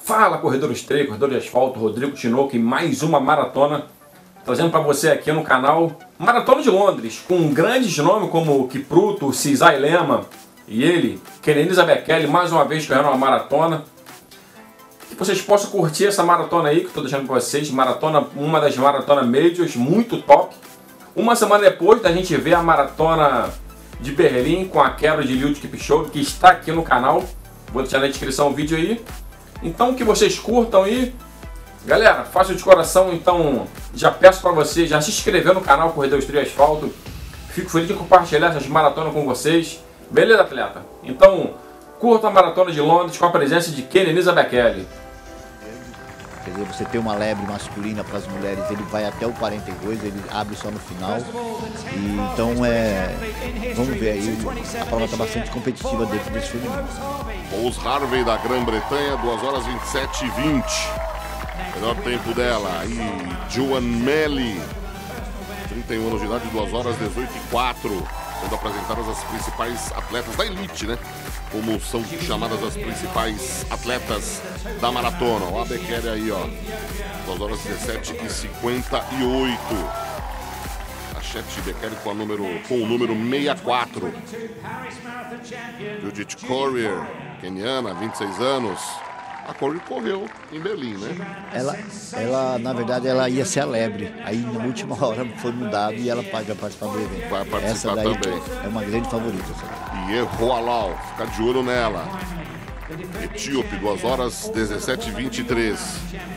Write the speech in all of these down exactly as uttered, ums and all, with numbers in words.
Fala, corredores trail, corredor de asfalto, Rodrigo Tinoco e mais uma maratona trazendo para você aqui no canal Maratona de Londres, com grandes nomes como Kipruto, Cesar Lema e ele, Kenenisa Bekele, mais uma vez correndo uma maratona. Que vocês possam curtir essa maratona aí que eu estou deixando para vocês, maratona, uma das maratonas majors, muito top. Uma semana depois da gente ver a maratona de Berlim com a quebra de Eliud Kipchoge, que está aqui no canal, vou deixar na descrição o vídeo aí. Então que vocês curtam aí. Galera, façam de coração, então já peço para você já se inscrever no canal Corredores Trail Asfalto. Fico feliz de compartilhar essas maratonas com vocês. Beleza, atleta? Então, curta a maratona de Londres com a presença de Kenenisa Bekele. Quer dizer, você tem uma lebre masculina para as mulheres, ele vai até o quarenta e dois, ele abre só no final. E, então, é, vamos ver aí, a prova está bastante competitiva dentro desse feminino. Paul Harvey da Grã-Bretanha, duas horas vinte e sete e vinte. Melhor tempo dela. E Joan Melly, trinta e um anos de idade, duas horas dezoito e quatro. Sendo apresentadas as principais atletas da elite, né? Como são chamadas as principais atletas da maratona. Ó, a Bekele aí, ó. duas horas dezessete e cinquenta e oito. A Chet Bekele com, a número, com o número sessenta e quatro. Judith Courier, keniana, vinte e seis anos. A Courier correu em Berlim, né? Ela, ela, na verdade, ela ia ser a lebre. Aí, na última hora, foi mudado e ela vai participar do evento. Vai participar Essa daí também. É uma grande favorita. Sabe? E Roalau, fica de olho nela. Etíope, duas horas dezessete e vinte e três.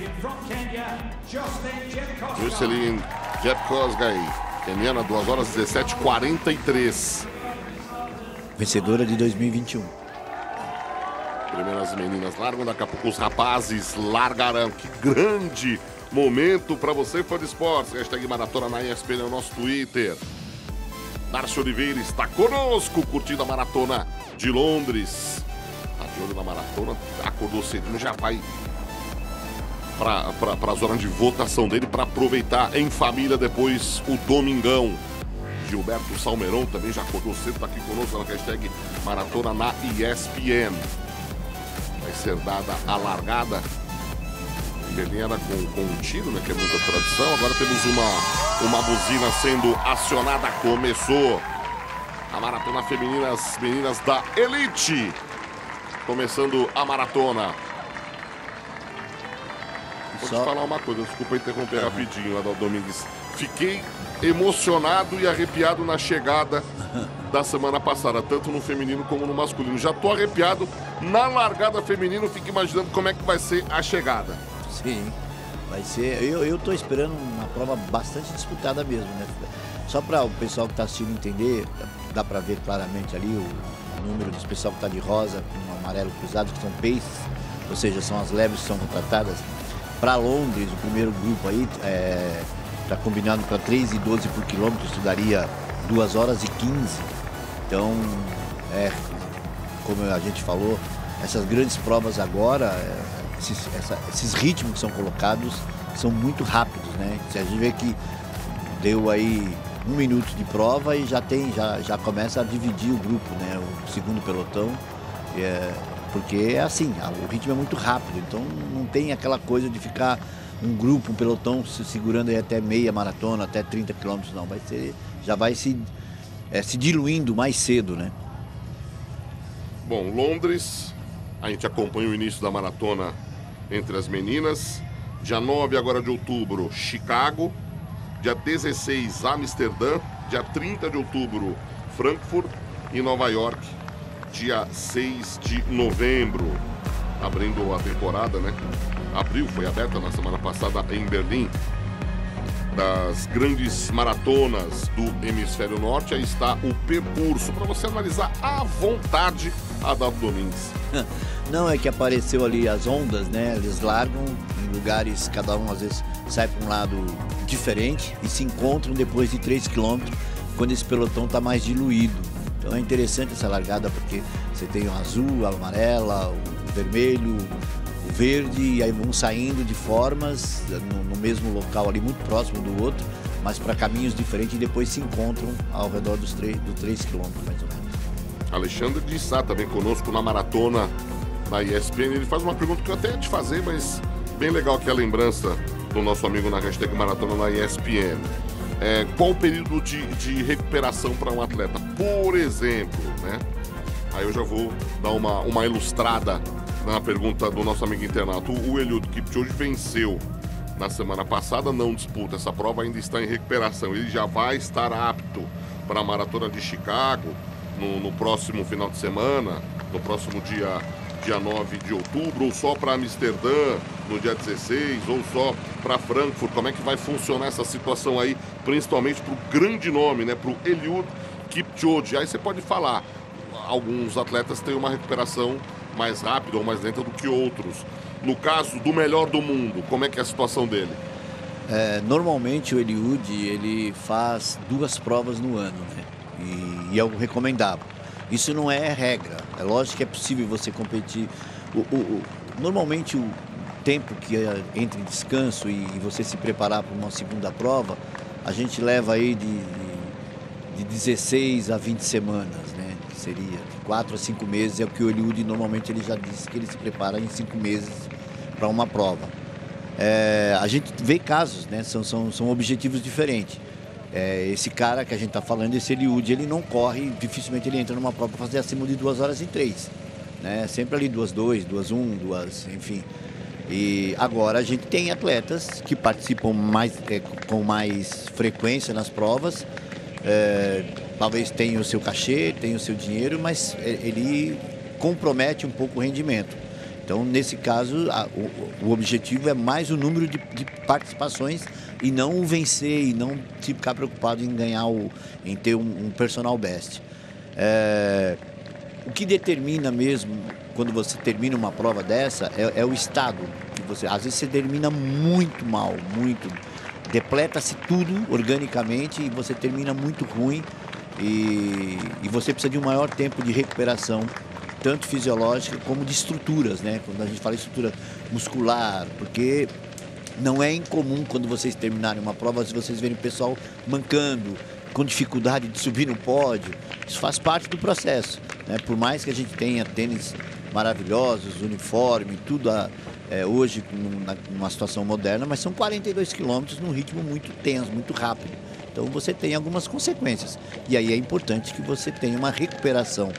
Jocelyn Jepkosgei, keniana, duas horas dezessete e quarenta e três. Vencedora de dois mil e vinte e um. Primeiras meninas largam, daqui a pouco os rapazes largarão. Que grande momento para você, fã de esportes. Hashtag Maratona na E S P N é o nosso Twitter. Darcy Oliveira está conosco, curtindo a maratona de Londres. Tá de olho na maratona, acordou cedinho, já vai para a zona de votação dele para aproveitar em família depois o domingão. Gilberto Salmeron também já acordou cedo, está aqui conosco na hashtag Maratona na E S P N. Vai ser dada a largada. Berlim era com, com um tiro, né, que é muita tradição. Agora temos uma, uma buzina sendo acionada. Começou a maratona feminina, as meninas da Elite. Começando a maratona. Vou Só... te falar uma coisa, desculpa interromper uhum. rapidinho, Adalto Domingues. Fiquei emocionado e arrepiado na chegada da semana passada, tanto no feminino como no masculino. Já tô arrepiado na largada feminino, fico imaginando como é que vai ser a chegada. Sim, vai ser. Eu, eu tô esperando uma prova bastante disputada mesmo, né? Só para o pessoal que tá assistindo entender, dá para ver claramente ali o número dos pessoal que tá de rosa com amarelo cruzado, que são paces, ou seja, são as lebres que são contratadas. Para Londres, o primeiro grupo aí é, tá combinado para três e doze por quilômetro, isso daria duas horas e quinze. Então, é, como a gente falou, essas grandes provas agora, é, esses, essa, esses ritmos que são colocados são muito rápidos, né? A gente vê que deu aí um minuto de prova e já tem, já, já começa a dividir o grupo, né? O segundo pelotão, é, porque é assim, o ritmo é muito rápido, então não tem aquela coisa de ficar um grupo, um pelotão se segurando aí até meia maratona, até trinta quilômetros, não, vai ser, já vai se, é, se diluindo mais cedo, né? Bom, Londres, a gente acompanha o início da maratona entre as meninas. Dia nove agora de outubro, Chicago. Dia dezesseis, Amsterdã. Dia trinta de outubro, Frankfurt. E Nova York, dia seis de novembro. Abrindo a temporada, né? Abril, foi aberta na semana passada em Berlim. Das grandes maratonas do Hemisfério Norte, aí está o percurso para você analisar à vontade, Adalto Domingues. Não, é que apareceu ali as ondas, né? Eles largam em lugares, cada um às vezes sai para um lado diferente e se encontram depois de três quilômetros, quando esse pelotão está mais diluído. Então é interessante essa largada porque você tem o azul, a amarela, o vermelho, o verde, e aí vão saindo de formas no, no mesmo local ali, muito próximo do outro, mas para caminhos diferentes e depois se encontram ao redor dos três quilômetros, mais ou menos. Alexandre de Sá também conosco na maratona na E S P N. Ele faz uma pergunta que eu até ia te fazer, mas bem legal aqui a lembrança do nosso amigo na hashtag Maratona na E S P N. É, qual o período de, de recuperação para um atleta? Por exemplo, né? Aí eu já vou dar uma, uma ilustrada na pergunta do nosso amigo internato. O Eliud Kipchoge venceu na semana passada, não disputa essa prova, ainda está em recuperação. Ele já vai estar apto para a Maratona de Chicago no, no próximo final de semana, no próximo dia, dia nove de outubro, ou só para Amsterdã no dia dezesseis, ou só para Frankfurt. Como é que vai funcionar essa situação aí, principalmente para o grande nome, né, para o Eliud Kipchoge? Aí você pode falar, alguns atletas têm uma recuperação mais rápida ou mais lenta do que outros. No caso do melhor do mundo, como é que é a situação dele? É, normalmente o Eliud, ele faz duas provas no ano, né? E, e é o recomendável. Isso não é regra. É lógico que é possível você competir. O, o, o, normalmente o tempo que é entre descanso e, e você se preparar para uma segunda prova, a gente leva aí de, de, de dezesseis a vinte semanas, né? Que seria quatro a cinco meses, é o que o Eliud normalmente ele já disse que ele se prepara em cinco meses para uma prova. É, a gente vê casos, né? São, são, são objetivos diferentes. É, esse cara que a gente está falando, esse Eliud, ele não corre, dificilmente ele entra numa prova para fazer acima de duas horas e três, né? Sempre ali duas dois, duas um, duas, enfim. E agora a gente tem atletas que participam mais, é, com mais frequência nas provas, é, talvez tenha o seu cachê, tenha o seu dinheiro, mas ele compromete um pouco o rendimento. Então, nesse caso, a, o, o objetivo é mais o número de, de participações e não o vencer e não ficar preocupado em ganhar, o, em ter um, um personal best. É, o que determina mesmo, quando você termina uma prova dessa, é, é o estado que você... Às vezes você termina muito mal, muito... Depleta-se tudo organicamente e você termina muito ruim e, e você precisa de um maior tempo de recuperação, tanto fisiológica como de estruturas, né? Quando a gente fala em estrutura muscular, porque não é incomum quando vocês terminarem uma prova, se vocês verem o pessoal mancando, com dificuldade de subir no pódio. Isso faz parte do processo, né? Por mais que a gente tenha tênis maravilhosos, uniforme, tudo a, é, hoje numa, numa situação moderna, mas são quarenta e dois quilômetros num ritmo muito tenso, muito rápido. Então você tem algumas consequências. E aí é importante que você tenha uma recuperação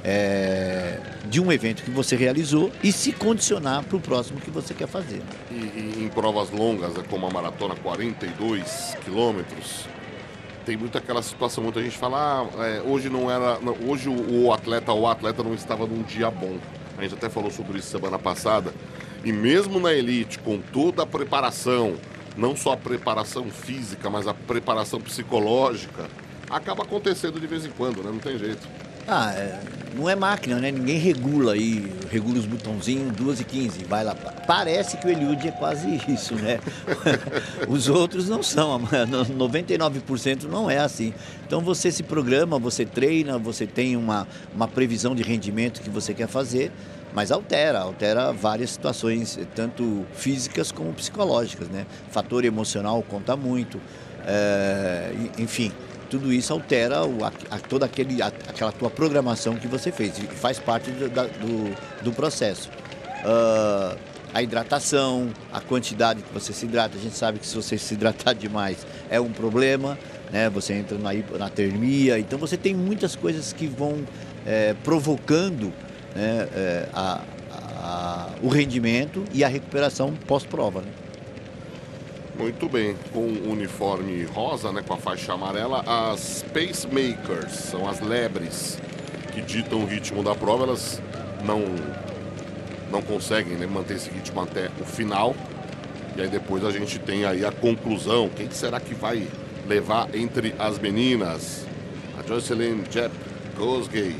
É, de um evento que você realizou e se condicionar para o próximo que você quer fazer. E, e em provas longas, como a maratona, quarenta e dois quilômetros, tem muita aquela situação, muita gente fala, ah, é, hoje não era, não, hoje o, o atleta ou a atleta não estava num dia bom. A gente até falou sobre isso semana passada. E mesmo na elite, com toda a preparação, não só a preparação física, mas a preparação psicológica, acaba acontecendo de vez em quando, né? Não tem jeito. Ah, é, não é máquina, né? Ninguém regula aí, regula os botãozinhos, duas e quinze, vai lá. Parece que o Eliud é quase isso, né? Os outros não são, noventa e nove por cento não é assim. Então você se programa, você treina, você tem uma, uma previsão de rendimento que você quer fazer, mas altera, altera várias situações, tanto físicas como psicológicas, né? Fator emocional conta muito, é, enfim... Tudo isso altera o, a, a, toda aquele, a, aquela tua programação que você fez, e faz parte do, da, do, do processo. Uh, a hidratação, a quantidade que você se hidrata, a gente sabe que se você se hidratar demais é um problema, né? Você entra na, na termia, então você tem muitas coisas que vão é, provocando, né, é, a, a, o rendimento e a recuperação pós-prova, né? Muito bem, com o uniforme rosa, né, com a faixa amarela, as pacemakers, são as lebres que ditam o ritmo da prova. Elas não, não conseguem, né, manter esse ritmo até o final. E aí depois a gente tem aí a conclusão. Quem será que vai levar entre as meninas? A Jocelyn Jep Kosgei,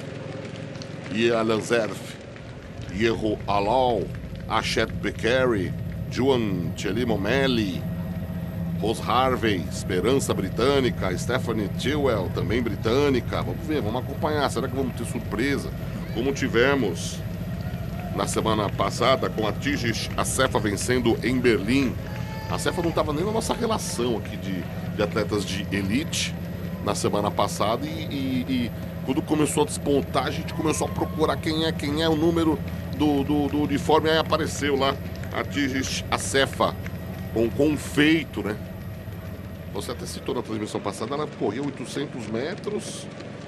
Ia Lanzerf, Ierro Alal, Achet Beccari, Juan Chelimomeli, Rose Harvey, Esperança Britânica, Stephanie Chilwell, também britânica. Vamos ver, vamos acompanhar. Será que vamos ter surpresa? Como tivemos na semana passada com a Tigish Assefa vencendo em Berlim. A Assefa não estava nem na nossa relação aqui de, de atletas de elite na semana passada. E, e, e quando começou a despontar, a gente começou a procurar quem é, quem é o número. do, do, do uniforme, aí apareceu lá a Tigres Acefa com confeito, né? Você até citou na transmissão passada, ela correu oitocentos metros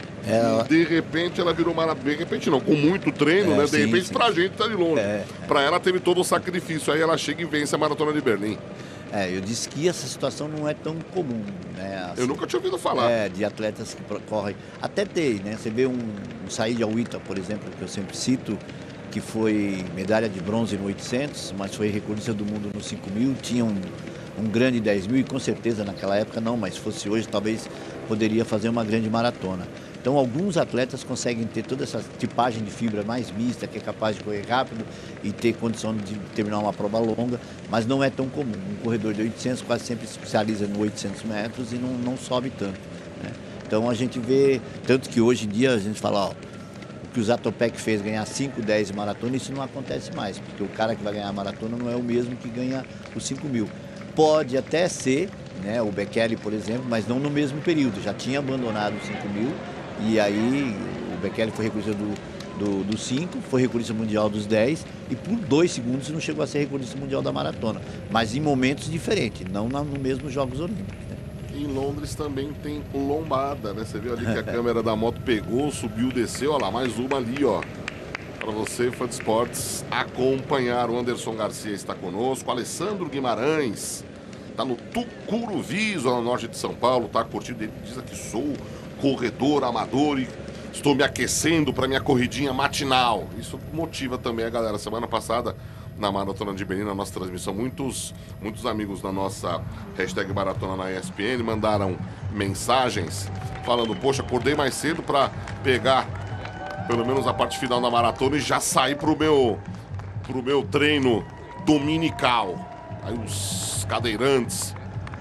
É, e de repente ela virou maratona. De repente não, com muito treino, É, né? De sim, repente sim, pra sim. gente tá de longe. É, Pra ela teve todo o sacrifício, aí ela chega e vence a Maratona de Berlim. é, eu disse que essa situação não é tão comum, né? Assim, Eu nunca tinha ouvido falar. É, de atletas que pro- correm. Até tem, né? Você vê um, um Said Alwita, por exemplo, que eu sempre cito, que foi medalha de bronze no oitocentos, mas foi recordista do mundo no cinco mil, tinha um, um grande dez mil e com certeza naquela época não, mas se fosse hoje talvez poderia fazer uma grande maratona. Então alguns atletas conseguem ter toda essa tipagem de fibra mais mista, que é capaz de correr rápido e ter condição de terminar uma prova longa, mas não é tão comum. Um corredor de oitocentos quase sempre se especializa no oitocentos metros e não, não sobe tanto, né? Então a gente vê, tanto que hoje em dia a gente fala, ó, o que o Zatopek fez ganhar cinco, dez maratona, isso não acontece mais, porque o cara que vai ganhar a maratona não é o mesmo que ganha os cinco mil. Pode até ser, né, o Bekele, por exemplo, mas não no mesmo período, já tinha abandonado os cinco mil, e aí o Bekele foi recordista do, do, do cinco, foi recordista mundial dos dez, e por dois segundos não chegou a ser recordista mundial da maratona, mas em momentos diferentes, não na, no mesmo Jogos Olímpicos, né? Em Londres também tem lombada, né? Você viu ali que a câmera da moto pegou, subiu, desceu. Olha lá, mais uma ali, ó. Para você, fã de esportes, acompanhar. O Anderson Garcia está conosco. Alessandro Guimarães está no Tucuruvi, zona norte de São Paulo. Tá curtindo. Ele diz aqui, sou corredor amador e estou me aquecendo para minha corridinha matinal. Isso motiva também a galera. Semana passada, na Maratona de Berlim, na nossa transmissão, muitos, muitos amigos da nossa hashtag Maratona na E S P N mandaram mensagens falando, poxa, acordei mais cedo para pegar pelo menos a parte final da maratona e já sair pro meu, pro meu treino dominical. Aí os cadeirantes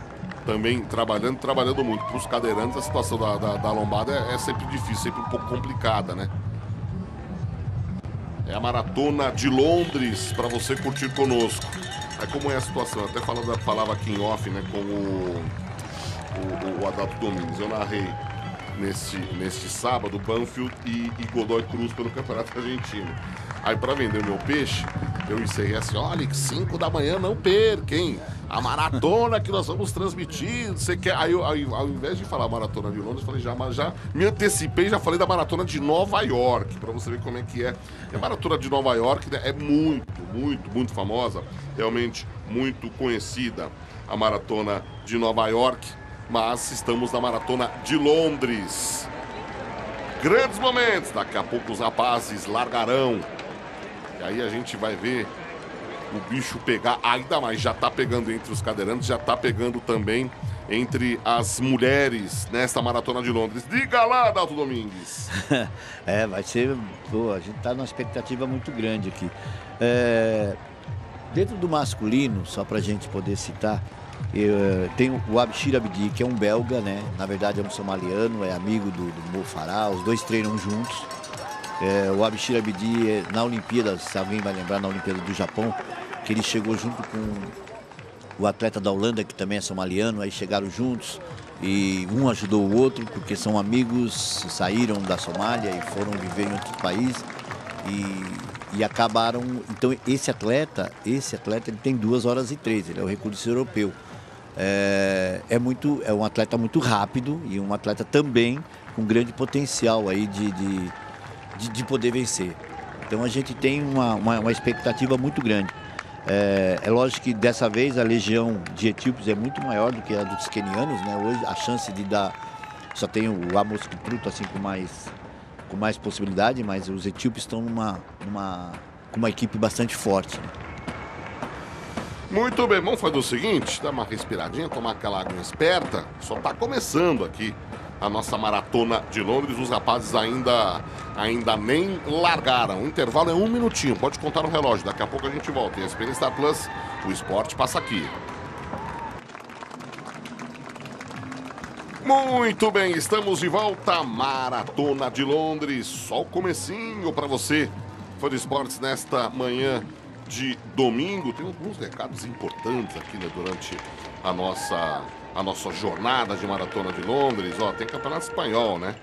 também trabalhando, trabalhando muito. Para os cadeirantes a situação da, da, da lombada é, é sempre difícil, sempre um pouco complicada, né? É a Maratona de Londres para você curtir conosco. Aí como é a situação? Eu até falava, falava aqui em off, né, com o, o, o Adalto Domingues. Eu narrei neste, neste sábado Banfield e, e Godoy Cruz pelo Campeonato Argentino. Aí para vender o meu peixe, eu encerrei assim, olha, cinco da manhã não perca, hein? A maratona que nós vamos transmitir, você quer... Aí, eu, aí ao invés de falar maratona de Londres, eu falei já, mas já me antecipei, já falei da maratona de Nova York, para você ver como é que é. E a maratona de Nova York, né, é muito, muito, muito famosa, realmente muito conhecida, a maratona de Nova York, mas estamos na maratona de Londres. Grandes momentos, daqui a pouco os rapazes largarão. E aí a gente vai ver o bicho pegar ainda mais. Já tá pegando entre os cadeirantes, já tá pegando também entre as mulheres nesta Maratona de Londres. Diga lá, Adalto Domingues. É, vai ser... Pô, a gente tá numa expectativa muito grande aqui. É, dentro do masculino, só pra gente poder citar, eu, tem o Abshir Abdi, que é um belga, né? Na verdade é um somaliano, é amigo do, do Mo Farah, os dois treinam juntos. É, o Abshir Abdi, na Olimpíada, se alguém vai lembrar, na Olimpíada do Japão, que ele chegou junto com o atleta da Holanda, que também é somaliano, aí chegaram juntos e um ajudou o outro, porque são amigos, saíram da Somália e foram viver em outro país e, e acabaram... Então esse atleta, esse atleta, ele tem duas horas e três, ele é o recordista europeu. É, é, muito, é um atleta muito rápido e um atleta também com grande potencial aí de... de De, de poder vencer. Então a gente tem uma, uma, uma expectativa muito grande. É, é lógico que dessa vez a legião de etíopes é muito maior do que a dos quenianos, né? Hoje a chance de dar... Só tem o Amos Kipruto assim, com, mais, com mais possibilidade, mas os etíopes estão numa, numa, com uma equipe bastante forte, né? Muito bem, vamos fazer o seguinte, dar uma respiradinha, tomar aquela água esperta. Só tá começando aqui a nossa Maratona de Londres, os rapazes ainda, ainda nem largaram. O intervalo é um minutinho, pode contar no relógio, daqui a pouco a gente volta. E a E S P N Star Plus, o esporte passa aqui. Muito bem, estamos de volta, Maratona de Londres, só o comecinho para você, fã de esportes, nesta manhã de domingo. Tem alguns recados importantes aqui, né, durante a nossa... a nossa jornada de Maratona de Londres. Ó, tem campeonato espanhol, né?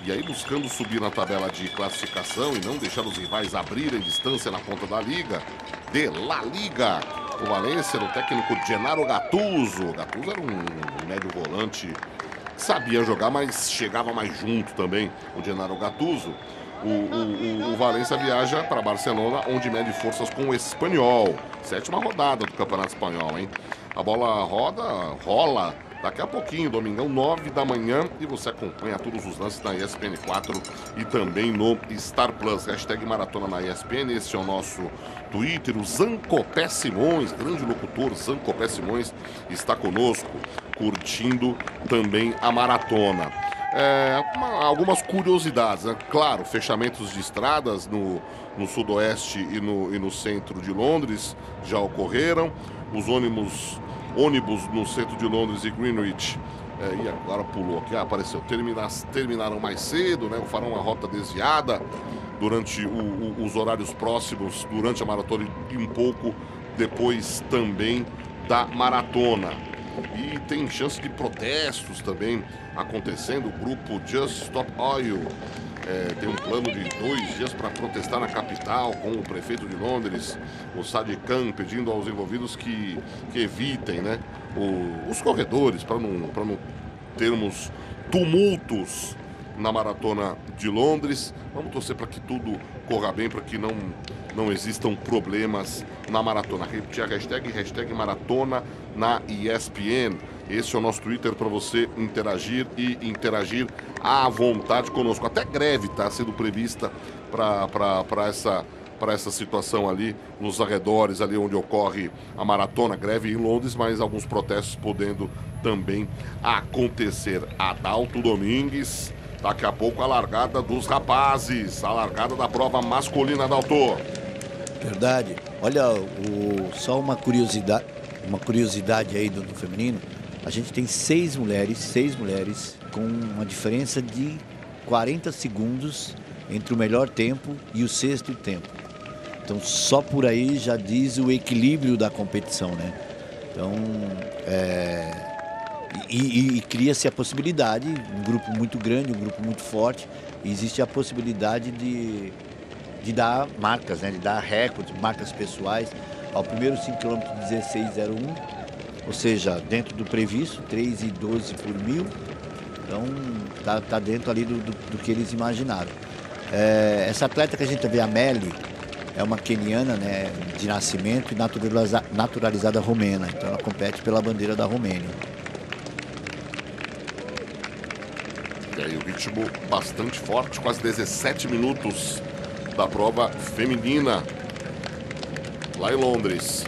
E aí buscando subir na tabela de classificação e não deixar os rivais abrirem distância na ponta da liga, de La Liga. O Valência, no técnico Gennaro Gattuso. Gattuso era um médio volante, sabia jogar, mas chegava mais junto também, o Gennaro Gattuso. O, o, o, o Valência viaja para Barcelona, onde mede forças com o Espanhol. Sétima rodada do Campeonato Espanhol, hein? A bola roda, rola daqui a pouquinho, domingão, nove da manhã. E você acompanha todos os lances na E S P N quatro e também no Star Plus. Hashtag Maratona na E S P N, esse é o nosso Twitter. O Zancopé Simões, grande locutor, Zancopé Simões, está conosco, curtindo também a maratona. É, uma, algumas curiosidades, né? Claro, fechamentos de estradas no, no sudoeste e no, e no centro de Londres já ocorreram. Os ônibus, ônibus no centro de Londres e Greenwich, é, e agora pulou aqui, ah, apareceu, termina, terminaram mais cedo, né? Farão uma rota desviada durante o, o, os horários próximos, durante a maratona e um pouco depois também da maratona. E tem chance de protestos também acontecendo. O grupo Just Stop Oil é, tem um plano de dois dias para protestar na capital com o prefeito de Londres, o Sadiq Khan, pedindo aos envolvidos que, que evitem, né, o, os corredores para não, para não termos tumultos na maratona de Londres. Vamos torcer para que tudo corra bem, para que não, não existam problemas na maratona. Repetir a hashtag, hashtag maratona na E S P N. Esse é o nosso Twitter para você interagir e interagir à vontade conosco. Até greve está sendo prevista para essa, para essa situação ali nos arredores, ali onde ocorre a maratona. Greve em Londres, mas alguns protestos podendo também acontecer. Adalto Domingues, daqui a pouco a largada dos rapazes, a largada da prova masculina, Adalto. Verdade. Olha, o, só uma curiosidade, uma curiosidade aí do, do feminino. A gente tem seis mulheres, seis mulheres com uma diferença de quarenta segundos entre o melhor tempo e o sexto tempo. Então, só por aí já diz o equilíbrio da competição, né? Então, é... e, e, e cria-se a possibilidade, um grupo muito grande, um grupo muito forte, e existe a possibilidade de, de dar marcas, né? De dar recordes, marcas pessoais. Ao primeiro cinco quilômetros, dezesseis zero um. Ou seja, dentro do previsto, três e doze por mil. Então, tá, tá dentro ali do, do, do que eles imaginaram. É, essa atleta que a gente vê, a Meli, é uma queniana, né, de nascimento e naturaliza, naturalizada romena. Então, ela compete pela bandeira da Romênia. E aí, o ritmo bastante forte, quase dezessete minutos da prova feminina lá em Londres.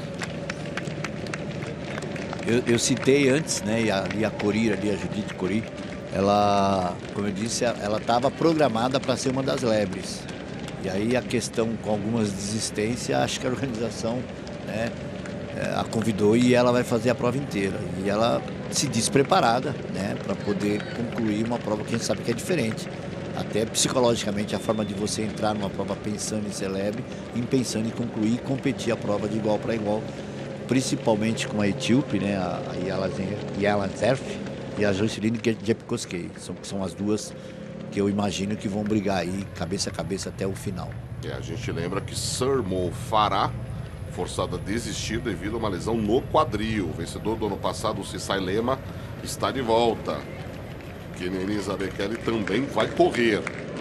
Eu, eu citei antes, né, e a, e a Cori, ali, a Judite Cori, ela, como eu disse, ela estava programada para ser uma das lebres. E aí a questão com algumas desistências, acho que a organização, né, a convidou e ela vai fazer a prova inteira. E ela se diz preparada, né, para poder concluir uma prova que a gente sabe que é diferente. Até psicologicamente, a forma de você entrar numa prova pensando em ser lebre, e pensando em concluir e competir a prova de igual para igual. Principalmente com a etíope, né, a Yalan Zerf e a Jocelyn Jepkoskei. São, são as duas que eu imagino que vão brigar aí cabeça a cabeça até o final. É, a gente lembra que Sir Mo Farah, forçado a desistir devido a uma lesão no quadril. O vencedor do ano passado, o Cissai Lema, está de volta. Kenenisa Bekele também vai correr.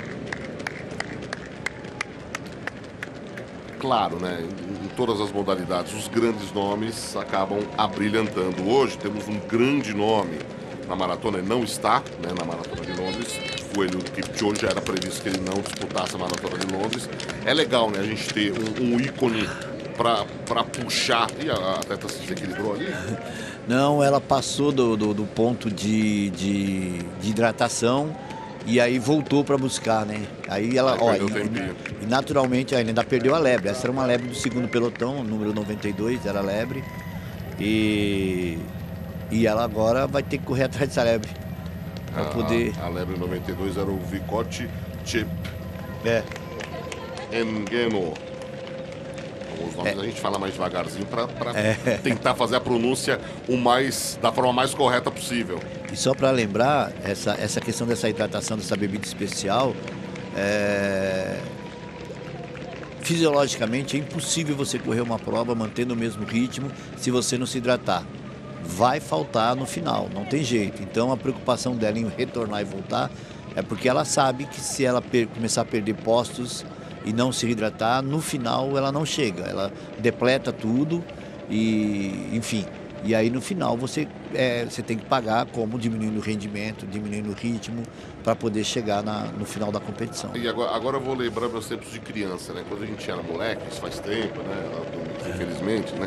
Claro, né, em, em todas as modalidades, os grandes nomes acabam abrilhantando. Hoje temos um grande nome na maratona, ele não está, né, na maratona de Londres. O Eliud Kipchoge, já era previsto que ele não disputasse a maratona de Londres. É legal, né, a gente ter um, um ícone para puxar. E a atleta se desequilibrou ali? Não, ela passou do, do, do ponto de, de, de hidratação e aí voltou para buscar, né? Aí ela, ó, e, e naturalmente ainda perdeu a lebre. Essa era uma lebre do segundo pelotão, número noventa e dois, era lebre. E, e ela agora vai ter que correr atrás dessa lebre. Pra a, poder... a lebre noventa e dois era o Vicote Chip é. Engeno. Os nomes É. a gente fala mais devagarzinho para É. tentar fazer a pronúncia o mais, da forma mais correta possível. E só para lembrar, essa, essa questão dessa hidratação, dessa bebida especial, é... fisiologicamente é impossível você correr uma prova mantendo o mesmo ritmo se você não se hidratar. Vai faltar no final, não tem jeito. Então a preocupação dela em retornar e voltar é porque ela sabe que se ela per- começar a perder postos e não se hidratar, no final ela não chega, ela depleta tudo e, enfim. E aí no final você, é, você tem que pagar como diminuindo o rendimento, diminuindo o ritmo para poder chegar na, no final da competição. E agora, agora eu vou lembrar meus tempos de criança, né? Quando a gente era moleque, isso faz tempo, né? Infelizmente, né?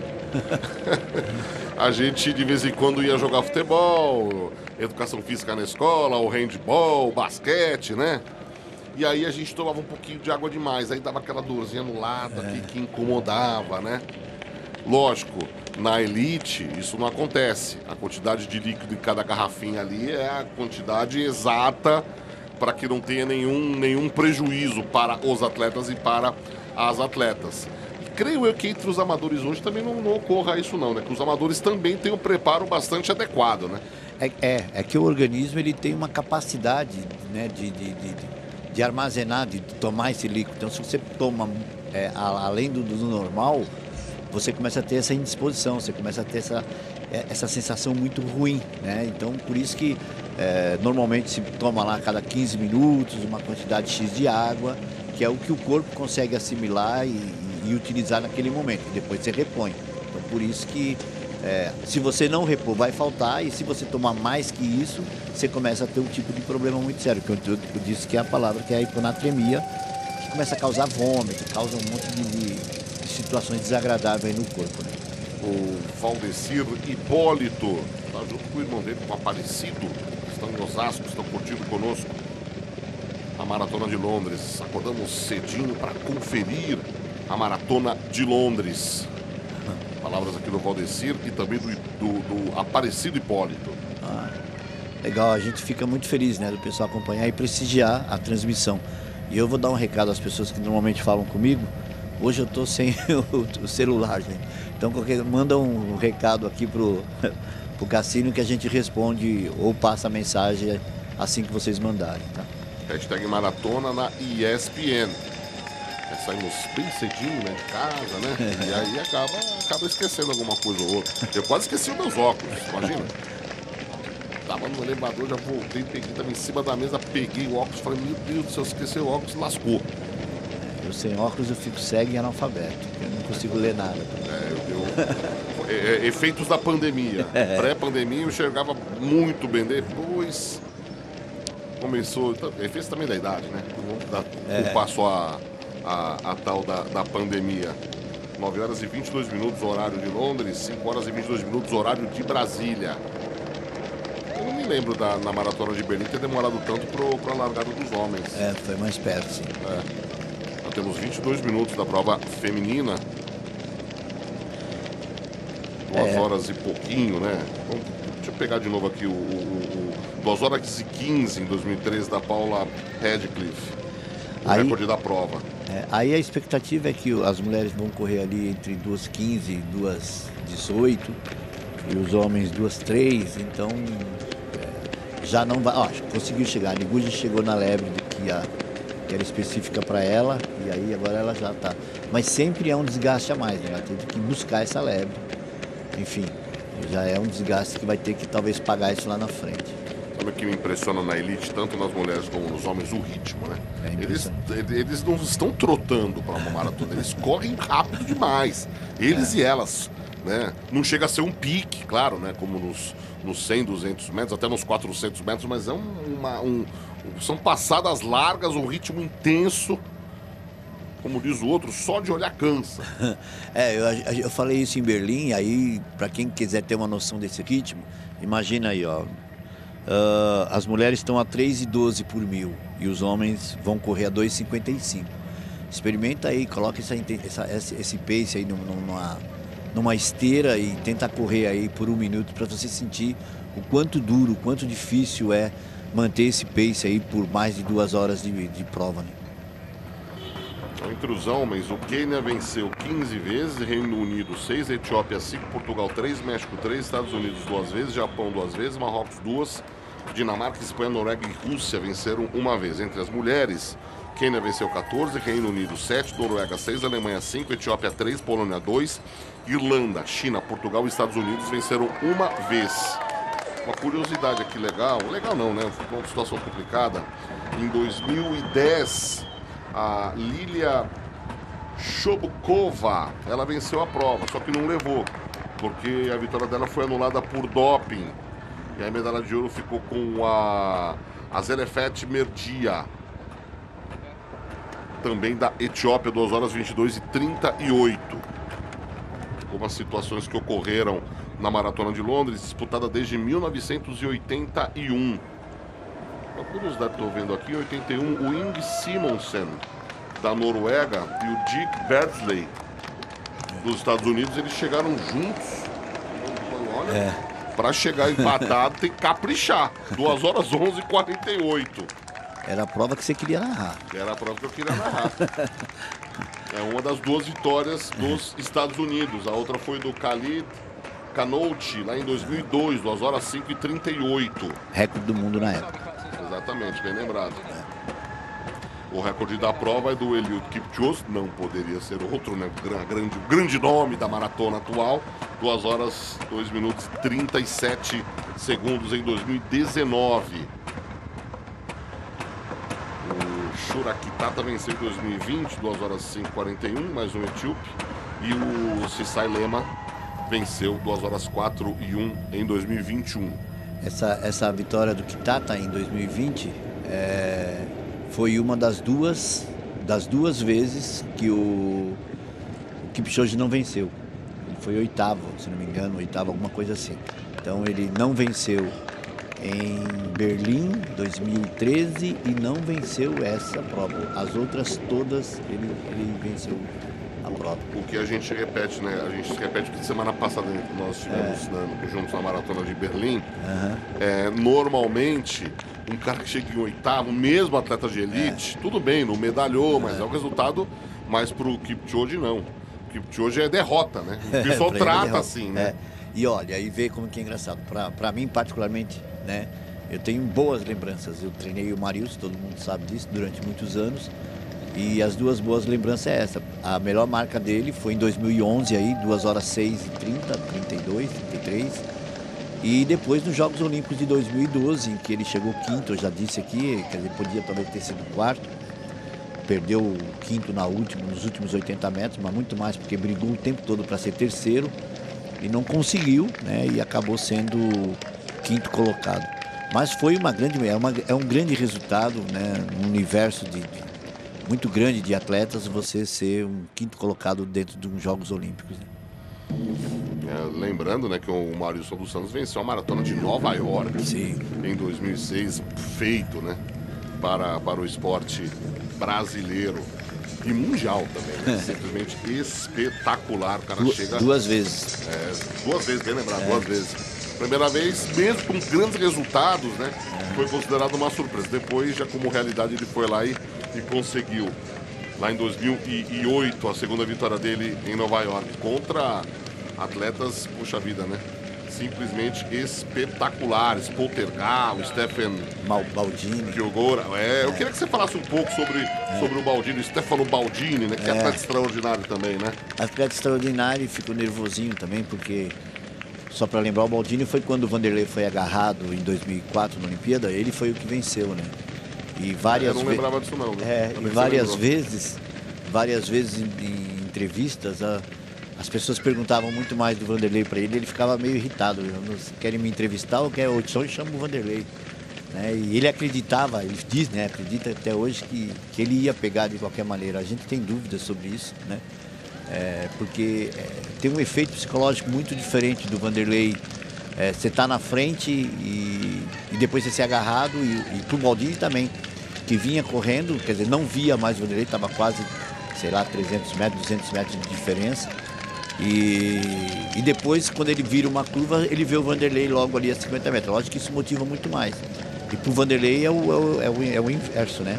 A gente de vez em quando ia jogar futebol, educação física na escola, o handball, o basquete, né? E aí a gente tomava um pouquinho de água demais, aí dava aquela dorzinha no lado aqui que incomodava, né? Lógico, na elite isso não acontece. A quantidade de líquido em cada garrafinha ali é a quantidade exata para que não tenha nenhum, nenhum prejuízo para os atletas e para as atletas. E creio eu que entre os amadores hoje também não, não ocorra isso não, né? Que os amadores também têm um preparo bastante adequado, né? É, é, é que o organismo ele tem uma capacidade, né, de, de, de, de armazenar, de tomar esse líquido. Então se você toma é, a, além do, do normal, você começa a ter essa indisposição, você começa a ter essa, essa sensação muito ruim, né? Então, por isso que é, normalmente se toma lá a cada quinze minutos uma quantidade X de água, que é o que o corpo consegue assimilar e, e utilizar naquele momento, e depois você repõe. Então, por isso que é, se você não repor, vai faltar, e se você tomar mais que isso, você começa a ter um tipo de problema muito sério, que eu, eu, eu disse que é a palavra, que é a hiponatremia, que começa a causar vômito, causa um monte de... de situações desagradáveis aí no corpo, né? O Valdecir Hipólito está junto com o irmão dele, com o Aparecido, estão em Osasco, estão curtindo conosco a Maratona de Londres. Acordamos cedinho para conferir a Maratona de Londres. Palavras aqui do Valdecir e também do, do, do Aparecido Hipólito. Ah, legal, a gente fica muito feliz, né, do pessoal acompanhar e prestigiar a transmissão. E eu vou dar um recado às pessoas que normalmente falam comigo. Hoje eu estou sem o celular, gente. Então qualquer, manda um recado aqui pro, pro Cassino que a gente responde ou passa a mensagem assim que vocês mandarem, tá? Hashtag Maratona na E S P N. É, saímos bem cedinho, né, de casa, né? E aí acaba, acaba esquecendo alguma coisa ou outra. Eu quase esqueci os meus óculos, imagina. Tava no elevador, já voltei, peguei também em cima da mesa, peguei o óculos, falei, meu Deus do céu, esqueci o óculos, lascou. Eu sem óculos eu fico cego e analfabeto, eu não consigo ler nada. É, eu, eu, é, é, efeitos da pandemia. É. Pré-pandemia eu enxergava muito bem, depois começou. Efeitos também da idade, né? Da, É. Passou a, a, a tal da, da pandemia. nove horas e vinte e dois minutos, horário de Londres, cinco horas e vinte e dois minutos, horário de Brasília. Eu não me lembro da, na maratona de Berlim ter demorado tanto para a largada dos homens. É, foi mais perto, sim. É. Nós temos vinte e dois minutos da prova feminina. Duas É. horas e pouquinho, né? Vamos, deixa eu pegar de novo aqui o, o, o duas horas e quinze em dois mil e treze da Paula Radcliffe. O Aí- recorde da prova. É, aí a expectativa é que as mulheres vão correr ali entre duas e quinze e duas e dezoito e os homens duas e três, então é, já não vai. Ó, conseguiu chegar. A Liguja chegou na lebre de que, a, que era específica para ela e aí agora ela já está. Mas sempre é um desgaste a mais, né? Ela teve que buscar essa lebre. Enfim, já é um desgaste que vai ter que talvez pagar isso lá na frente. Sabe o que me impressiona na elite, tanto nas mulheres como nos homens? O ritmo, né? É Eles, impressionante. eles não estão trotando para uma maratona, eles correm rápido demais. Eles É. e elas, né? Não chega a ser um pique, claro, né? Como nos, nos cem, duzentos metros, até nos quatrocentos metros, mas é um, uma, um, são passadas largas, um ritmo intenso. Como diz o outro, só de olhar cansa. É, eu, eu falei isso em Berlim, aí para quem quiser ter uma noção desse ritmo, imagina aí, ó. ah, as mulheres estão a três e doze por mil e os homens vão correr a dois e cinquenta e cinco. Experimenta aí, coloca essa, inten- essa, esse, esse pace aí num- numa, numa esteira e tenta correr aí por um minuto para você sentir o quanto duro, o quanto difícil é manter esse pace aí por mais de duas horas de, de prova, né? É uma intrusão, mas o Quênia venceu quinze vezes, Reino Unido seis, Etiópia cinco, Portugal três, México três, Estados Unidos duas vezes, Japão duas vezes, Marrocos duas, Dinamarca, Espanha, Noruega e Rússia venceram uma vez. Entre as mulheres, Quênia venceu quatorze, Reino Unido sete, Noruega seis, Alemanha cinco, Etiópia três, Polônia dois, Irlanda, China, Portugal e Estados Unidos venceram uma vez. Uma curiosidade aqui legal, legal não, né? Foi uma situação complicada. Em dois mil e dez, a Lilia Shobukova, ela venceu a prova, só que não levou, porque a vitória dela foi anulada por doping. E a medalha de ouro ficou com a, a Zelefet Merdia, também da Etiópia, duas horas vinte e dois e trinta e oito. Algumas situações que ocorreram na Maratona de Londres, disputada desde mil novecentos e oitenta e um. Uma curiosidade que estou vendo aqui, em oitenta e um, o Inge Simonsen, da Noruega, e o Dick Beardsley, dos Estados Unidos, eles chegaram juntos. Olha, é. Para chegar empatado tem que caprichar. duas horas onze e quarenta e oito. Era a prova que você queria narrar. Era a prova que eu queria narrar. É uma das duas vitórias dos Estados Unidos. A outra foi do Khalid Kanouchi, lá em dois mil e dois, duas horas cinco e trinta e oito. Recorde do mundo na época. Exatamente, bem lembrado. O recorde da prova é do Eliud Kipchoge, não poderia ser outro, né? O grande, grande nome da maratona atual. duas horas, dois minutos e trinta e sete segundos em dois mil e dezenove. O Shura Kitata venceu em dois mil e vinte, duas horas cinco e quarenta e um, mais um etíope. E o Sisai Lema venceu duas horas quatro e um em dois mil e vinte e um. Essa, essa vitória do Kitata em dois mil e vinte é, foi uma das duas, das duas vezes que o, o Kipchoge não venceu. Ele foi oitavo, se não me engano, oitavo, alguma coisa assim. Então ele não venceu em Berlim, dois mil e treze, e não venceu essa prova. As outras todas ele, ele venceu a prova. O que a gente repete, né? A gente repete que semana passada nós tivemos é. né, juntos na maratona de Berlim. Uhum. É, normalmente, um cara que chega em oitavo, mesmo atleta de elite, é. tudo bem, não medalhou, mas é, é o resultado. Mas pro Kipchoge não. O Kipchoge é derrota, né? O pessoal é, trata assim, né? É. E olha, aí vê como que é engraçado. Pra, pra mim, particularmente, né? Eu tenho boas lembranças. Eu treinei o Marius, todo mundo sabe disso, durante muitos anos. E as duas boas lembranças é essa. A melhor marca dele foi em dois mil e onze, aí, duas horas seis e trinta, trinta e dois, trinta e três. E depois nos Jogos Olímpicos de dois mil e doze, em que ele chegou quinto, eu já disse aqui, quer dizer, podia talvez ter sido quarto. Perdeu o quinto na última, nos últimos oitenta metros, mas muito mais porque brigou o tempo todo para ser terceiro e não conseguiu, né? E acabou sendo quinto colocado. Mas foi uma grande, é, uma, é um grande resultado, né? No universo de, de muito grande de atletas, você ser um quinto colocado dentro de uns Jogos Olímpicos. Né? É, lembrando, né, que o Maurício dos Santos venceu a maratona de Nova York. Sim. Em dois mil e seis, feito, né, para, para o esporte brasileiro e mundial também, né? Simplesmente espetacular. O cara du chega duas vezes. É, duas vezes, bem lembrado, é. duas vezes. Primeira vez, mesmo com grandes resultados, né, é. foi considerado uma surpresa. Depois, já como realidade, ele foi lá e e conseguiu, lá em dois mil e oito, a segunda vitória dele em Nova York, contra atletas, puxa vida, né? Simplesmente espetaculares. Poltergal, Stefan Baldini. Fiogora. É, eu queria que você falasse um pouco sobre, é. sobre o Baldini, o Stefano Baldini, né? Que é, é atleta extraordinário também, né? Atleta extraordinário e ficou nervosinho também, porque, só para lembrar, o Baldini foi quando o Vanderlei foi agarrado em dois mil e quatro na Olimpíada, ele foi o que venceu, né? E várias eu não lembrava disso não, né? É, e várias vezes, várias vezes em, em entrevistas, a, as pessoas perguntavam muito mais do Vanderlei para ele, ele ficava meio irritado. Querem me entrevistar ou quer só eu chamo o Vanderlei? Né? E ele acreditava, ele diz, né? Acredita até hoje que, que ele ia pegar de qualquer maneira. A gente tem dúvidas sobre isso, né? É, porque é, tem um efeito psicológico muito diferente do Vanderlei. É, você tá na frente e, e depois você ser agarrado, e, e pro Baldini também, que vinha correndo, quer dizer, não via mais o Vanderlei, estava quase, sei lá, trezentos metros, duzentos metros de diferença. E, e depois, quando ele vira uma curva, ele vê o Vanderlei logo ali a cinquenta metros. Lógico que isso motiva muito mais. E pro Vanderlei é o, é o, é o, é o inverso, né?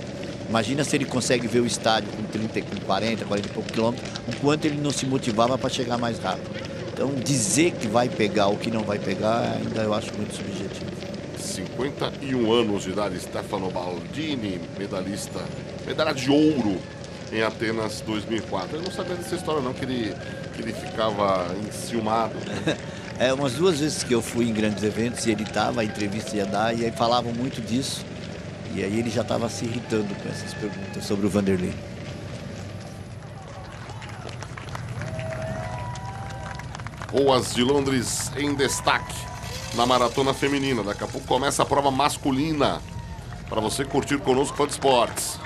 Imagina se ele consegue ver o estádio com trinta, com quarenta, quarenta e poucos quilômetros, o quanto ele não se motivava para chegar mais rápido. Então, dizer que vai pegar ou que não vai pegar, ainda eu acho muito subjetivo. cinquenta e um anos de idade, Stefano Baldini, medalhista, medalha de ouro em Atenas dois mil e quatro. Eu não sabia dessa história não, que ele, que ele ficava enciumado. É, umas duas vezes que eu fui em grandes eventos e ele estava, a entrevista ia dar, e aí falavam muito disso. E aí ele já estava se irritando com essas perguntas sobre o Vanderlei. Boas de Londres em destaque na maratona feminina. Daqui a pouco começa a prova masculina para você curtir conosco, Fã de Esportes.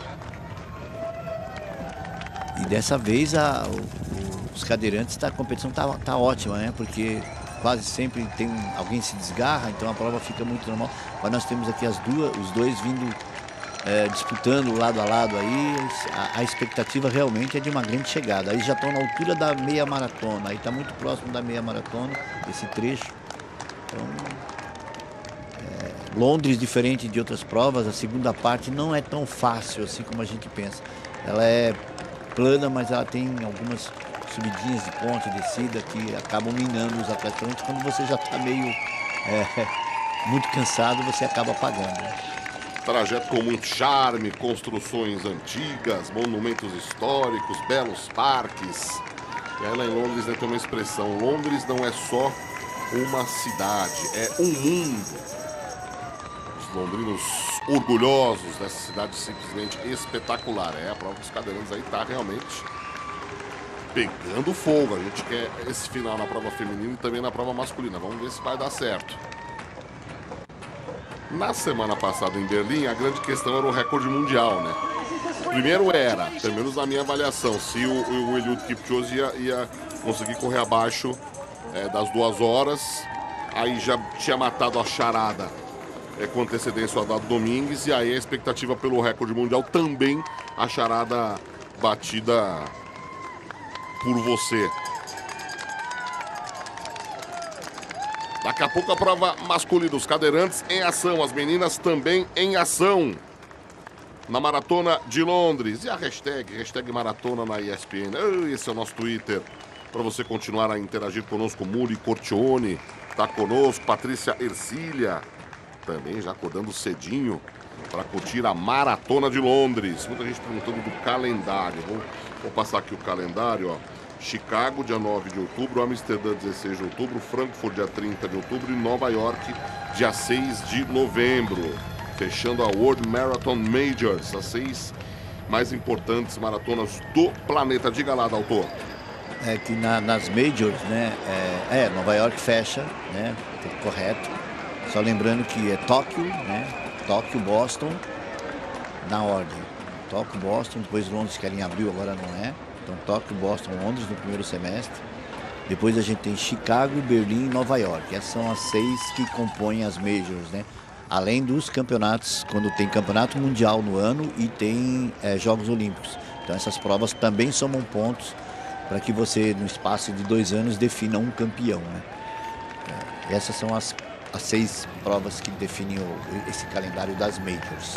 E dessa vez a, o, os cadeirantes, tá, a competição tá, tá ótima, né? Porque quase sempre tem alguém se desgarra, então a prova fica muito normal. Mas nós temos aqui as duas, os dois vindo é, disputando lado a lado aí. A, a expectativa realmente é de uma grande chegada. Aí já estão na altura da meia maratona, aí está muito próximo da meia maratona, esse trecho. Então, é, Londres, diferente de outras provas, a segunda parte não é tão fácil assim como a gente pensa. Ela é plana, mas ela tem algumas subidinhas de ponte, descida, que acabam minando os atletas. Quando você já está meio é, muito cansado, você acaba apagando. Trajeto com muito charme, construções antigas, monumentos históricos, belos parques. E aí lá em Londres, né, tem uma expressão: Londres não é só uma cidade, é um mundo. Os londrinos orgulhosos dessa cidade simplesmente espetacular. É, a prova dos cadeirantes aí tá realmente pegando fogo. A gente quer esse final na prova feminina e também na prova masculina. Vamos ver se vai dar certo. Na semana passada em Berlim, a grande questão era o recorde mundial, né? Primeiro era, pelo menos na minha avaliação, se o, o Eliud Kipchoge ia, ia conseguir correr abaixo é, das duas horas. Aí já tinha matado a charada é, com antecedência o Haddad Domingues. E aí a expectativa pelo recorde mundial também a charada batida por você. Daqui a pouco a prova masculina, os cadeirantes em ação, as meninas também em ação na Maratona de Londres. E a hashtag, hashtag Maratona na E S P N. Esse é o nosso Twitter para você continuar a interagir conosco. Muri Cortione está conosco, Patrícia Ercília também já acordando cedinho para curtir a Maratona de Londres. Muita gente perguntando do calendário. Vou, vou passar aqui o calendário, ó. Chicago, dia nove de outubro, Amsterdã, dezesseis de outubro, Frankfurt, dia trinta de outubro e Nova York, dia seis de novembro. Fechando a World Marathon Majors, as seis mais importantes maratonas do planeta. Diga lá, Doutor. É que na, nas Majors, né, é, é, Nova York fecha, né, correto. Só lembrando que é Tóquio, né, Tóquio, Boston, na ordem. Tóquio, Boston, depois Londres, que era em abril, agora não é. Então, Tóquio, Boston, Londres no primeiro semestre. Depois a gente tem Chicago, Berlim e Nova York. Essas são as seis que compõem as Majors, né? Além dos campeonatos, quando tem campeonato mundial no ano e tem é, Jogos Olímpicos. Então, essas provas também somam pontos para que você, no espaço de dois anos, defina um campeão, né? É, essas são as, as seis provas que definem o, esse calendário das Majors.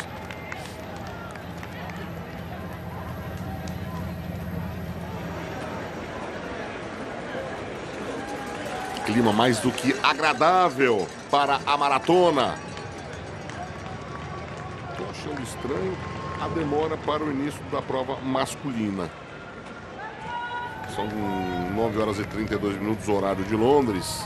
Clima mais do que agradável para a maratona. Estou achando estranho a demora para o início da prova masculina. São nove horas e trinta e dois minutos, horário de Londres.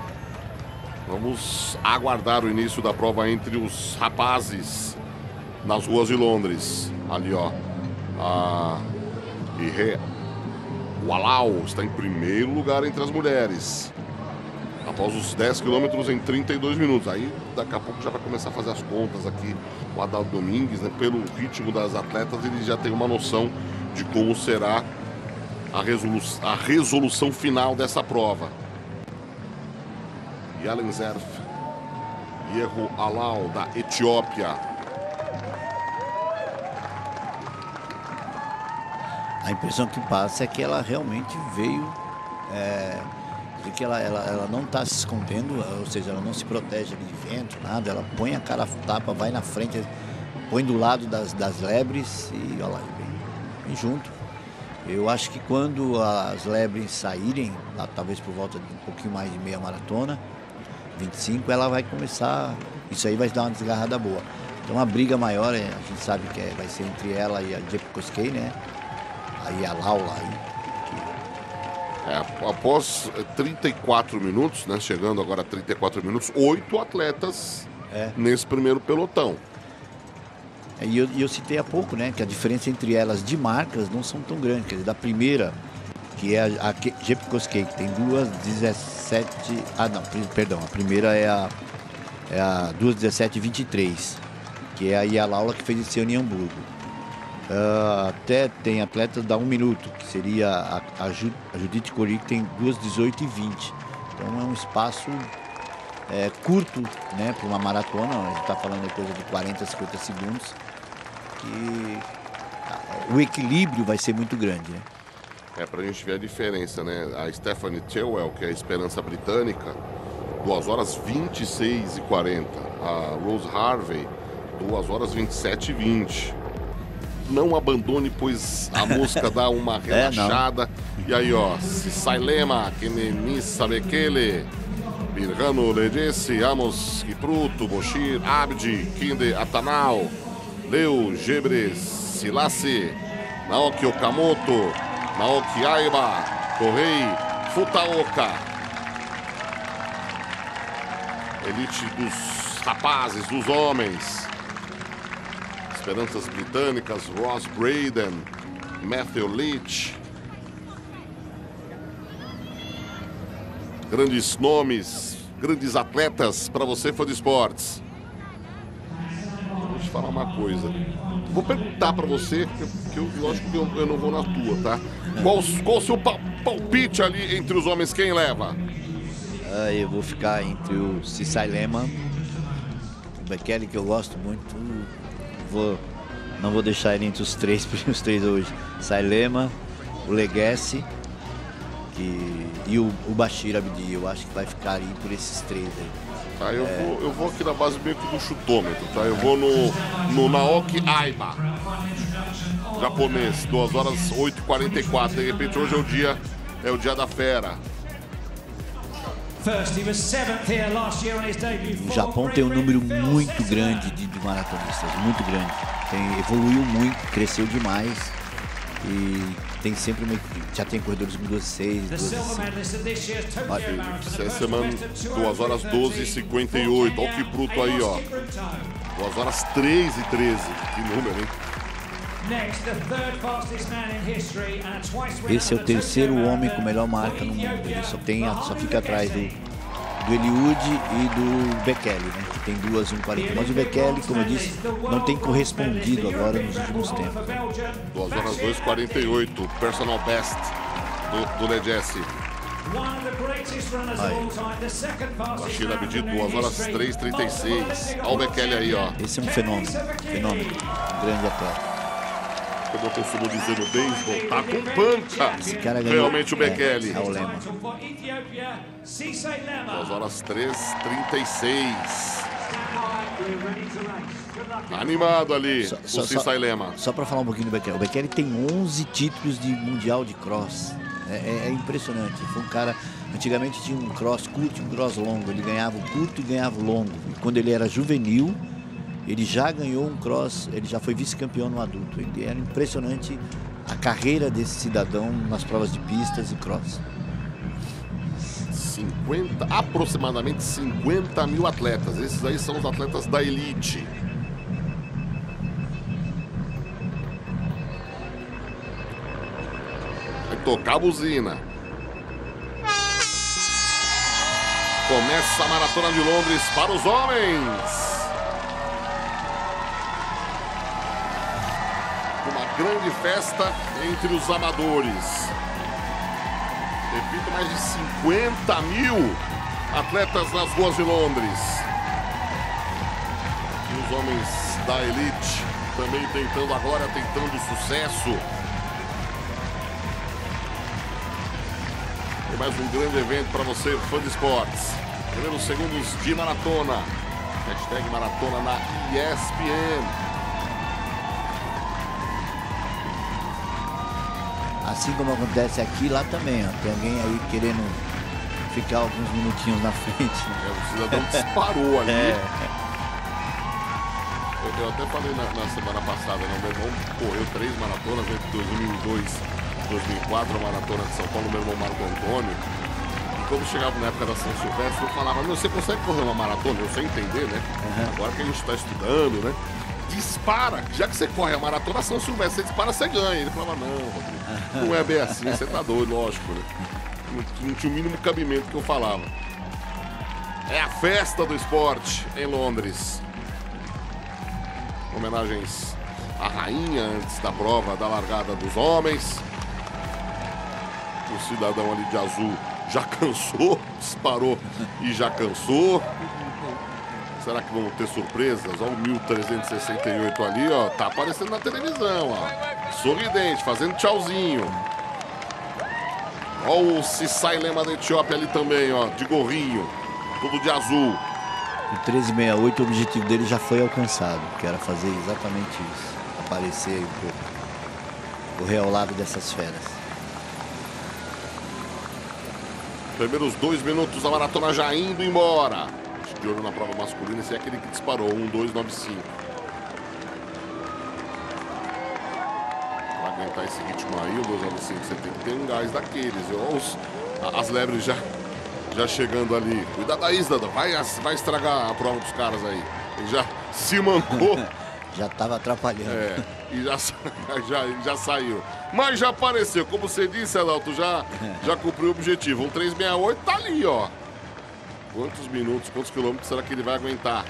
Vamos aguardar o início da prova entre os rapazes nas ruas de Londres. Ali, ó, a Iré Walau está em primeiro lugar entre as mulheres. Após os dez quilômetros em trinta e dois minutos. Aí daqui a pouco já vai começar a fazer as contas aqui o Haddad Domingues, né? Pelo ritmo das atletas, ele já tem uma noção de como será a, resolu a resolução final dessa prova. Yalen Zerf, Yerro Alau, da Etiópia. A impressão que passa é que ela realmente veio... É... que ela, ela, ela não está se escondendo, ou seja, ela não se protege de vento, nada, ela põe a cara a tapa, vai na frente, põe do lado das, das lebres e olha lá, vem, vem junto. Eu acho que quando as lebres saírem, lá, talvez por volta de um pouquinho mais de meia maratona, vinte e cinco, ela vai começar, isso aí vai dar uma desgarrada boa. Então a briga maior, a gente sabe que é, vai ser entre ela e a Jepkosgei, né? Aí a Laula aí. É, após trinta e quatro minutos, né? Chegando agora a trinta e quatro minutos, oito atletas é. nesse primeiro pelotão. E eu, eu citei há pouco, né, que a diferença entre elas de marcas não são tão grandes. Quer dizer, da primeira, que é a, a Jepkosgei, que tem duas dezessete... Ah, não, perdão. A primeira é a, é a duas dezessete vinte e três, que é a Ialaula que fez esse ano em Hamburgo. Uh, até tem atletas da um minuto, que seria a, a, a Judith Cori, que tem duas dezoito e vinte. Então é um espaço... É, curto, né, para uma maratona, a gente está falando de coisa de quarenta, cinquenta segundos, que o equilíbrio vai ser muito grande, né? É, para a gente ver a diferença, né? A Stephanie Chilwell, que é a esperança britânica, duas horas vinte e seis e quarenta. A Rose Harvey, duas horas vinte e sete e vinte. Não abandone, pois a música dá uma relaxada. É, e aí, ó, Sisailema, Kenenisa Bekele, Birhanu Ledesi, Amos Kipruto, Boshir Abdi, Kinde Atanao, Leo Gebre Silassi, Naoki Okamoto, Naoki Aiba, Torrei Futaoka. Elite dos rapazes, dos homens. Esperanças britânicas, Ross Braden, Matthew Leach. Grandes nomes, grandes atletas para você, fã de esportes. Vou te falar uma coisa. Vou perguntar para você, que eu, lógico que eu, eu não vou na tua, tá? Qual, qual o seu palpite ali entre os homens? Quem leva? Ah, eu vou ficar entre o Sisailema, o Bekele, que eu gosto muito. Vou, não vou deixar ele entre os três, os três hoje. Sailema, o Legacy. Que, e o, o Bashir Abdi, eu acho que vai ficar aí por esses três aí. Tá, eu, é... vou, eu vou aqui na base meio que do chutômetro, tá? Eu vou no, no Naoki Aiba, japonês, duas horas oito e quarenta e quatro. De repente hoje é o dia, é o dia da fera. O Japão tem um número muito grande de, de maratonistas, muito grande. Tem, evoluiu muito, cresceu demais. E tem sempre uma, já tem corredores com doze e seis, doze e cinco. Essa semana, duas horas doze e cinquenta e oito. Olha o Kipruto aí, ó. duas horas três e treze. Que número, hein? Esse é o terceiro homem com melhor marca no mundo. Ele só, tem, só fica atrás do, do Eliud e do Bekele, né? Que tem duas um quarenta. Mas o Bekele, como eu disse, não tem correspondido agora nos últimos tempos. duas horas dois e quarenta e oito, personal best do, do Ledessi. Bashir Abdi, duas horas três e trinta e seis. Olha o Bekele aí, ó. Esse é um fenômeno, fenômeno, um grande atleta. Como eu costumo dizer no beisebol, tá com panca. Esse cara ganhou, realmente o Bekele. É, é o lema. duas horas três e trinta e seis. Tá animado ali, só, o Sisailema. Só, só para falar um pouquinho do Bekele. O Bekele tem onze títulos de mundial de cross. É, é, é impressionante. Foi um cara... Antigamente tinha um cross curto e um cross longo. Ele ganhava o curto e ganhava o longo. E quando ele era juvenil, ele já ganhou um cross, ele já foi vice-campeão no adulto. Ele era impressionante a carreira desse cidadão nas provas de pistas e cross. cinquenta, aproximadamente cinquenta mil atletas. Esses aí são os atletas da elite. Vai tocar a buzina. Começa a Maratona de Londres para os homens. Grande festa entre os amadores. Repito, mais de cinquenta mil atletas nas ruas de Londres. E os homens da elite também tentando agora, tentando sucesso. Tem mais um grande evento para você, fã de esportes. Primeiros segundos de maratona. Hashtag maratona na E S P N. assim como acontece aqui, lá também, ó, tem alguém aí querendo ficar alguns minutinhos na frente. Né? É, o cidadão disparou ali. É. Eu, eu até falei na, na semana passada, né? Meu irmão correu três maratonas entre dois mil e dois e dois mil e quatro, a maratona de São Paulo, meu irmão Marco Antônio. E quando chegava na época da São Silvestre, eu falava, meu, você consegue correr uma maratona? Eu sei entender, né? Uhum. Agora que a gente está estudando, né? Dispara, já que você corre a maratona São Silvestre, você dispara, você ganha. Ele falava, não, Rodrigo, não é bem assim, você tá doido, lógico, né? Não, não tinha o mínimo cabimento que eu falava. É a festa do esporte em Londres. Homenagens à rainha antes da prova da largada dos homens. O cidadão ali de azul já cansou, disparou e já cansou. Será que vão ter surpresas? Olha o mil trezentos e sessenta e oito ali, ó. Tá aparecendo na televisão, ó. Sorridente, fazendo tchauzinho. Olha o Sisai Lema da Etiópia ali também, ó. De gorrinho. Tudo de azul. O treze sessenta e oito, o objetivo dele já foi alcançado. Que era fazer exatamente isso. Aparecer aí um pouco. Correr ao lado dessas feras. Primeiros dois minutos da maratona já indo embora. De olho na prova masculina, esse é aquele que disparou, um dois nove cinco. Para aguentar esse ritmo aí, o dois nove cinco, você tem que ter um gás daqueles. Os, as lebres já, já chegando ali. Cuidado aí, cidadão, vai, vai estragar a prova dos caras aí. Ele já se mancou. Já estava atrapalhando. É, e já, já, já saiu. Mas já apareceu, como você disse, Adalto, já, já cumpriu o objetivo. Um três sessenta e oito tá ali, ó. Quantos minutos, quantos quilômetros será que ele vai aguentar?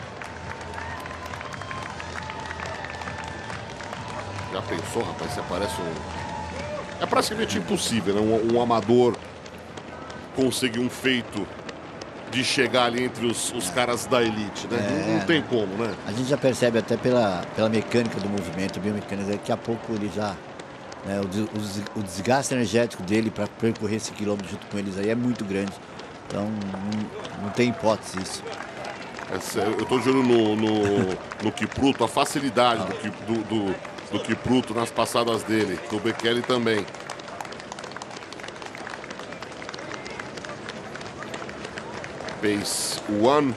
Já pensou, rapaz? Se aparece um... É praticamente impossível, né? Um, um amador conseguir um feito de chegar ali entre os, os caras da elite, né? É, não, não tem como, né? A gente já percebe até pela, pela mecânica do movimento, biomecânica, daqui a pouco ele já... Né, o, o desgaste energético dele para percorrer esse quilômetro junto com eles aí é muito grande. Então, não, não tem hipótese isso. É, eu estou de olho no, no, no Kipruto, a facilidade do, do, do, do Kipruto nas passadas dele, do Bekele também. Pace um,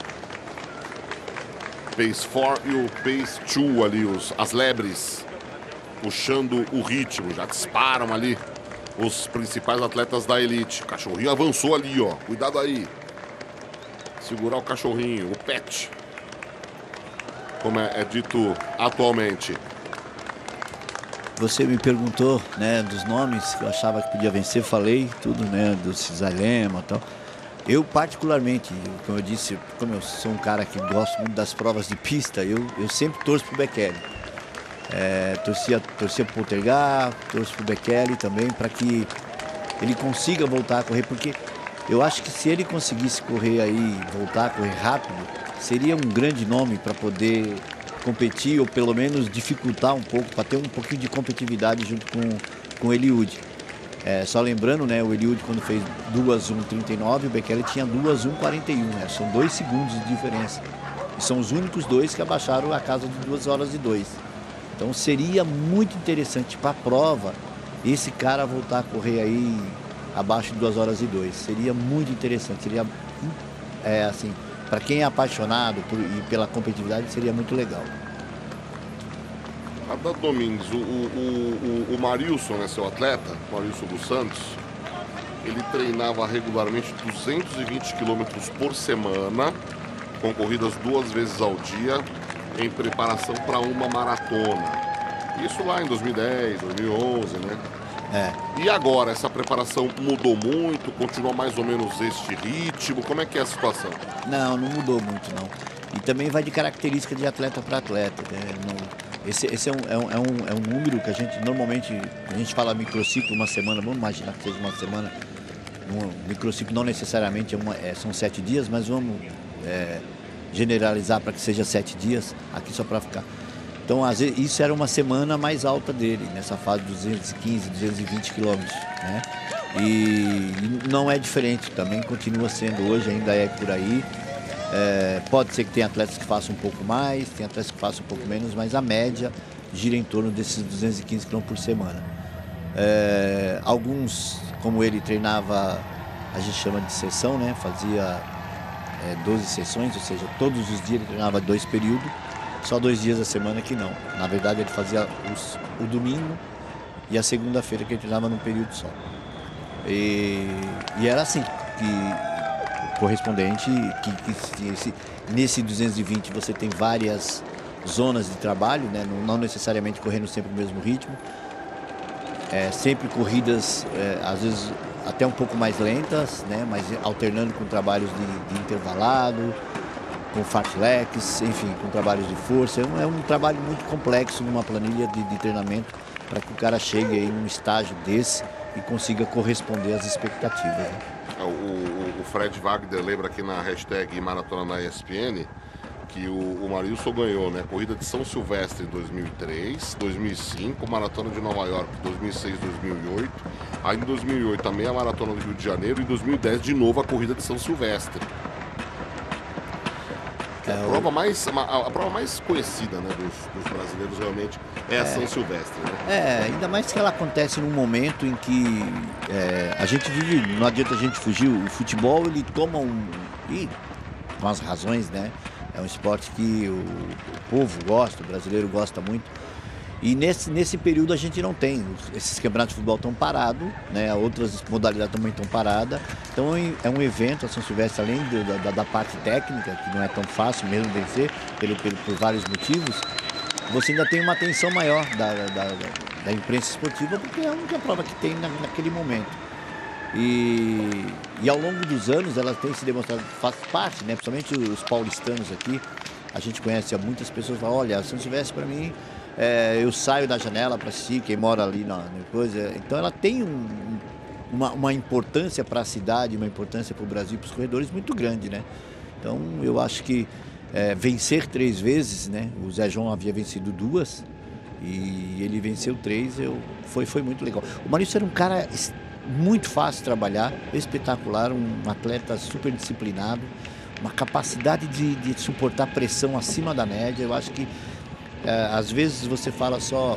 Pace quatro e o Pace dois ali, os, as lebres, puxando o ritmo, já disparam ali os principais atletas da elite. O cachorrinho avançou ali, ó. Cuidado aí. Segurar o cachorrinho, o pet. Como é, é dito atualmente. Você me perguntou, né, dos nomes que eu achava que podia vencer. Falei tudo, né, do Sisai Lema e tal. Eu, particularmente, como eu disse, como eu sou um cara que gosto muito das provas de pista, eu, eu sempre torço pro Bekele. É, torcia, torcia pro Poltergar, torço pro Bekele também, para que ele consiga voltar a correr, porque eu acho que se ele conseguisse correr aí, voltar a correr rápido, seria um grande nome para poder competir, ou pelo menos dificultar um pouco, para ter um pouquinho de competitividade junto com, com o Eliud. É, só lembrando, né, o Eliud quando fez duas um trinta e nove, o Bekele tinha duas um quarenta e um, né, são dois segundos de diferença. E são os únicos dois que abaixaram a casa de duas horas e dois. Então seria muito interessante para a prova esse cara voltar a correr aí abaixo de duas horas e dois. Seria muito interessante, seria, é, assim, para quem é apaixonado por, e pela competitividade, seria muito legal. Adalto Domingues, o, o, o, o Marilson, né, seu atleta, Marilson dos Santos, ele treinava regularmente duzentos e vinte quilômetros por semana, com corridas duas vezes ao dia, em preparação para uma maratona. Isso lá em dois mil e dez, dois mil e onze, né? É. E agora, essa preparação mudou muito? Continua mais ou menos este ritmo? Como é que é a situação? Não, não mudou muito, não. E também vai de característica de atleta para atleta. Né? Não, esse esse é, um, é, um, é, um, é um número que a gente, normalmente, a gente fala microciclo uma semana, vamos imaginar que seja uma semana. Um microciclo não necessariamente é uma, é, são sete dias, mas vamos é, generalizar para que seja sete dias, aqui só para ficar. Então, às vezes, isso era uma semana mais alta dele, nessa fase de duzentos e quinze, duzentos e vinte quilômetros, né? E não é diferente, também continua sendo hoje, ainda é por aí. É, pode ser que tenha atletas que façam um pouco mais, tem atletas que façam um pouco menos, mas a média gira em torno desses duzentos e quinze quilômetros por semana. É, alguns, como ele treinava, a gente chama de sessão, né? Fazia é, doze sessões, ou seja, todos os dias ele treinava dois períodos, só dois dias da semana que não. Na verdade ele fazia os, o domingo e a segunda-feira que ele treinava num período só. E, e era assim, que correspondente, que, que esse, nesse duzentos e vinte você tem várias zonas de trabalho, né? não, não necessariamente correndo sempre no mesmo ritmo. É, sempre corridas, é, às vezes até um pouco mais lentas, né? Mas alternando com trabalhos de, de intervalado, com fartleks, enfim, com trabalhos de força. É um, é um trabalho muito complexo numa planilha de, de treinamento para que o cara chegue aí num estágio desse e consiga corresponder às expectativas. Né? O, o, o Fred Wagner lembra aqui na hashtag Maratona na E S P N que o, o Marilson ganhou, né? Corrida de São Silvestre em dois mil e três, dois mil e cinco, Maratona de Nova York dois mil e seis, dois mil e oito. Aí em dois mil e oito também a Maratona do Rio de Janeiro e em dois mil e dez de novo a corrida de São Silvestre. É, a, prova mais, a, a prova mais conhecida, né, dos, dos brasileiros realmente é a é, São Silvestre. Né? É, ainda mais que ela acontece num momento em que é, a gente vive, não adianta a gente fugir, o futebol ele toma um... E, com as razões, né? É um esporte que o, o povo gosta, o brasileiro gosta muito. E nesse, nesse período a gente não tem. Esses campeonatos de futebol estão parados, né? Outras modalidades também estão paradas. Então é um evento, a São Silvestre, além do, da, da parte técnica, que não é tão fácil mesmo vencer, pelo, pelo, por vários motivos, você ainda tem uma atenção maior da, da, da imprensa esportiva, porque é a única prova que tem na, naquele momento. E, e ao longo dos anos ela tem se demonstrado, faz parte, né? Principalmente os paulistanos aqui, a gente conhece muitas pessoas que falam, olha, a São Silvestre para mim, é, eu saio da janela para assistir, quem mora ali na, na coisa. Então ela tem um, uma, uma importância para a cidade, uma importância para o Brasil, para os corredores muito grande, né? Então eu acho que é, vencer três vezes, né? O Zé João havia vencido duas e ele venceu três, eu, foi, foi muito legal. O Marilson era um cara muito fácil de trabalhar, espetacular, um atleta super disciplinado, uma capacidade de, de suportar pressão acima da média. Eu acho que é, às vezes você fala só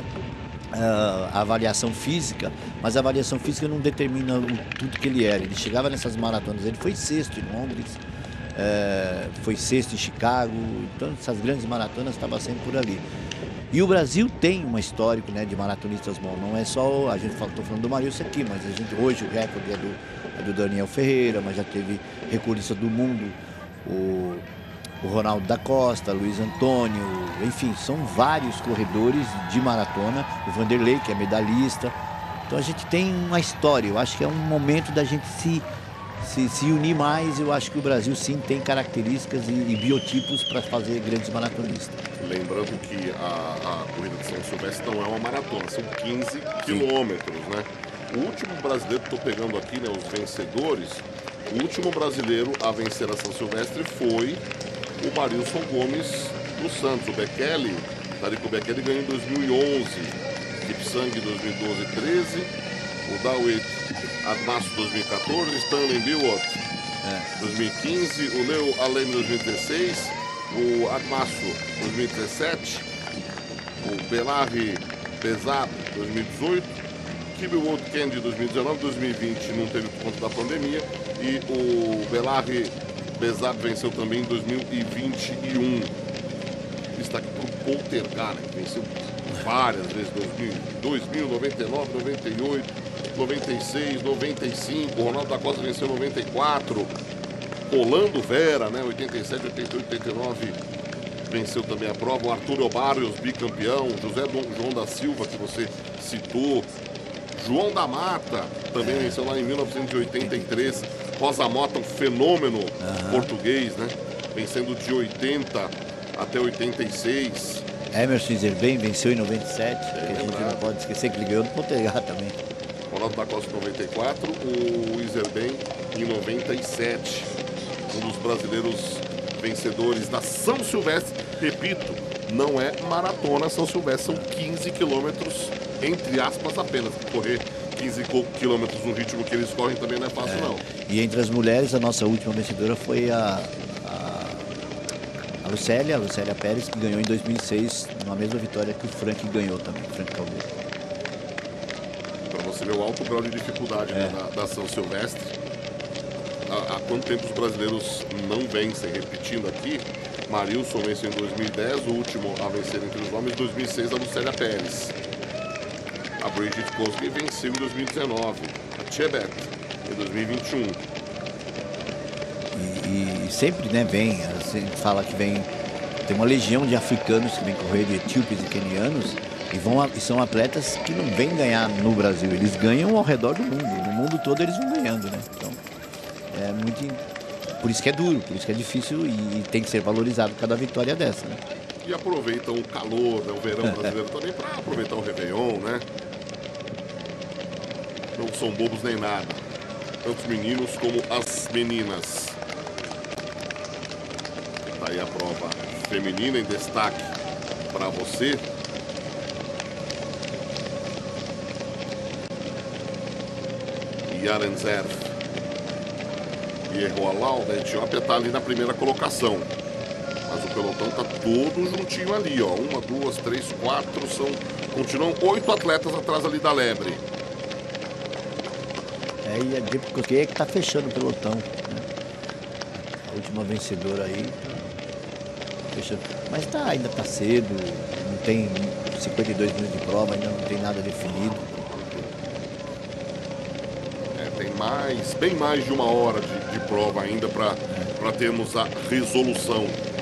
é, a avaliação física, mas a avaliação física não determina o, tudo que ele era. Ele chegava nessas maratonas, ele foi sexto em Londres, é, foi sexto em Chicago, então essas grandes maratonas estava sempre por ali. E o Brasil tem um histórico, né, de maratonistas bons, não é só, a gente estou falando do Marilson aqui, mas a gente, hoje o recorde é do, é do Daniel Ferreira, mas já teve recordista do mundo, o, o Ronaldo da Costa, Luiz Antônio, enfim, são vários corredores de maratona, o Vanderlei, que é medalhista. Então a gente tem uma história, eu acho que é um momento da gente se, se, se unir mais. Eu acho que o Brasil sim tem características e, e biotipos para fazer grandes maratonistas. Lembrando que a, a corrida de São Silvestre não é uma maratona, são quinze quilômetros, né? O último brasileiro, estou pegando aqui, né, os vencedores, o último brasileiro a vencer a São Silvestre foi o Marilson Gomes dos Santos. O Bekele, Tarico Bekele ganhou em dois mil e onze, Kipsang dois mil e doze e treze, o Dawit Admasso dois mil e quatorze, Stanley Biwott é. dois mil e quinze, o Leo Alem dois mil e dezesseis, o Admasso dois mil e dezessete, o Belari Pesado dois mil e dezoito, Kibiwot Kendi dois mil e dezenove, dois mil e vinte não teve por conta da pandemia, e o Belari Pesado venceu também em dois mil e vinte e um. Está aqui para o Poltergar, né, que venceu várias vezes, dois mil, noventa e nove, noventa e oito, noventa e seis, noventa e cinco, o Ronaldo da Costa venceu em noventa e quatro, Rolando Vera, né, oitenta e sete, oitenta e oito, oitenta e nove, venceu também a prova, o Arthur Barrios, bicampeão, José João da Silva, que você citou, João da Mata, também venceu lá em mil novecentos e oitenta e três, Rosa Mota, um fenômeno uhum. português, né, vencendo de oitenta até oitenta e seis. Emerson Iserben venceu em noventa e sete, é, a gente não pode esquecer que ele ganhou do Poltergar também. Ronaldo da Costa em noventa e quatro, o Iserben em noventa e sete. Um dos brasileiros vencedores da São Silvestre. Repito, não é maratona São Silvestre, são quinze quilômetros, entre aspas apenas. Correr quinze quilômetros no ritmo que eles correm também não é fácil, é. não. E entre as mulheres, a nossa última vencedora foi a... A Lucélia, a Lucélia Pérez, que ganhou em dois mil e seis, numa mesma vitória que o Frank ganhou também, o Frank Caldeira. Para você vê o alto grau de dificuldade É. né, da, da São Silvestre. Há, há quanto tempo os brasileiros não vencem? Repetindo aqui, Marilson venceu em dois mil e dez, o último a vencer entre os homens, em dois mil e seis, a Lucélia Pérez. A Bridget Kosgei venceu em dois mil e dezenove, a Chebet em dois mil e vinte e um. E, e sempre, né, vem, você fala que vem, tem uma legião de africanos que vem correr, de etíopes e quenianos, e, vão, a- e são atletas que não vêm ganhar no Brasil, eles ganham ao redor do mundo, no mundo todo eles vão ganhando, né? Então, é muito, in- por isso que é duro, por isso que é difícil e, tem que ser valorizado cada vitória dessa, né? E aproveitam o calor, né, o verão brasileiro também, para aproveitar o Réveillon, né? Não são bobos nem nada. Tanto os meninos como as meninas. Tá aí a prova feminina em destaque para você. Yarenzer e Erroalau da Etiópia tá ali na primeira colocação. Mas o pelotão tá todo juntinho ali, ó. Uma, duas, três, quatro, são... Continuam oito atletas atrás ali da lebre. É, e a Deep Kosgei é que tá fechando o pelotão, né? A última vencedora aí, tá fechando. Mas tá, ainda tá cedo, não tem cinquenta e dois minutos de prova, ainda não tem nada definido. É, tem mais, bem mais de uma hora de, de prova ainda para para termos a resolução.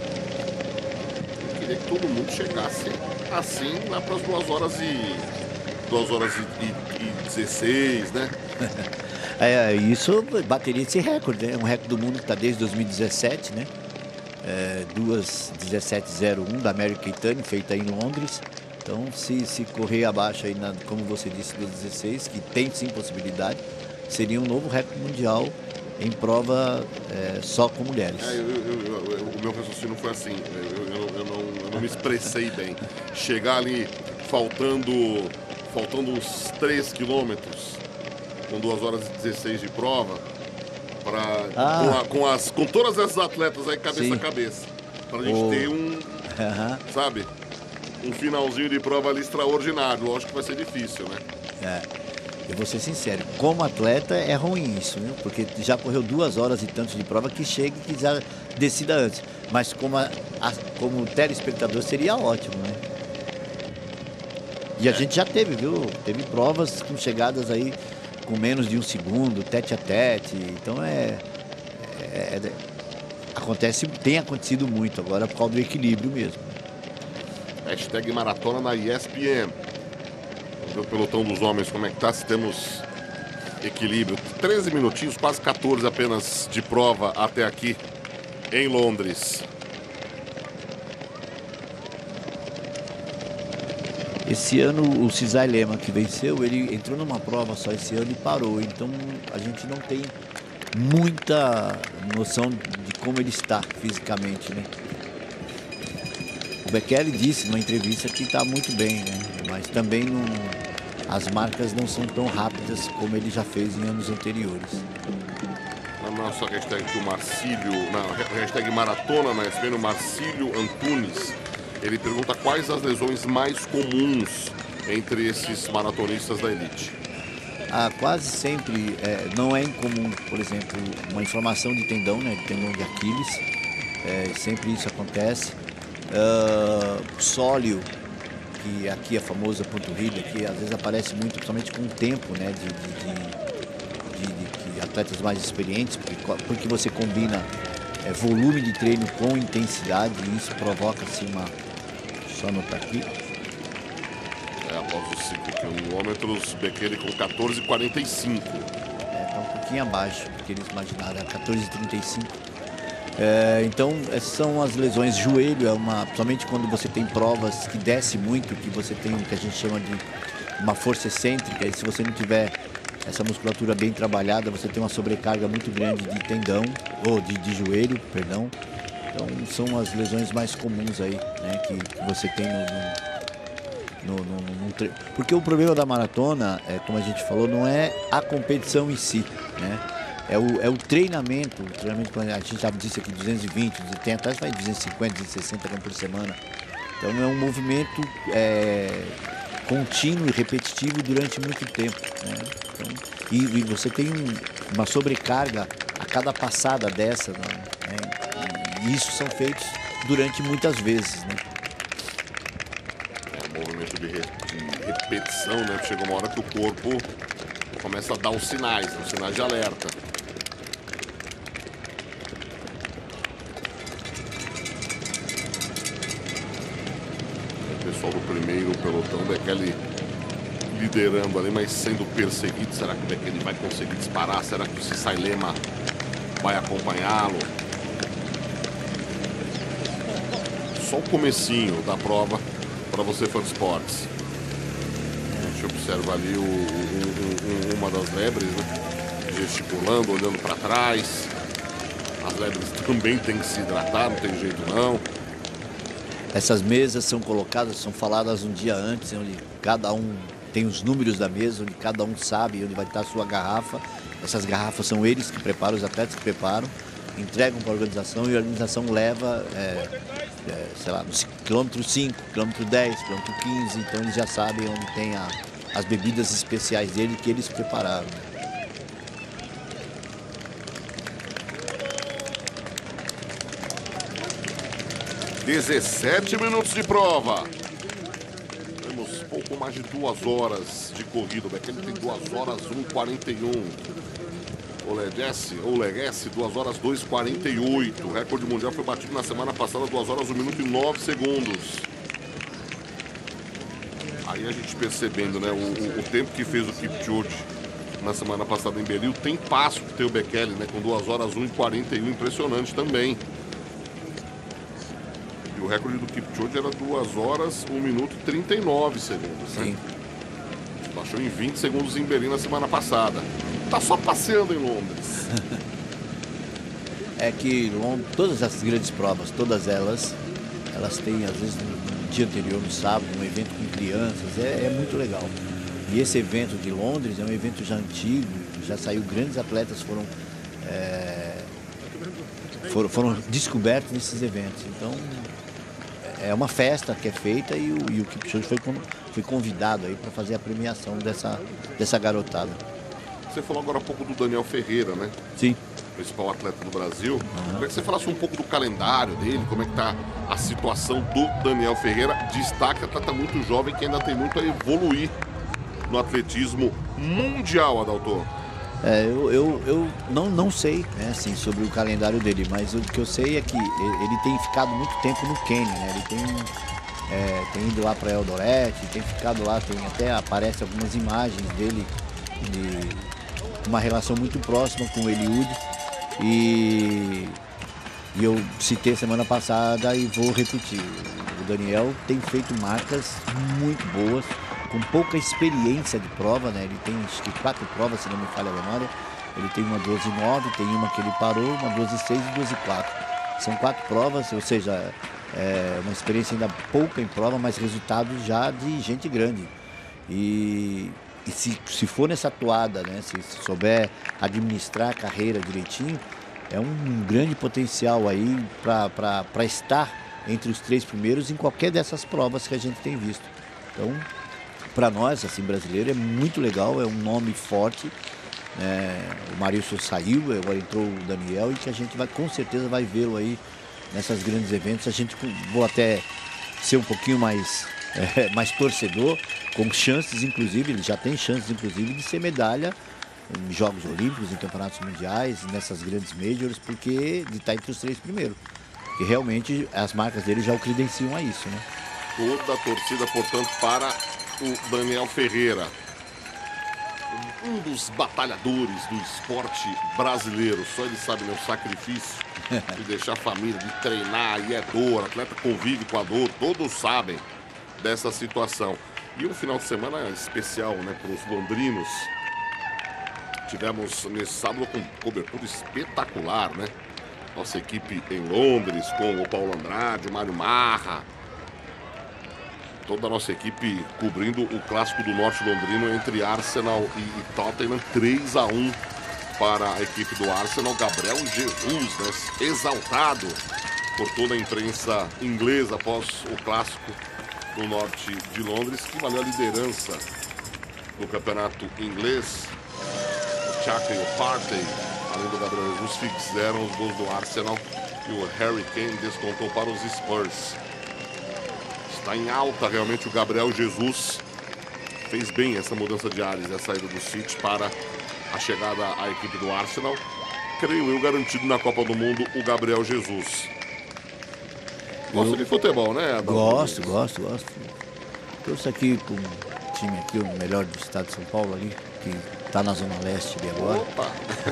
Eu queria que todo mundo chegasse assim lá para as duas horas e duas horas e, e, e dezesseis, né? É, isso bateria esse recorde, né? Um recorde do mundo que está desde dois mil e dezessete, né? É, duas dezessete zero um da Mary Keitany, feita aí em Londres. Então, se, se correr abaixo aí, na, como você disse, dos dezesseis, que tem sim possibilidade, seria um novo recorde mundial em prova é, só com mulheres. É, eu, eu, eu, eu, o meu raciocínio foi assim, eu, eu, eu, não, eu não me expressei bem. Chegar ali faltando, faltando uns três quilômetros, com duas horas e dezesseis de prova, pra, Ah. com, a- com as, com todas essas atletas aí cabeça Sim. a cabeça. Pra gente Oh. ter um, Aham. sabe, um finalzinho de prova ali extraordinário. Lógico que vai ser difícil, né? É. Eu vou ser sincero, como atleta é ruim isso, viu? Porque já correu duas horas e tantos de prova que chegue que já decida antes. Mas como, a, a- como telespectador seria ótimo, né? E a gente já teve, viu? Teve provas com chegadas aí com menos de um segundo, tete a tete. Então é, é- é- acontece, tem acontecido muito agora por causa do equilíbrio mesmo. Hashtag maratona na E S P N. Vamos ver o pelotão dos homens, como é que tá, se temos equilíbrio. treze minutinhos, quase quatorze apenas de prova até aqui em Londres. Esse ano o Cisai Lema que venceu, ele entrou numa prova só esse ano e parou. Então a gente não tem muita noção de como ele está fisicamente, né? O Bekele disse numa entrevista que está muito bem, né? Mas também não, as marcas não são tão rápidas como ele já fez em anos anteriores. Na nossa hashtag aqui, o Marcílio, na hashtag maratona, na S P N, o Marcílio Antunes, ele pergunta quais as lesões mais comuns entre esses maratonistas da elite. Ah, quase sempre é, não é incomum, por exemplo, uma inflamação de tendão, né, de tendão de Aquiles, é, sempre isso acontece. Ah, sólio, que aqui é a famosa panturrilha, que às vezes aparece muito, principalmente com o tempo, né, de, de, de, de, de- de atletas mais experientes, porque, co- porque você combina é, volume de treino com intensidade e isso provoca assim uma... Só anotar aqui. É, após os cinco quilômetros, Bekele com quatorze e quarenta e cinco. É, tá um pouquinho abaixo do que eles imaginaram, é quatorze e trinta e cinco. É, então, essas são as lesões. Joelho é uma, principalmente quando você tem provas que desce muito, que você tem o que a gente chama de uma força excêntrica, e se você não tiver essa musculatura bem trabalhada, você tem uma sobrecarga muito grande de tendão, ou de, de joelho, perdão. Então, são as lesões mais comuns aí, né, que, que você tem no, no, no, no, no tre... Porque o problema da maratona, é, como a gente falou, não é a competição em si, né? É o, é o treinamento, o treinamento, a gente já disse aqui duzentos e vinte, tem atrás vai duzentos e cinquenta, duzentos e sessenta gramas por semana. Então é um movimento é, contínuo e repetitivo durante muito tempo, né? Então, e, e você tem um, uma sobrecarga a cada passada dessa, né? E isso são feitos durante muitas vezes, né? É um movimento de, re, de repetição, né? Chega uma hora que o corpo começa a dar os sinais, os sinais de alerta. O pessoal do primeiro pelotão, Bekele liderando ali, mas sendo perseguido. Será que o Bekele vai conseguir disparar? Será que o Cissai Lema vai acompanhá-lo? Só o comecinho da prova para você, fã de esportes. A gente observa ali o, o, o, uma das lebres, né? Gesticulando, olhando para trás. As lebres também têm que se hidratar, não tem jeito não. Essas mesas são colocadas, são faladas um dia antes, onde cada um tem os números da mesa, onde cada um sabe onde vai estar a sua garrafa. Essas garrafas são eles que preparam, os atletas que preparam, entregam para a organização e a organização leva, é, é, sei lá, no quilômetro cinco, quilômetro dez, quilômetro quinze, então eles já sabem onde tem a, as bebidas especiais dele que eles prepararam. dezessete minutos de prova. Temos pouco mais de duas horas de corrida. O Bekele tem duas horas um e quarenta e um. O Leguesse, ou Leguesse, duas horas dois e quarenta e oito. O recorde mundial foi batido na semana passada, duas horas um minuto e nove segundos. Aí a gente percebendo, né, o, o, o tempo que fez o Kipchoge na semana passada em Berlim, o tempasso que tem o Bekele, né, com duas horas um e quarenta e um, impressionante também. O recorde do Kipchoge era duas horas, um minuto e trinta e nove segundos. Sim. Né? Baixou em vinte segundos em Berlim na semana passada. Tá só passeando em Londres. É que Londres, todas as grandes provas, todas elas, elas têm, às vezes, no dia anterior, no sábado, um evento com crianças. É, é muito legal. E esse evento de Londres é um evento já antigo, já saiu, grandes atletas foram, é, foram, foram descobertos nesses eventos. Então, é uma festa que é feita e o, e o Kipchoge foi, foi convidado aí para fazer a premiação dessa, dessa garotada. Você falou agora há pouco do Daniel Ferreira, né? Sim. Principal atleta do Brasil. Uhum. Queria que você falasse um pouco do calendário dele, como é que tá a situação do Daniel Ferreira. Destaque, atleta muito jovem que ainda tem muito a evoluir no atletismo mundial, Adalto. É, eu, eu, eu não, não sei, né, assim, sobre o calendário dele, mas o que eu sei é que ele, ele tem ficado muito tempo no Quênia, né? Ele tem, é, tem ido lá para Eldoret, tem ficado lá, tem até aparece algumas imagens dele de uma relação muito próxima com o Eliud. E, e eu citei semana passada e vou repetir. O Daniel tem feito marcas muito boas, com pouca experiência de prova, né? Ele tem acho que quatro provas, se não me falha a memória. Ele tem uma doze nove, tem uma que ele parou, uma doze seis e doze quatro. São quatro provas, ou seja, é uma experiência ainda pouca em prova, mas resultados já de gente grande. E, e se, se for nessa toada, né? Se, se souber administrar a carreira direitinho, é um grande potencial aí para estar entre os três primeiros em qualquer dessas provas que a gente tem visto. Então, para nós, assim, brasileiro, é muito legal, é um nome forte. É, o Marilson saiu, agora entrou o Daniel e que a gente vai, com certeza vai vê-lo aí nessas grandes eventos. A gente vou até ser um pouquinho mais, é, mais torcedor, com chances, inclusive, ele já tem chances, inclusive, de ser medalha em Jogos Olímpicos, em Campeonatos Mundiais, nessas grandes majors, porque de estar entre os três primeiros. Porque realmente as marcas dele já o credenciam a isso, né? Toda a torcida, portanto, para o Daniel Ferreira, um dos batalhadores do esporte brasileiro. Só ele sabe, né, o sacrifício de deixar a família, de treinar, e é dor, atleta convive com a dor, todos sabem dessa situação. E um final de semana especial, né, para os londrinos. Tivemos nesse sábado com cobertura espetacular, né? Nossa equipe em Londres, com o Paulo Andrade, o Mário Marra. Toda a nossa equipe cobrindo o clássico do norte londrino entre Arsenal e, e Tottenham, três a um para a equipe do Arsenal. Gabriel Jesus, né, exaltado por toda a imprensa inglesa após o clássico no norte de Londres, que valeu a liderança no campeonato inglês. O Chaka e o Partey, além do Gabriel Jesus, fizeram os gols do Arsenal e o Harry Kane descontou para os Spurs. Está em alta realmente o Gabriel Jesus. Fez bem essa mudança de ares, a saída do City para a chegada à equipe do Arsenal. Creio eu, garantido na Copa do Mundo, o Gabriel Jesus. Gosta de futebol, né, Adão? Gosto, gosto, gosto. Trouxe aqui para um time aqui, o melhor do estado de São Paulo ali, que está na Zona Leste ali agora. Opa!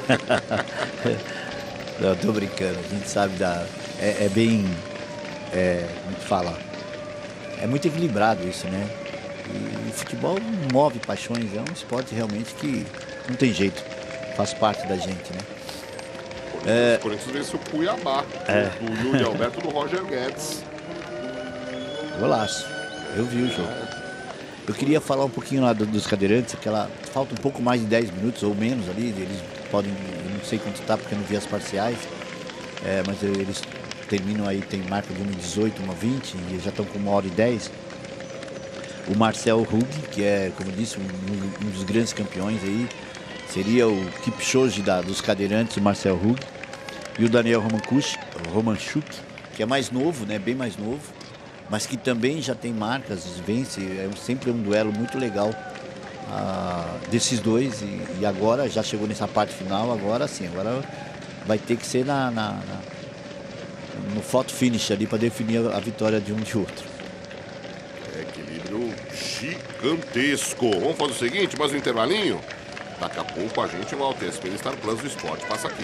Eu tô brincando, a gente sabe da... É, é bem... É, como que fala? É muito equilibrado isso, né? E o futebol move paixões, é um esporte realmente que não tem jeito, faz parte da gente, né? É... O Corinthians vence o Cuiabá, é. do Yuri Alberto e do Roger Guedes. Golaço, eu vi o jogo. Eu queria falar um pouquinho lá dos cadeirantes, que ela falta um pouco mais de dez minutos ou menos ali, eles podem, eu não sei quanto tá porque eu não vi as parciais, é, mas eles terminam aí, tem marca de uma e dezoito, uma e vinte e já estão com uma hora e dez. O Marcel Hug, que é, como eu disse, um, um dos grandes campeões aí, seria o Kipchoge da, dos cadeirantes, o Marcel Hug. E o Daniel Romanchuk, que é mais novo, né, bem mais novo, mas que também já tem marcas, vence, é sempre um duelo muito legal ah, desses dois. E, e agora, já chegou nessa parte final, agora sim, agora vai ter que ser na, na, na, no photo finish ali para definir a, a vitória de um de outro. Equilíbrio gigantesco. Vamos fazer o seguinte, mais um intervalinho? Daqui a pouco a gente volta. Esse pelo Star Plus do Esporte passa aqui.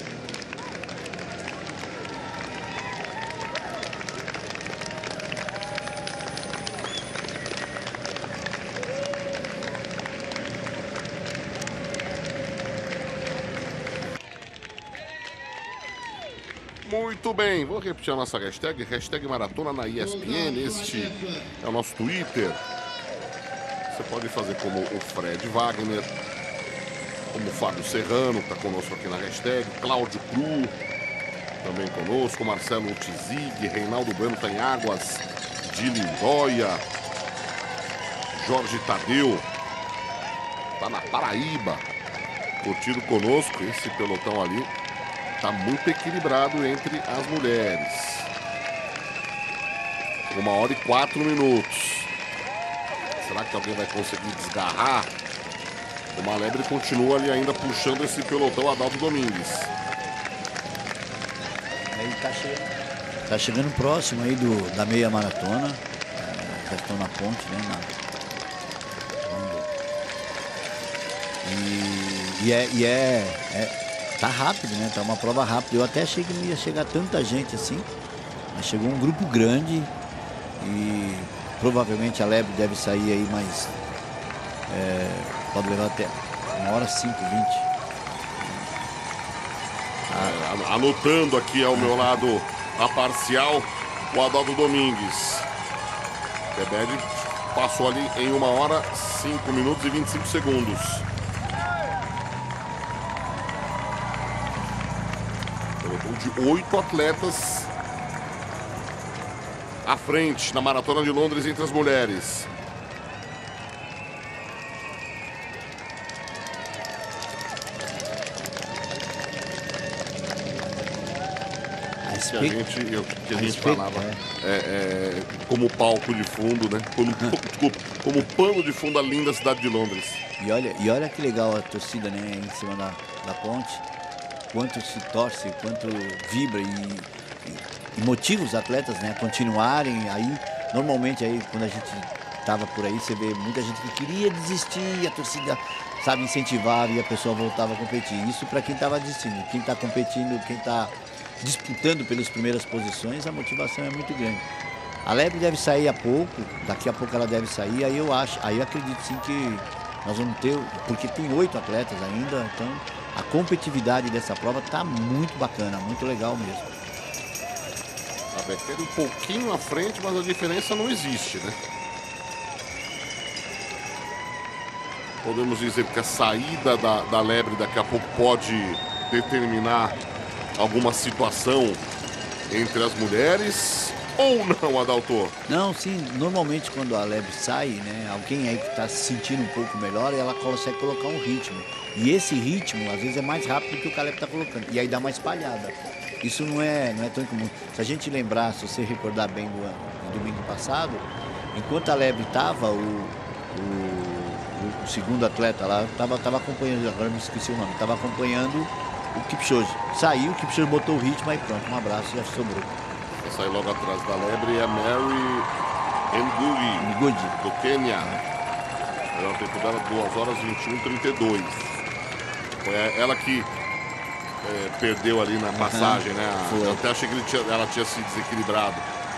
Muito bem, vou repetir a nossa hashtag, hashtag Maratona na E S P N, este é o nosso Twitter. Você pode fazer como o Fred Wagner, como o Fábio Serrano, que está conosco aqui na hashtag, Cláudio Cru, também conosco, Marcelo Tizig, Reinaldo Bueno está em Águas, de Lindóia, Jorge Tadeu, está na Paraíba, curtindo conosco, esse pelotão ali. Está muito equilibrado entre as mulheres. Uma hora e quatro minutos. Será que alguém vai conseguir desgarrar? O Malebre continua ali ainda puxando esse pelotão, Adalto Domingues. Aí tá chegando, tá chegando próximo aí do, da meia maratona. É, já estão na ponte, né? Na... E, e é... E é, é... Tá rápido, né? Tá uma prova rápida. Eu até achei que não ia chegar tanta gente assim. Mas chegou um grupo grande. E provavelmente a Lebre deve sair aí mais... É, pode levar até uma hora cinco, vinte. Ah. É, anotando aqui ao meu lado a parcial, o Adalto Domingues. Tebede passou ali em uma hora, cinco minutos e vinte e cinco segundos. De oito atletas à frente na Maratona de Londres entre as mulheres. Que a gente, eu, que a a gente falava é. É, é, como palco de fundo, né? Como, como, como pano de fundo a linda cidade de Londres. E olha, e olha que legal a torcida, né? Em cima da, da ponte. Quanto se torce, quanto vibra e, e, e motiva os atletas, né, a continuarem. Aí, normalmente, aí, quando a gente estava por aí, você vê muita gente que queria desistir, a torcida, sabe, incentivava e a pessoa voltava a competir. Isso para quem estava desistindo. Quem está competindo, quem está disputando pelas primeiras posições, a motivação é muito grande. A Lebre deve sair a pouco, daqui a pouco ela deve sair, aí eu acho, aí eu acredito sim que nós vamos ter, porque tem oito atletas ainda, então... A competitividade dessa prova está muito bacana, muito legal mesmo. A Becker um pouquinho à frente, mas a diferença não existe, né? Podemos dizer que a saída da, da Lebre daqui a pouco pode determinar alguma situação entre as mulheres. ou não, Adalto? Não, sim, normalmente quando a lebre sai, né, alguém aí que está se sentindo um pouco melhor, ela consegue colocar um ritmo. E esse ritmo, às vezes, é mais rápido do que o Caleb está colocando. E aí dá uma espalhada. Isso não é, não é tão comum. Se a gente lembrar, se você recordar bem do, do domingo passado, enquanto a lebre estava, o, o, o segundo atleta lá estava tava acompanhando, agora me esqueci o nome, estava acompanhando o Kipchoge. Saiu, o Kipchoge botou o ritmo, aí pronto, um abraço, já sobrou. Sai logo atrás da lebre é a Mary Ngugi, do Quênia. O tempo dela duas horas vinte e um, trinta e dois. Foi ela que é, perdeu ali na passagem, uhum. né? Eu até achei que ele tinha, ela tinha se desequilibrado.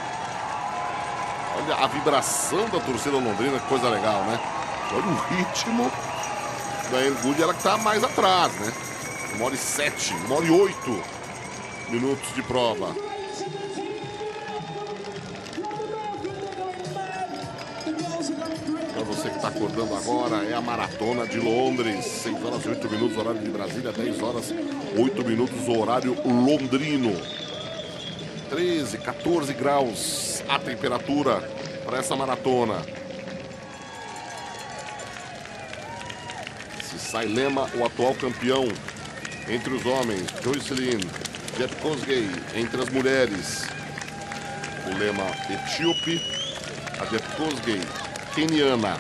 Olha a vibração da torcida londrina, que coisa legal, né? Olha o ritmo da Ngugi, ela que tá mais atrás, né? Uma hora e sete, uma hora e oito minutos de prova. Para você que está acordando agora, é a Maratona de Londres. seis horas e oito minutos, horário de Brasília. dez horas e oito minutos, horário londrino. treze, quatorze graus a temperatura para essa maratona. Se sai Lema, o atual campeão entre os homens. Joycelyn Jepkosgei entre as mulheres. O Lema etíope, a Jepkosgei queniana.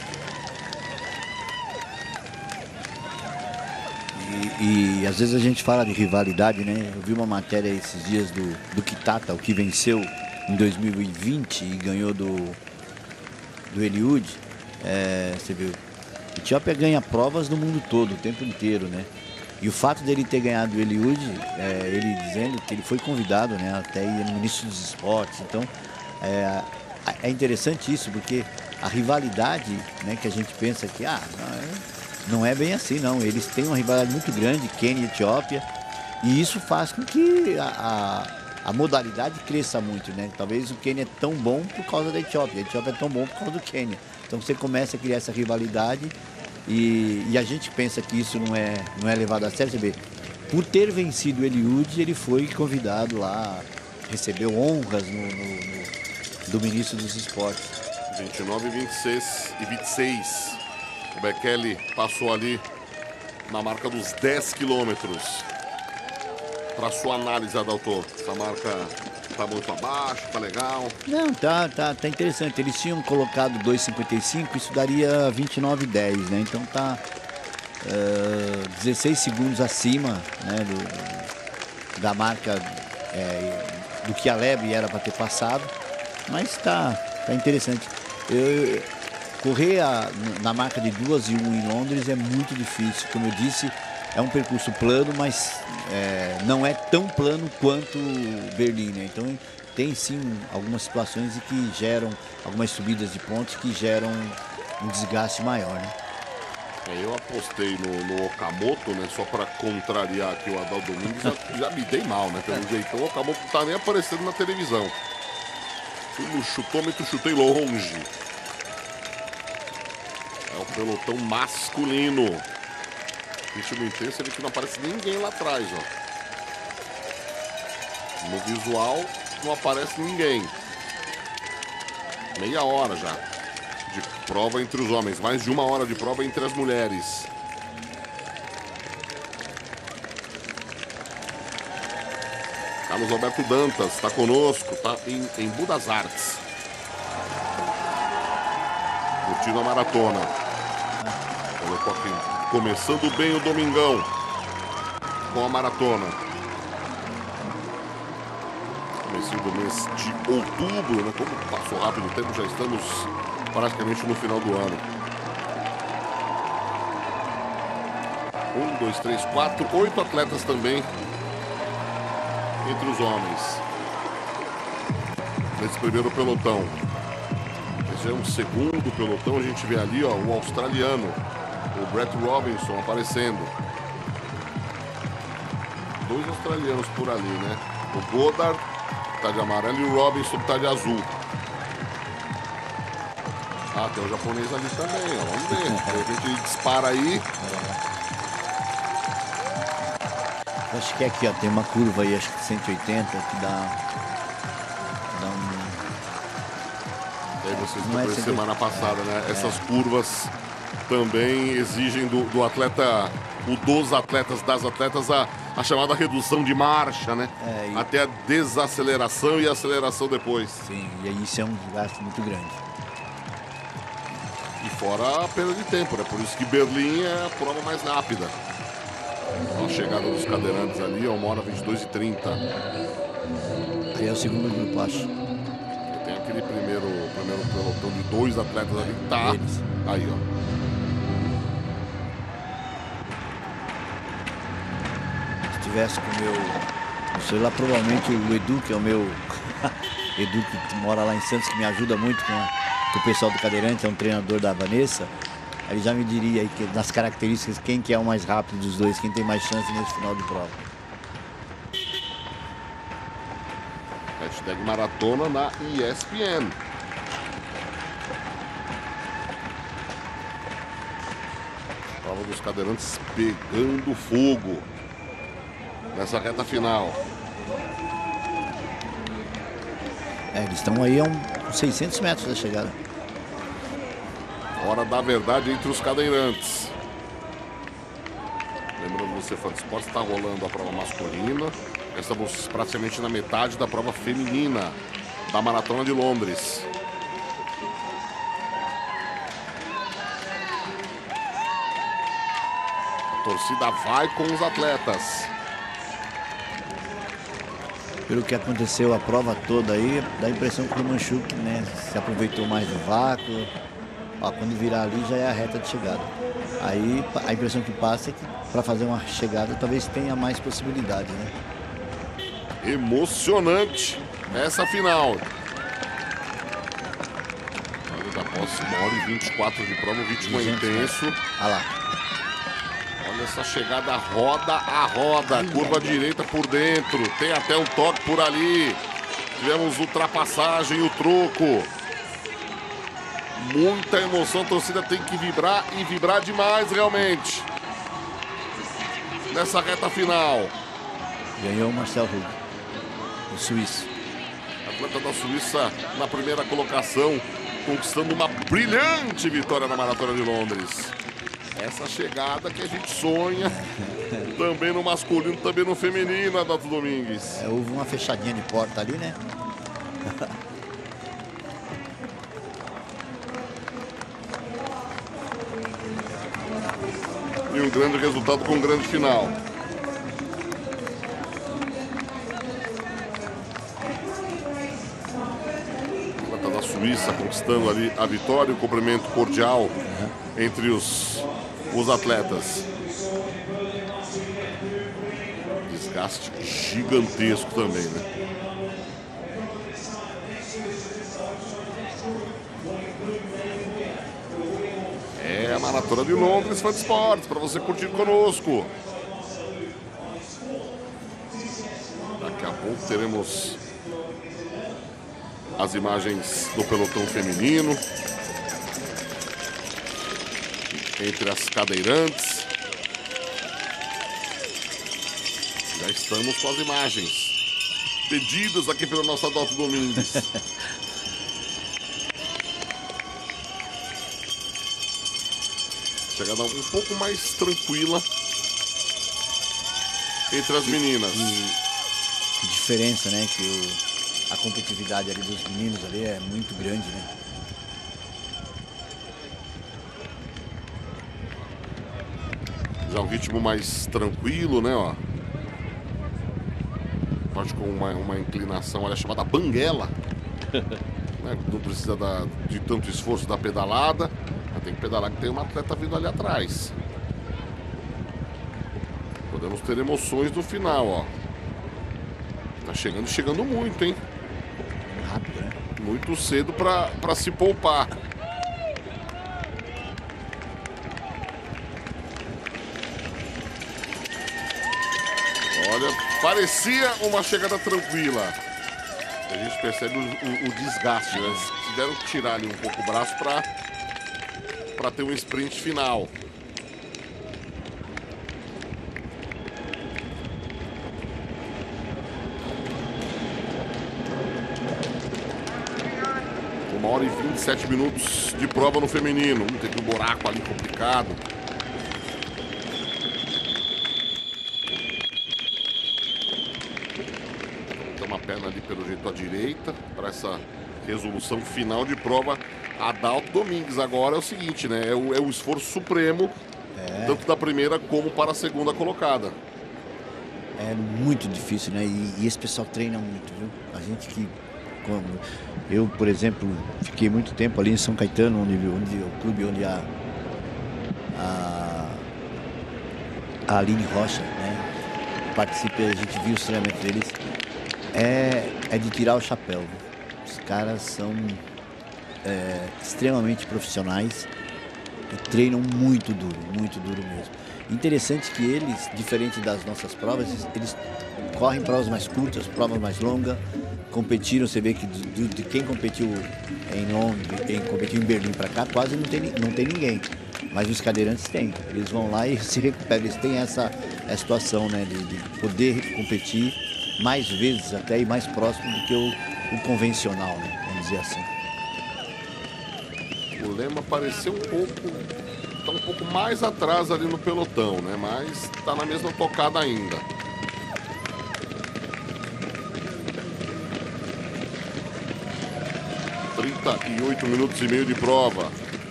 E, e às vezes a gente fala de rivalidade, né? Eu vi uma matéria esses dias do, do Kitata, o que venceu em dois mil e vinte e ganhou do, do Eliud. É, você viu? A Etiópia ganha provas no mundo todo, o tempo inteiro, né? E o fato dele ter ganhado o Eliud, é, ele dizendo que ele foi convidado, né? Até ir no ministro dos esportes. Então, é, é interessante isso, porque a rivalidade, né, que a gente pensa que ah, não, é, não é bem assim, não. Eles têm uma rivalidade muito grande, Quênia e Etiópia, e isso faz com que a, a, a modalidade cresça muito, né? Talvez o Quênia é tão bom por causa da Etiópia, a Etiópia é tão bom por causa do Quênia. Então você começa a criar essa rivalidade e, e a gente pensa que isso não é, não é levado a sério. Você vê, por ter vencido o Eliud, ele foi convidado lá, recebeu honras no, no, no, do ministro dos esportes. vinte e nove, vinte e seis e vinte e seis. O Bekele passou ali na marca dos dez quilômetros. Para sua análise, Adalto, essa marca tá muito abaixo, tá legal? Não, tá, tá, tá interessante. Eles tinham colocado dois e cinquenta e cinco, isso daria vinte e nove e dez, né? Então tá uh, dezesseis segundos acima, né, do, da marca é, do que a lebre era para ter passado. Mas tá, tá interessante. Eu, correr a, na marca de duas e um em Londres é muito difícil. Como eu disse, é um percurso plano, mas é, não é tão plano quanto Berlim, né? Então tem sim algumas situações que geram, algumas subidas de pontes que geram um desgaste maior, né? É, eu apostei no, no Okamoto, né? Só para contrariar aqui o Adalto Domingues, já, já me dei mal, né? Pelo jeitão, o Okamoto não tá nem aparecendo na televisão. Fui no chutômetro, chutei longe. É o pelotão masculino. Ritmo intenso, ele que não aparece ninguém lá atrás, ó. No visual, não aparece ninguém. Meia hora já de prova entre os homens. Mais de uma hora de prova entre as mulheres. Carlos Alberto Dantas está conosco, está em, em Budas Artes. Curtindo a maratona. Colocou aqui, começando bem o domingão com a maratona. Comecinho do mês de outubro, né? Como passou rápido o tempo, já estamos praticamente no final do ano. Um, dois, três, quatro, oito atletas também entre os homens. Nesse primeiro pelotão. Esse é um segundo pelotão. A gente vê ali, ó, o australiano, o Brett Robinson aparecendo. Dois australianos por ali, né? O Goddard tá de amarelo e o Robinson tá de azul. Ah, tem o japonês ali também, ó. Vamos ver. De repente ele dispara aí. Acho que aqui, ó, tem uma curva aí, acho que cento e oitenta, que dá, dá um E aí vocês Não é viram sempre- semana passada, né? É. Essas curvas também exigem do, do atleta, o dos atletas, das atletas, a, a chamada redução de marcha, né? É, e- Até a desaceleração e a aceleração depois. Sim, e aí isso é um gasto muito grande. E fora a perda de tempo, né? Por isso que Berlim é a prova mais rápida. A chegada dos cadeirantes ali é uma hora vinte e dois e trinta. Aí é o segundo grupo, acho. Tem aquele primeiro, primeiro pelotão de dois atletas ali que tá. Eles. Aí, ó. Se tivesse com o meu, meu celular, provavelmente o Edu, que é o meu Edu que mora lá em Santos, que me ajuda muito com, a- com o pessoal do cadeirante, é um treinador da Vanessa. Ele já me diria aí que nas características quem que é o mais rápido dos dois, quem tem mais chance nesse final de prova. Hashtag maratona na E S P N. Prova dos cadeirantes pegando fogo nessa reta final. É, eles estão aí a uns seiscentos metros da chegada. Hora da verdade entre os cadeirantes. Lembrando você, fã de esportes, está rolando a prova masculina. Estamos praticamente na metade da prova feminina da Maratona de Londres. A torcida vai com os atletas. Pelo que aconteceu a prova toda aí, dá a impressão que o Manchuk, né, se aproveitou mais do vácuo. Ó, quando virar ali já é a reta de chegada. Aí a impressão que passa é que para fazer uma chegada talvez tenha mais possibilidade, né? Emocionante essa final. Olha, após uma hora e vinte e quatro de prova, o ritmo é intenso. Olha lá. Olha essa chegada roda a roda, curva direita por dentro, tem até um toque por ali. Tivemos ultrapassagem, o troco. Muita emoção, a torcida tem que vibrar e vibrar demais realmente. Nessa reta final. Ganhou o Marcel Hug, o suíço. Atleta da Suíça na primeira colocação, conquistando uma brilhante vitória na Maratona de Londres. Essa chegada que a gente sonha, também no masculino, também no feminino, Adalto Domingues. É, houve uma fechadinha de porta ali, né? E um grande resultado com um grande final. Atleta da Suíça conquistando ali a vitória, o cumprimento cordial entre os, os atletas. Desgaste gigantesco também, né? É a Maratona de Londres, fã de esportes, para você curtir conosco. Daqui a pouco teremos as imagens do pelotão feminino, entre as cadeirantes. Já estamos com as imagens pedidas aqui pelo nosso Adalto Domingues. Chegada um pouco mais tranquila entre as meninas. E que diferença, né? Que o, a competitividade ali dos meninos ali é muito grande, né? Já um ritmo mais tranquilo, né? Ó. Pode com uma, uma inclinação, olha, chamada banguela. Né? Não precisa da, de tanto esforço da pedalada. Mas tem que pedalar que tem uma atleta vindo ali atrás. Podemos ter emoções no final, ó. Tá chegando, chegando muito, hein? Rápido, né? Muito cedo pra, pra se poupar. Olha, parecia uma chegada tranquila. A gente percebe o, o, o desgaste, né? Tiveram que tirar ali um pouco o braço pra, pra ter um sprint final. Uma hora e vinte e sete minutos de prova no feminino. Um teve um buraco ali complicado. Tem uma perna ali pelo jeito à direita para essa resolução final de prova. Adalto Domingues. Agora é o seguinte, né? É o, é o esforço supremo, é. tanto da primeira como para a segunda colocada. É muito difícil, né? E, e esse pessoal treina muito, viu? A gente que... Como eu, por exemplo, fiquei muito tempo ali em São Caetano, onde, onde o clube onde a, a, a Aline Rocha, né, participa, a gente viu os treinamentos deles, é, é de tirar o chapéu. Viu? Os caras são é, extremamente profissionais e treinam muito duro, muito duro mesmo. Interessante que eles, diferente das nossas provas, eles correm provas mais curtas, provas mais longas. Competiram, você vê que de, de quem competiu em Londres, quem competiu em Berlim para cá, quase não tem, não tem ninguém. Mas os cadeirantes têm. Eles vão lá e se recuperam. Eles têm essa, essa situação, né, de, de poder competir mais vezes até e mais próximo do que o, o convencional, né, vamos dizer assim. O Lema pareceu um pouco, está um pouco mais atrás ali no pelotão, né, mas está na mesma tocada ainda. trinta e oito minutos e meio de prova.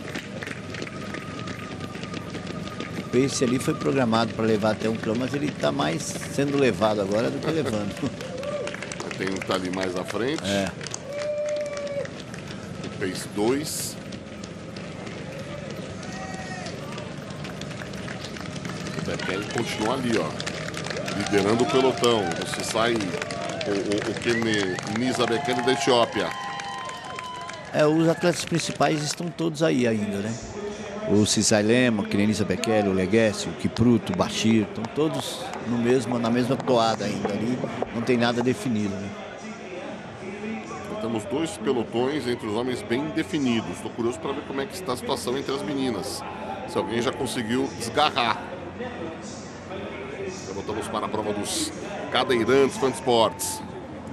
O pace ali foi programado para levar até um quilômetro, mas ele está mais sendo levado agora do que levando. Tem um que tá ali mais à frente. É. O pace dois. O Bekele continua ali, ó, liderando o pelotão. Você sai o, o, o Kenenisa Bekele da Etiópia. É, os atletas principais estão todos aí ainda, né? O Cisai Lema, o Kenenisa Bekele, o Leguesse, o Kipruto, o Bashir, estão todos no mesmo, na mesma toada ainda ali, não tem nada definido, né? Temos dois pelotões entre os homens bem definidos. Estou curioso para ver como é que está a situação entre as meninas. Se alguém já conseguiu desgarrar. Já voltamos para a prova dos cadeirantes Fan Sports.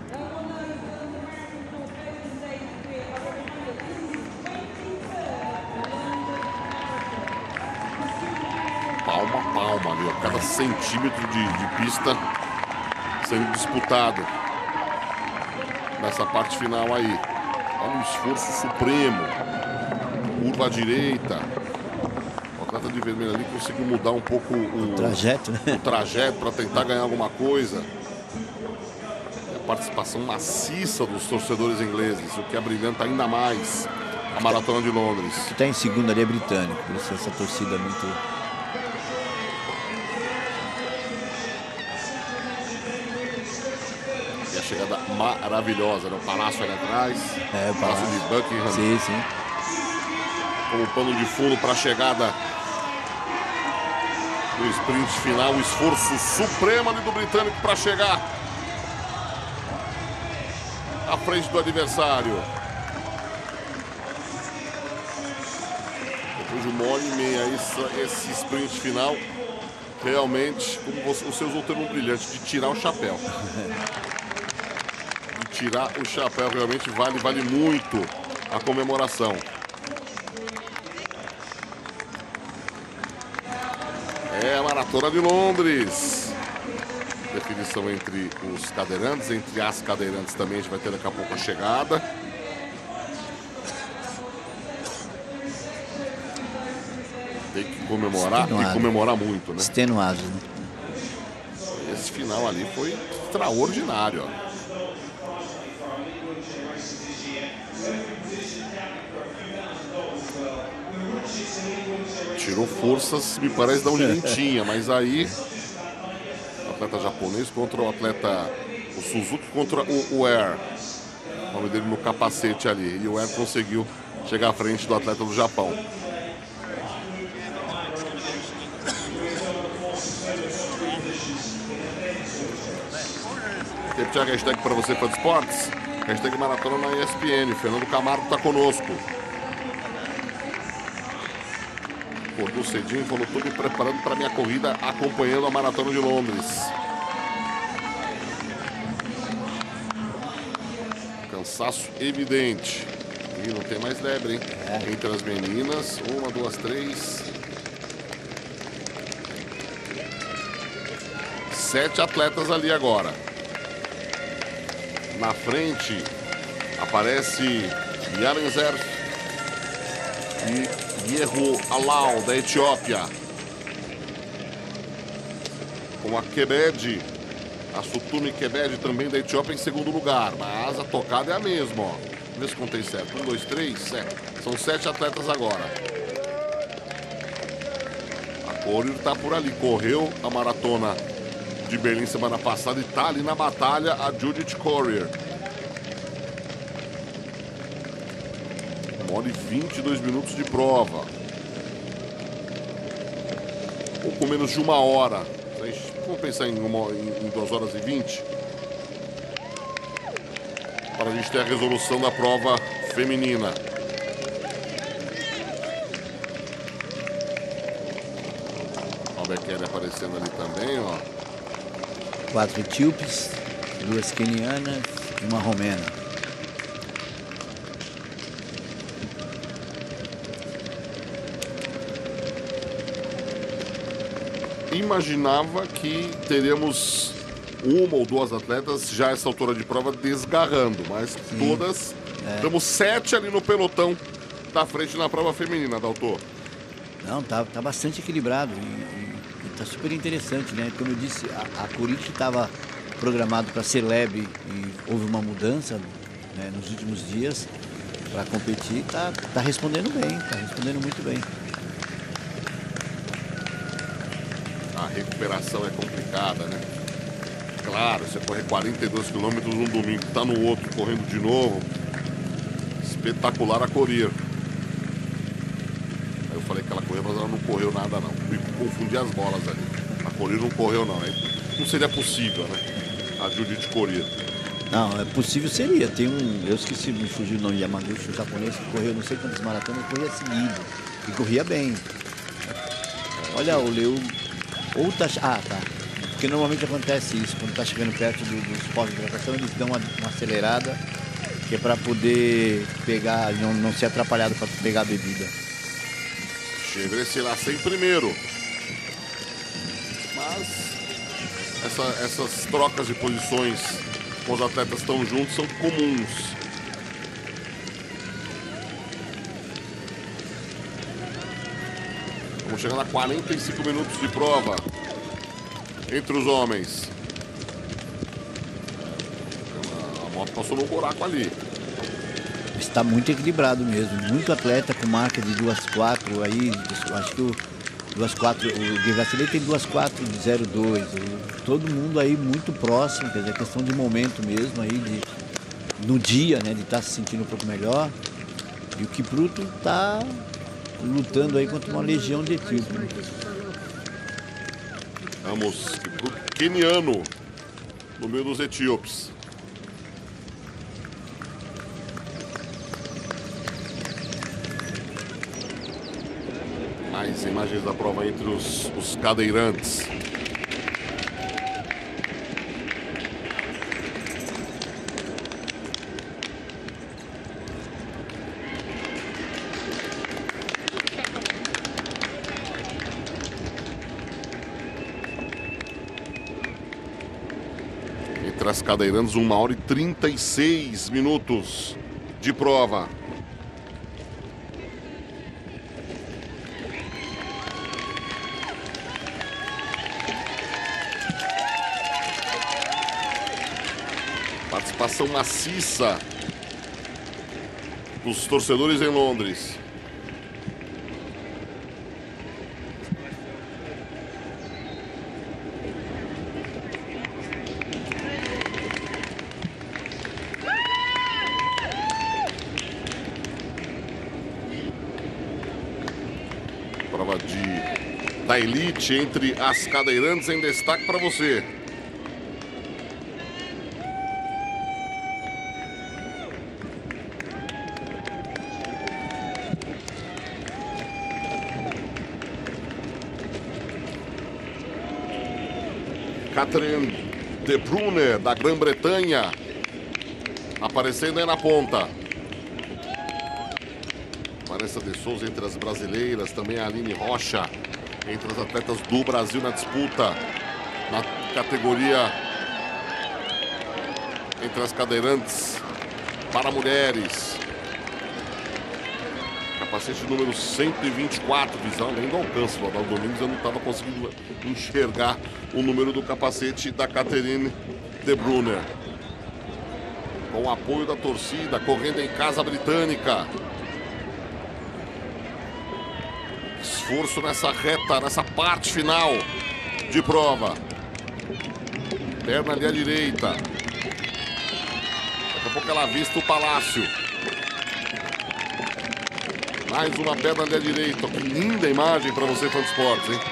Palma a palma ali, ó, cada centímetro de, de pista sendo disputado nessa parte final aí. Olha o esforço supremo. Curva à direita. O atleta de vermelho ali conseguiu mudar um pouco o, o trajeto, né? O trajeto para tentar ganhar alguma coisa. E a participação maciça dos torcedores ingleses, o que abrilhanta ainda mais a Maratona de Londres. O que está em segundo ali é britânico, por isso essa torcida é muito... Chegada maravilhosa, né? O palácio ali atrás. É, o palácio, palácio de Buckingham. Sim, sim. Com o pano de fundo para a chegada do sprint final. O esforço supremo ali do britânico para chegar à frente do adversário. Depois de uma hora e meia, esse, esse sprint final, realmente, como você, você usou o termo brilhante, de tirar o chapéu. Tirar o chapéu, realmente vale, vale muito a comemoração. É a Maratona de Londres. Definição entre os cadeirantes, entre as cadeirantes também, a gente vai ter daqui a pouco a chegada. Tem que comemorar Extenuado. e comemorar muito, né? Extenuado, né? Esse final ali foi extraordinário, ó. Tirou forças, me parece, da onde nem tinha, mas aí o atleta japonês contra o atleta, o Suzuki contra o, o Air, o nome dele no capacete ali, e o Air conseguiu chegar à frente do atleta do Japão. Quer puxar a hashtag para você, Fan Sports? Hashtag Maratona na E S P N. Fernando Camargo está conosco. Acordou cedinho, falou, estou me preparando para minha corrida, acompanhando a Maratona de Londres. Cansaço evidente. Ih, não tem mais lebre, hein? É. Entre as meninas, uma, duas, três. Sete atletas ali agora. Na frente aparece Yarenzer e Yerro Alau, da Etiópia. Com a Kebede, a Sutumi Kebede também da Etiópia em segundo lugar. Mas a tocada é a mesma, ó. Vamos ver se contei certo. Um, dois, três, sete. São sete atletas agora. A Corir tá por ali. Correu a maratona de Berlim semana passada e tá ali na batalha a Judith Courier. Uma hora e vinte e dois minutos de prova. Pouco menos de uma hora. Vamos pensar em, uma, em, em duas horas e vinte. Para a gente ter a resolução da prova feminina. Ó, o Bekele aparecendo ali também, ó. Quatro etíopes, duas quenianas e uma romena. Imaginava que teríamos uma ou duas atletas já a essa altura de prova desgarrando, mas sim, todas, é. Temos sete ali no pelotão da frente na prova feminina, Dalton. Não, tá, tá bastante equilibrado e, e, e tá super interessante, né? Como eu disse, a, a Corit estava programado para ser leve e houve uma mudança, né, nos últimos dias para competir. Tá, tá respondendo bem, tá respondendo muito bem. A recuperação é complicada, né? Claro, você correr quarenta e dois quilômetros num domingo, tá no outro correndo de novo. Espetacular a Corir. Aí eu falei que ela correu, mas ela não correu nada não. Me confundi as bolas ali. A Corir não correu não. Aí não seria possível, né? A Judith Corir. Não, é possível seria. Tem um, eu esqueci, me fugiu o nome, Yamaguchi, o japonês, que correu não sei quantas maratonas, corria seguido. E corria bem. Olha, o Leo... Ou tá... Ah, tá. Porque normalmente acontece isso, quando tá chegando perto do, dos postos de hidratação, eles dão uma, uma acelerada, que é para poder pegar, não, não ser atrapalhado para pegar a bebida. Chevrolet Selassie em primeiro. Mas essa, essas trocas de posições com os atletas tão juntos são comuns. Estamos chegando a quarenta e cinco minutos de prova entre os homens. A moto passou num buraco ali. Está muito equilibrado mesmo. Muito atleta com marca de duas quatro aí. Acho que o duas quatro, o Guevassilei tem duas quatro zero dois. Todo mundo aí muito próximo, quer dizer, questão de momento mesmo aí, de, no dia, né, de estar se sentindo um pouco melhor. E o Kipruto está lutando aí contra uma legião de etíopes. Vamos, Kipruto keniano no meio dos etíopes. Mais imagens da prova entre os, os cadeirantes. Entre as cadeirantes, uma hora e trinta e seis minutos de prova. Participação maciça dos torcedores em Londres. Prova de da elite entre as cadeirantes em destaque para você. Catherine De Bruyne, da Grã-Bretanha, aparecendo aí na ponta. Vanessa de Souza entre as brasileiras, também a Aline Rocha entre as atletas do Brasil na disputa na categoria entre as cadeirantes para mulheres. Capacete número cento e vinte e quatro, visão além do alcance do Adalto Domingues. Eu não estava conseguindo enxergar o número do capacete da Catherine De Brunner. Com o apoio da torcida, correndo em casa britânica. Esforço nessa reta, nessa parte final de prova. Perna ali à direita. Daqui a pouco ela avista o Palácio. Mais uma perna ali à direita. Que linda imagem para você, fã de esportes, hein?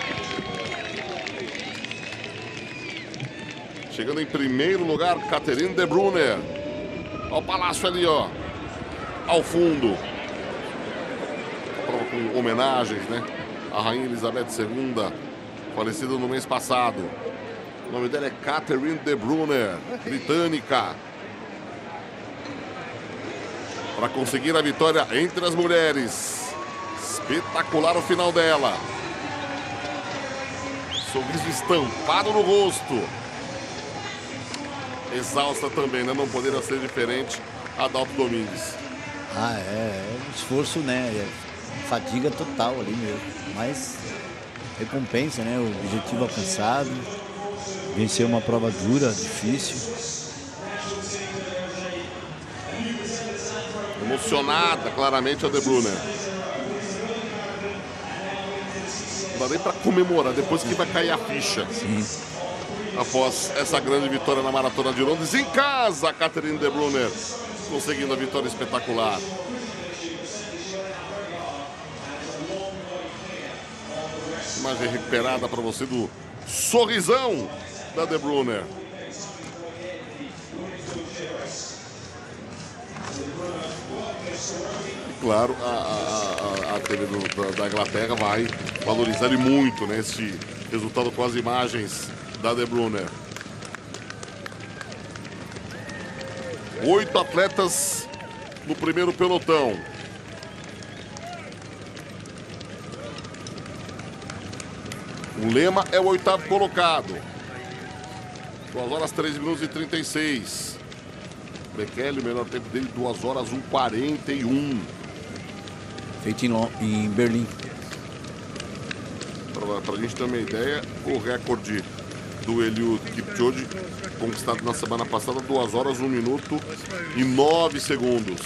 Chegando em primeiro lugar, Catherine De Brunner. Olha o Palácio ali, ó. Ao fundo. Prova com homenagens, né? A Rainha Elizabeth segunda, falecida no mês passado. O nome dela é Catherine De Brunner, britânica. Para conseguir a vitória entre as mulheres. Espetacular o final dela. Sorriso estampado no rosto. Exausta também, né? Não poderia ser diferente. Adalto Domingues. Ah, é, é um esforço, né? É fadiga total ali mesmo. Mas recompensa, né? O objetivo alcançado. Vencer uma prova dura, difícil. Emocionada, claramente, a De Brunner. Não dá nem para comemorar, depois que vai cair a ficha. Sim. Após essa grande vitória na Maratona de Londres. Em casa, a Catherine De Brunner conseguindo a vitória espetacular. Imagem recuperada para você do sorrisão da De Brunner. E claro, a, a, a, a T V do, da, da Inglaterra vai valorizar muito, né, esse resultado com as imagens da De Brunner. Oito atletas no primeiro pelotão. O Lema é o oitavo colocado. duas horas, três minutos e trinta e seis. Bekele, o melhor tempo dele, duas horas, um quarenta e um. Feito em, Lon em Berlim. Para a gente ter uma ideia, o recorde do Eliud Kipchoge, conquistado na semana passada, duas horas, um minuto e nove segundos.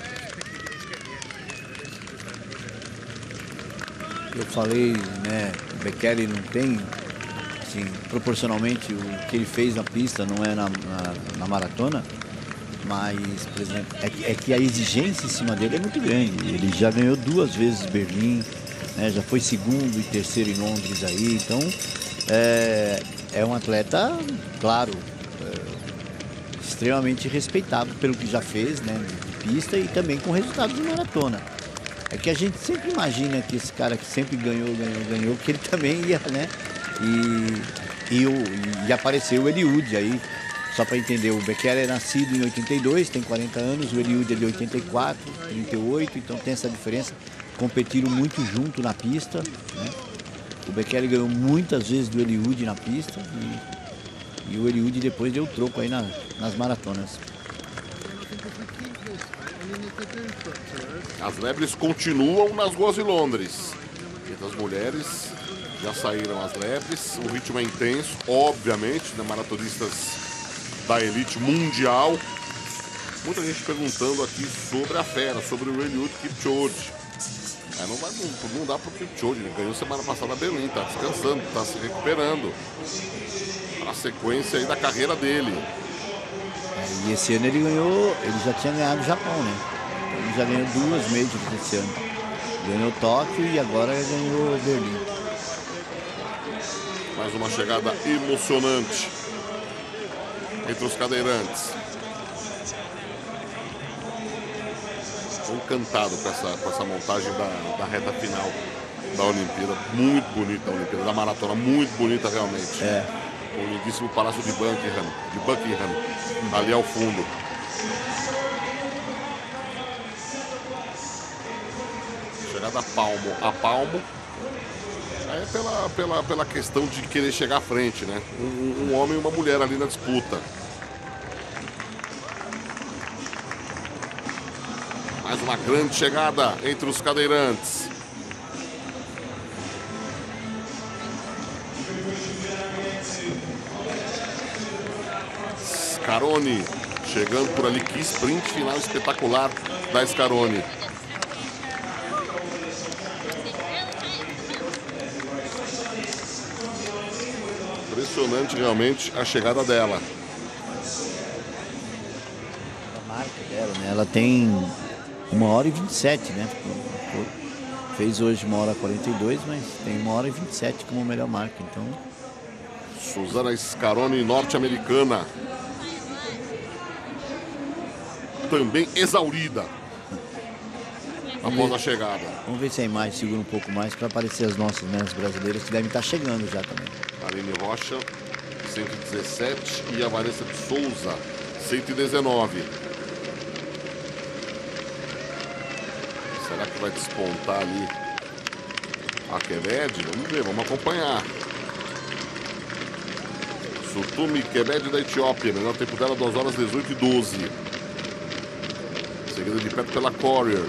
Eu falei, né, o Bekele não tem, assim, proporcionalmente o que ele fez na pista, não é na, na, na maratona, mas, por exemplo, é que, é que a exigência em cima dele é muito grande. Ele já ganhou duas vezes Berlim, né, já foi segundo e terceiro em Londres aí, então é, é um atleta, claro, é, extremamente respeitado pelo que já fez, né, de pista e também com resultados de maratona. É que a gente sempre imagina que esse cara que sempre ganhou, ganhou, ganhou, que ele também ia, né? E, e, o, e apareceu o Eliud aí, só para entender, o Bekele é nascido em oitenta e dois, tem quarenta anos, o Eliud é de oitenta e quatro, trinta e oito, então tem essa diferença. Competiram muito junto na pista, né? O Bekele ganhou muitas vezes do Eliud na pista e, e o Eliud depois deu troco aí na, nas maratonas. As lebres continuam nas ruas de Londres. Entre as mulheres já saíram as lebres. O ritmo é intenso, obviamente, né? Maratonistas da elite mundial. Muita gente perguntando aqui sobre a fera, sobre o Eliud Kipchoge. É, não, vai, não, não dá para o Kipchoge, ele ganhou semana passada a Berlim, está descansando, está se recuperando. Para a sequência aí da carreira dele. É, e esse ano ele ganhou, ele já tinha ganhado o Japão, né? Ele já ganhou duas majors esse ano. Ganhou Tóquio e agora ganhou Berlim. Mais uma chegada emocionante entre os cadeirantes. Estou encantado com essa, com essa montagem da, da reta final da Olimpíada. Muito bonita a Olimpíada, da maratona, muito bonita realmente. É. O lindíssimo Palácio de Buckingham, de Buckingham, ali ao fundo. chegada palmo a palmo. É pela, pela, pela questão de querer chegar à frente, né? Um, um homem e uma mulher ali na disputa. Mais uma grande chegada entre os cadeirantes. Scaroni chegando por ali. Que sprint final espetacular da Scaroni. Impressionante realmente a chegada dela. A marca dela, né? Ela tem uma hora e vinte e sete, né? Fez hoje uma hora e quarenta e dois, mas tem uma hora e vinte e sete como melhor marca, então... Susana Scaroni, norte-americana. Também exaurida após a chegada. Vamos ver se a imagem segura um pouco mais para aparecer as nossas, né, as brasileiras que devem estar chegando já também. Aline Rocha, cento e dezessete, e a Vanessa de Souza, cento e dezenove. Será que vai despontar ali a Kebede? Vamos ver, vamos acompanhar. Sutumi Kebede da Etiópia, menor tempo dela duas horas dezoito e doze. Seguida de perto pela Courier.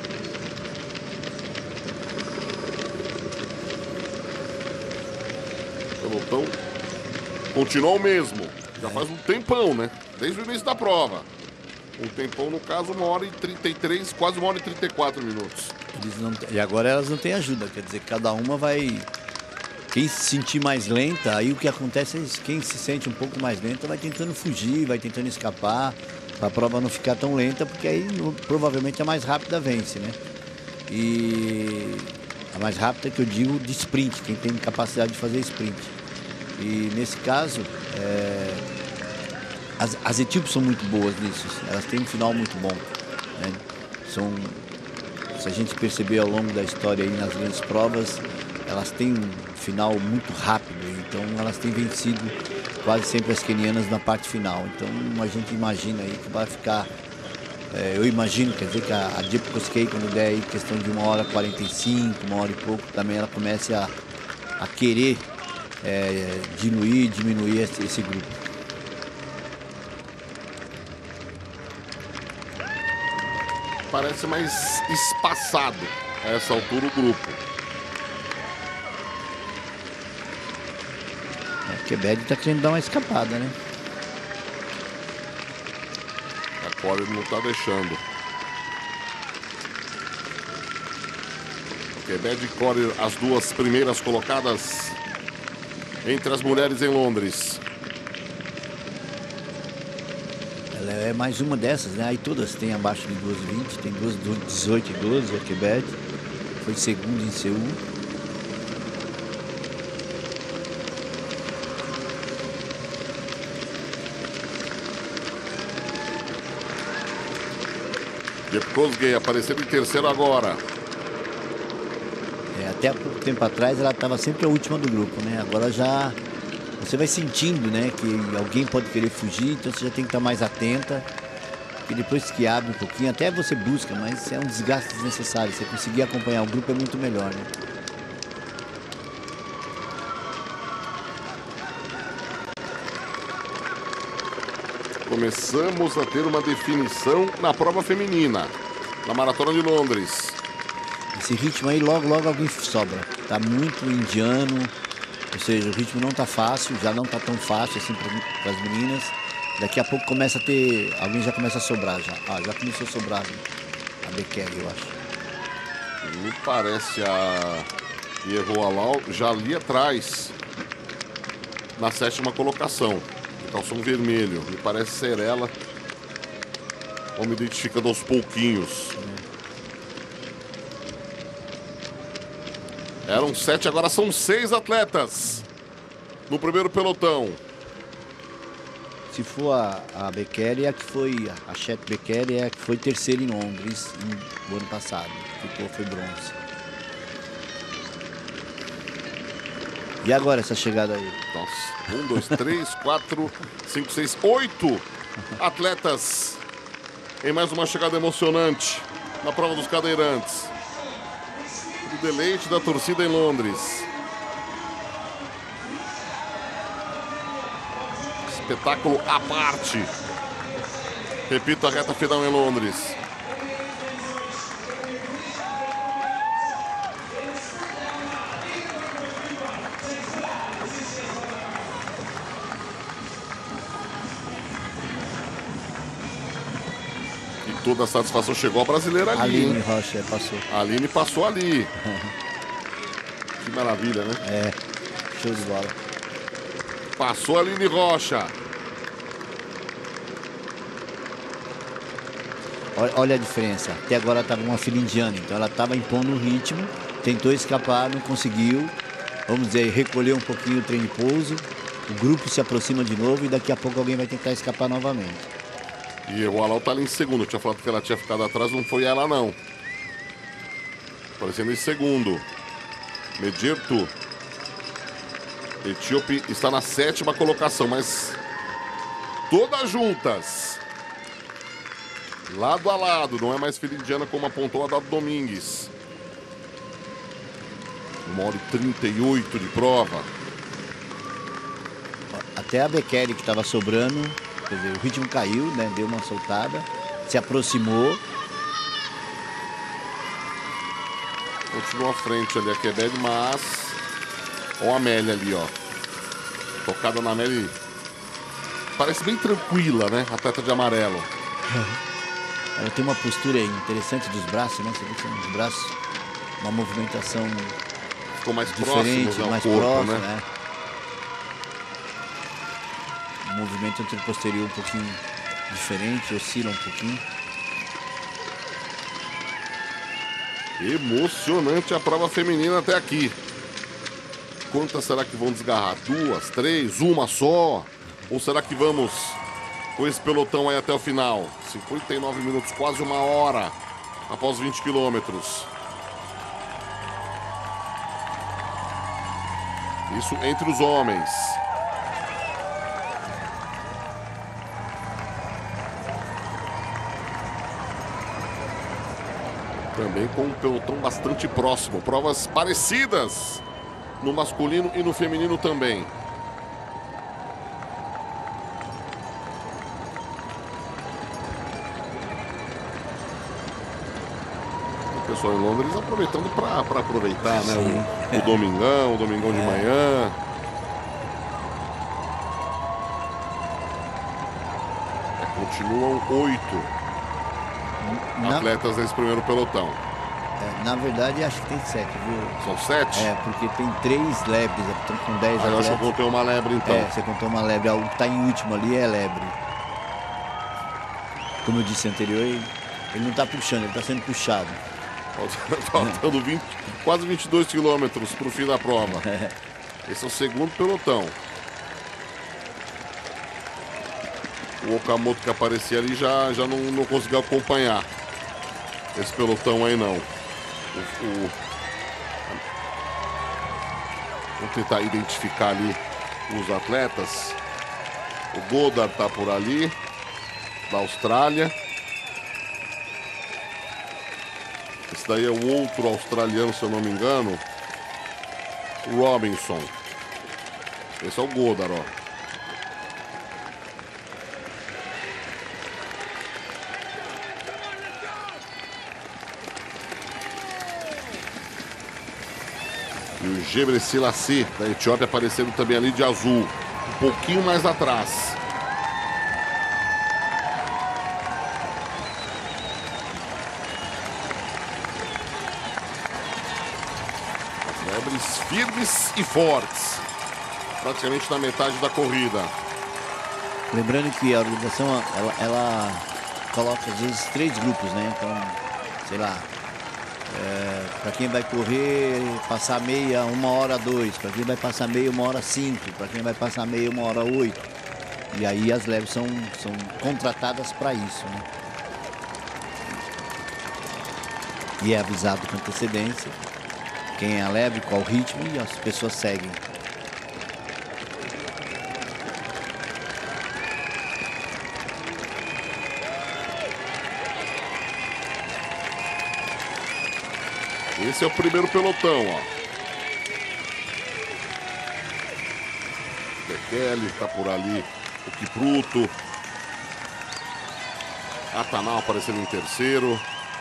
O pelotão continua o mesmo. Já faz um tempão, né? Desde o início da prova. Um tempão, no caso, uma hora e trinta e três, quase uma hora e trinta e quatro minutos. Eles não, e agora elas não têm ajuda, quer dizer, cada uma vai... Quem se sentir mais lenta, aí o que acontece é isso, quem se sente um pouco mais lenta vai tentando fugir, vai tentando escapar, para a prova não ficar tão lenta, porque aí no, provavelmente a mais rápida vence, né? E a mais rápida que eu digo de sprint, quem tem capacidade de fazer sprint. E nesse caso, é, as, as etíopes são muito boas nisso, elas têm um final muito bom, né? São, se a gente perceber ao longo da história aí nas grandes provas, elas têm um final muito rápido, então elas têm vencido quase sempre as quenianas na parte final. Então a gente imagina aí que vai ficar, é, eu imagino, quer dizer que a, a Jeep Koskei, quando der aí questão de uma hora e quarenta e cinco, uma hora e pouco, também ela comece a, a querer é, diluir, diminuir esse, esse grupo. Parece mais espaçado a essa altura o grupo. A Kebede está querendo dar uma escapada, né? A Courier não está deixando. Kebede e Courier, as duas primeiras colocadas entre as mulheres em Londres. Ela é mais uma dessas, né? Aí todas têm abaixo de duas e vinte, tem duas dezoito e doze, a Kebede foi segunda em Seul. Jepkosgei aparecendo em terceiro agora. É, até há pouco tempo atrás ela estava sempre a última do grupo, né? Agora já você vai sentindo, né, que alguém pode querer fugir, então você já tem que estar mais atenta. Porque depois que abre um pouquinho, até você busca, mas é um desgaste desnecessário. Você conseguir acompanhar o grupo é muito melhor, né? Começamos a ter uma definição na prova feminina, na Maratona de Londres. Esse ritmo aí, logo, logo alguém sobra. Tá muito indiano, ou seja, o ritmo não tá fácil, já não tá tão fácil assim para as meninas. Daqui a pouco começa a ter, alguém já começa a sobrar já. Ah, já começou a sobrar a Bekele, eu acho. Me parece a Ieroalau já ali atrás, na sétima colocação. Calção vermelho, me parece ser ela. Vamos identificando aos pouquinhos. Eram sete, agora são seis atletas no primeiro pelotão. Se for a, a Bekele, é a que foi, a Chet Bekele é a que foi terceira em Londres no ano passado. Ficou, foi bronze. E agora essa chegada aí? Nossa, um, dois, três, quatro, cinco, seis, oito atletas em mais uma chegada emocionante na prova dos cadeirantes. O deleite da torcida em Londres. Espetáculo à parte. Repito, a reta final em Londres. E toda a satisfação chegou a brasileira ali. Aline hein? Rocha passou. A Aline passou ali. Que maravilha, né? É, show de bola. Passou a Aline Rocha. Olha, olha a diferença. Até agora estava uma fila indiana, então ela estava impondo o ritmo, tentou escapar, não conseguiu. Vamos dizer, recolheu um pouquinho o trem de pouso. O grupo se aproxima de novo e daqui a pouco alguém vai tentar escapar novamente. E o Alau tá ali em segundo. Eu tinha falado que ela tinha ficado atrás, não foi ela não. Aparecendo em segundo. Medjertu. Etíope está na sétima colocação, mas todas juntas. Lado a lado, não é mais fila indiana como apontou a Dado Domingues. uma hora e trinta e oito de prova. Até a Bekele que estava sobrando, quer dizer, o ritmo caiu, né? Deu uma soltada, se aproximou. Continua à frente ali a Quebec, mas... Olha a Amélia ali, ó. Tocada na Amélia. Parece bem tranquila, né? Atleta de amarelo. Ela tem uma postura interessante dos braços, né? Você vê que são os braços, uma movimentação Ficou mais diferente, próximo ao mais corpo, próximo, né? né? O movimento anterior-posterior um pouquinho diferente, oscila um pouquinho. Emocionante a prova feminina até aqui. Quantas será que vão desgarrar? Duas, três, uma só? Ou será que vamos com esse pelotão aí até o final? cinquenta e nove minutos, quase uma hora após vinte quilômetros. Isso entre os homens. Também com um pelotão bastante próximo. Provas parecidas no masculino e no feminino também. O pessoal em Londres aproveitando para aproveitar, né? O, o domingão, o domingão de manhã. É, continuam oito Na, atletas nesse primeiro pelotão. é, na verdade, acho que tem sete, viu? São sete? É, porque tem três lebres, estão com dez Aí eu acho que eu atletas. contei uma lebre então. É, você contou uma lebre. O que está em último ali é lebre. Como eu disse anterior, ele, ele não está puxando, ele está sendo puxado. Faltando vinte, quase vinte e dois quilômetros para o fim da prova. Esse é o segundo pelotão. O Okamoto que aparecia ali já, já não, não conseguiu acompanhar esse pelotão aí não. O, o... Vou tentar identificar ali os atletas. O Godard tá por ali, da Austrália. Esse daí é o outro australiano, se eu não me engano. Robinson. Esse é o Godard, ó. E o Gebre Selassie, da Etiópia, aparecendo também ali de azul. Um pouquinho mais atrás. Lebres firmes e fortes. Praticamente na metade da corrida. Lembrando que a organização, ela, ela coloca às vezes três grupos, né? Então, sei lá, é, para quem vai correr, passar meia, uma hora dois. Para quem vai passar meia, uma hora cinco. Para quem vai passar meia, uma hora oito. E aí as leves são, são contratadas para isso, né? E é avisado com antecedência quem é a leve, qual o ritmo, e as pessoas seguem. Esse é o primeiro pelotão, ó. Bekele, tá por ali o Kipruto. Atanal aparecendo em terceiro.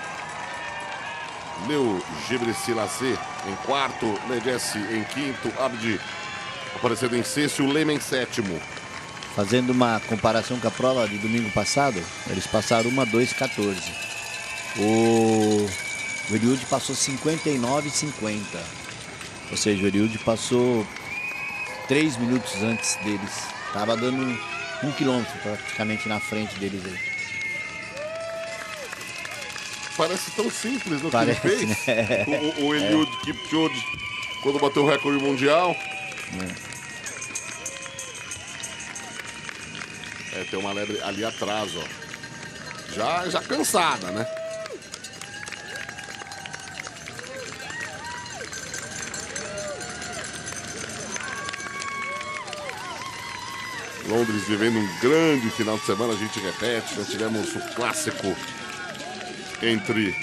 Leo Gebrselassie em quarto. Ledessi em quinto. Abdi aparecendo em sexto e o Lema em sétimo. Fazendo uma comparação com a prova de domingo passado, eles passaram uma, dois, quatorze. O, o Eliud passou cinquenta e nove, cinquenta. Ou seja, o Eliud passou três minutos antes deles. Estava dando um, um quilômetro praticamente na frente deles aí. Parece tão simples no Parece, que ele fez. Né? O, o Eliud é. Kipchoge, quando bateu o recorde mundial. É. É, tem uma lebre ali atrás, ó. Já, já cansada, né? Londres vivendo um grande final de semana, a gente repete, já tivemos o clássico entre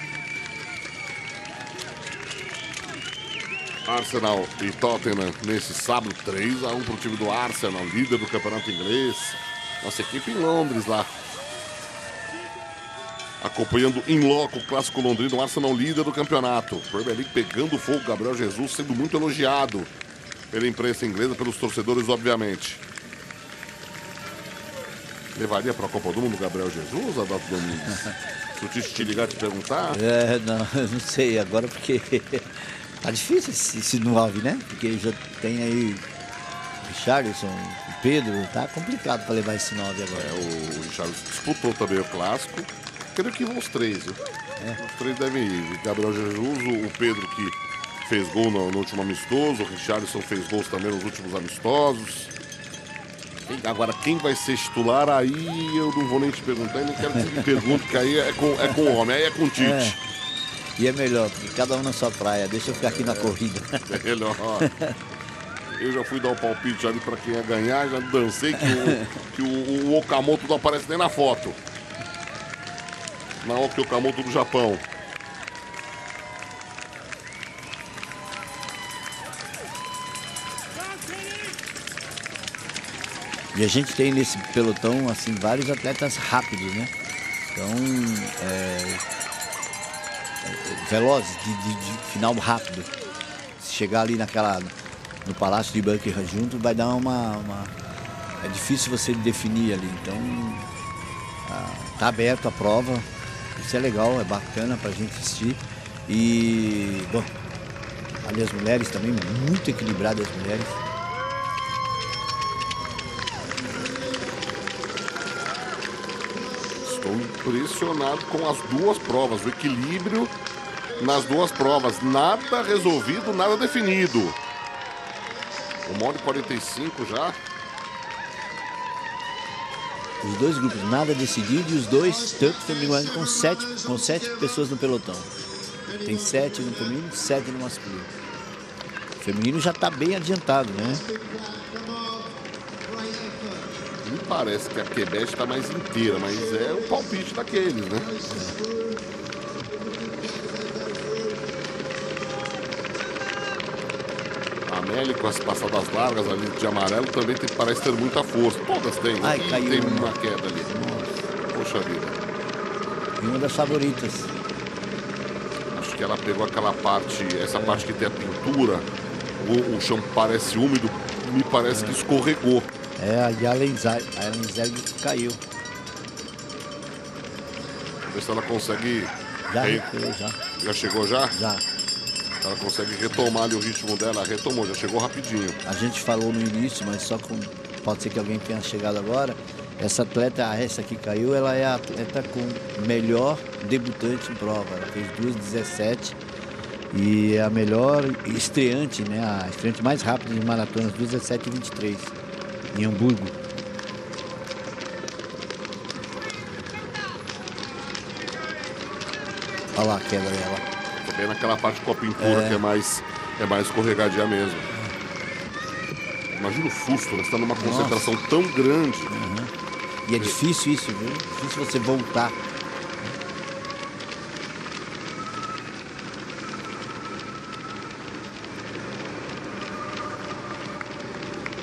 Arsenal e Tottenham nesse sábado, três a um para o time do Arsenal, líder do campeonato inglês. Nossa equipe em Londres lá, acompanhando em loco o clássico londrino, o Arsenal líder do campeonato. Premier League pegando fogo, Gabriel Jesus sendo muito elogiado pela imprensa inglesa, pelos torcedores, obviamente. Levaria para a Copa do Mundo Gabriel Jesus, Adalto Domingues? Se o Tite te ligar te perguntar? É, não, não sei agora porque tá difícil esse, esse nove, né? Porque já tem aí o Richarlison, o Pedro, tá complicado para levar esse nove agora. É, o Richarlison disputou também o clássico. Creio que vão os três, viu? É. Os três devem ir. Gabriel Jesus, o Pedro que fez gol no, no último amistoso, o Richarlison fez gols também nos últimos amistosos. Agora, quem vai ser titular, aí eu não vou nem te perguntar, e nem quero que você me pergunte, porque aí é com, é com o homem, aí é com o Tite. É. E é melhor, porque cada um na sua praia, deixa eu ficar aqui na corrida. É melhor. Eu já fui dar o palpite ali para quem ia ganhar, já dancei que, o, que o, o Okamoto não aparece nem na foto. Naoki Okamoto do Japão. E a gente tem nesse pelotão, assim, vários atletas rápidos, né? Então, é, velozes, de, de, de final rápido. Se chegar ali naquela, no Palácio de Buckingham junto, vai dar uma, uma... É difícil você definir ali. Então, ah, tá aberto a prova. Isso é legal, é bacana pra gente assistir. E, bom, ali as mulheres também, muito equilibradas as mulheres. Estou impressionado com as duas provas, o equilíbrio nas duas provas. Nada resolvido, nada definido. Uma hora e quarenta e cinco já. Os dois grupos, nada decidido, e os dois, tanto feminino com sete, com sete pessoas no pelotão. Tem sete no feminino e sete no masculino. O feminino já está bem adiantado, né? Me parece que a Quebec está mais inteira, mas é o palpite daqueles, né? A Amélie, com as passadas largas ali de amarelo, também tem, parece ter muita força. Todas têm, né? Ai, E caiu tem uma. uma queda ali. Poxa vida. E uma das favoritas. Acho que ela pegou aquela parte, essa é. parte que tem a pintura, o, o chão parece úmido, me parece é. que escorregou. É, a Yalen Zeg caiu. Vamos ver se ela consegue... Já Re... recuou, já. Já chegou já? Já. Ela consegue retomar ali o ritmo dela, retomou, já chegou rapidinho. A gente falou no início, mas só com... pode ser que alguém tenha chegado agora. Essa atleta, essa que caiu, ela é a atleta com melhor debutante em prova. Ela fez duas dezessete e é a melhor estreante, né? A estreante mais rápida de maratonas, duas dezessete e vinte e três. Em Hamburgo. Olha lá a queda dela. Tô bem naquela parte com a pintura é. que é mais, é mais escorregadia mesmo. Imagina o susto, né? Você tá numa concentração Nossa. tão grande. Uhum. E é difícil isso, viu? É difícil você voltar.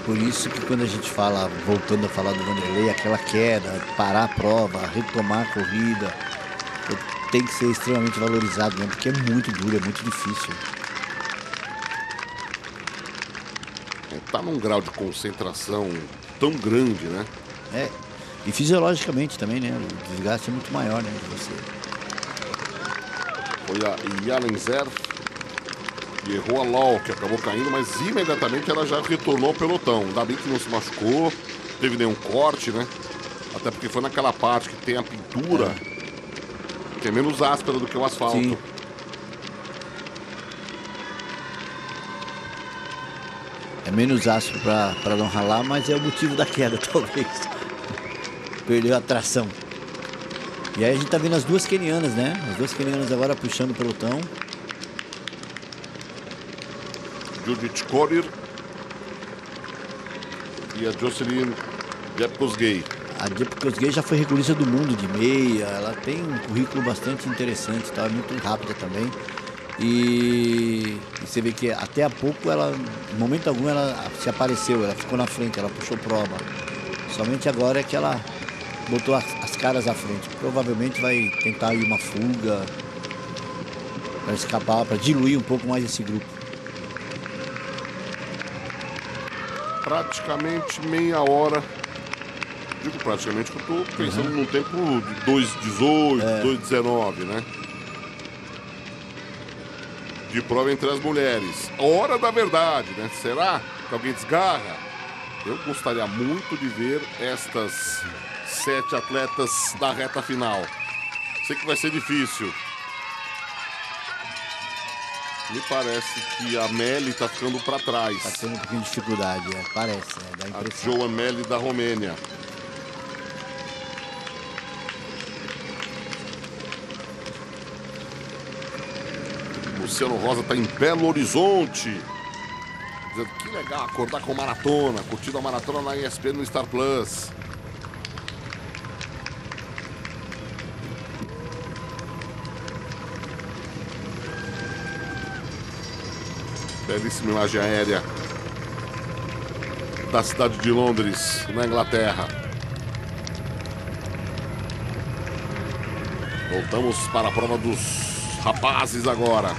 por isso que quando a gente fala, voltando a falar do Vanderlei, aquela queda, parar a prova, retomar a corrida, tem que ser extremamente valorizado mesmo, porque é muito duro, é muito difícil. Tá num grau de concentração tão grande, né? É, e fisiologicamente também, né? O desgaste é muito maior, né, de você. Foi a Yalenzer que errou a Lau, que acabou caindo, mas imediatamente ela já retornou ao pelotão. Ainda bem que não se machucou, não teve nenhum corte, né? Até porque foi naquela parte que tem a pintura, é. que é menos áspera do que o asfalto. Sim. É menos áspero para não ralar, mas é o motivo da queda, talvez. Perdeu a tração. E aí a gente tá vendo as duas quenianas, né? As duas quenianas agora puxando o pelotão. Judith Korir e a Jocelyn Jepkosgei. A Jepkosgei já foi recordista do mundo de meia. Ela tem um currículo bastante interessante, tá? Muito rápida também. E, e você vê que até há pouco ela, em momento algum, ela se apareceu, ela ficou na frente, ela puxou prova. Somente agora é que ela botou as, as caras à frente. Provavelmente vai tentar ir uma fuga para escapar, para diluir um pouco mais esse grupo. Praticamente meia hora. Digo praticamente que eu estou pensando uhum. num tempo de dois dezoito, é. dois dezenove, né? De prova entre as mulheres. Hora da verdade, né? Será que alguém desgarra? Eu gostaria muito de ver estas sete atletas da reta final. Sei que vai ser difícil. Me parece que a Meli está ficando para trás. Está tendo um pouquinho de dificuldade, é, parece. É, dá impressão. A Joan Meli da Romênia. Luciano Rosa está em Belo Horizonte. Dizendo que legal acordar com maratona. Curtindo a maratona na E S P N no Star Plus. Belíssima imagem aérea da cidade de Londres, na Inglaterra. Voltamos para a prova dos rapazes agora.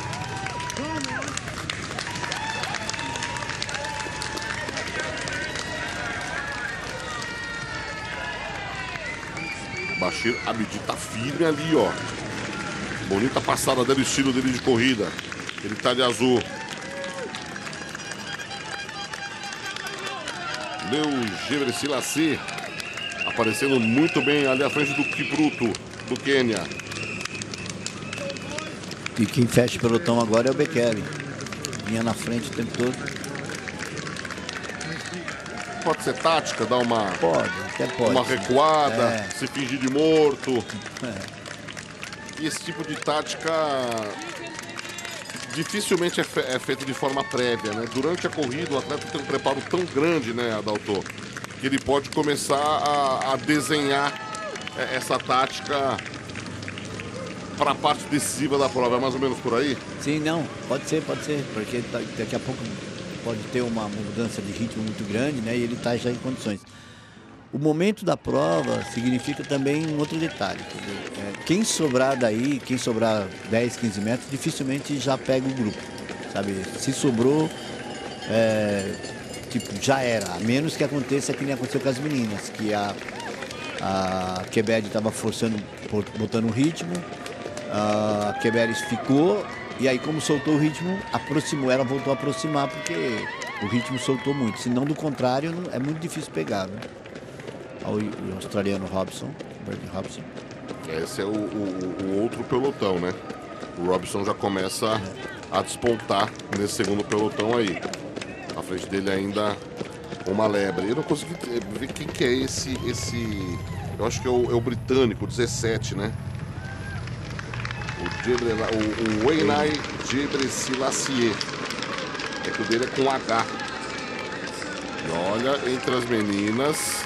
Bashir Abdi tá firme ali, ó. Bonita passada dele, estilo dele de corrida. Ele tá de azul. Leu Gebrselassie aparecendo muito bem ali à frente do Kipruto, do Quênia. E quem fecha o pelotão agora é o Bekele. Vinha na frente o tempo todo. Pode ser tática, dar uma... Pode, até pode. Uma recuada, é. se fingir de morto. É. E esse tipo de tática dificilmente é, fe é feito de forma prévia, né? Durante a corrida, o atleta tem um preparo tão grande, né, Adalto, que ele pode começar a, a desenhar essa tática para a parte decisiva da prova. É mais ou menos por aí? Sim, não, pode ser, pode ser, porque daqui a pouco pode ter uma mudança de ritmo muito grande, né, e ele está já em condições. O momento da prova significa também um outro detalhe. É, quem sobrar daí, quem sobrar dez, quinze metros, dificilmente já pega o grupo, sabe? Se sobrou, é, tipo, já era. A menos que aconteça que nem aconteceu com as meninas, que a, a Quebed estava forçando, botando o ritmo, a Queberes ficou, e aí como soltou o ritmo, aproximou, ela voltou a aproximar, porque o ritmo soltou muito. Se não, do contrário, não, é muito difícil pegar, né? O australiano Robson, Bernie Robson. Esse é o, o, o outro pelotão, né? O Robson já começa a despontar nesse segundo pelotão aí. À frente dele ainda uma lebre. Eu não consegui ver quem que é esse, esse... Eu acho que é o, é o britânico, dezessete, né? O, Gebre, o, o Wainai Gebrselassie. É que o dele é com H. E olha, entre as meninas...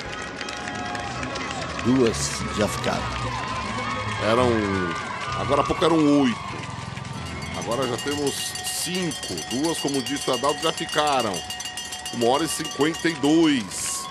Duas já ficaram. Eram... Agora há pouco eram oito. Agora já temos cinco. Duas, como disse o Adalto, já ficaram. uma hora e cinquenta e dois.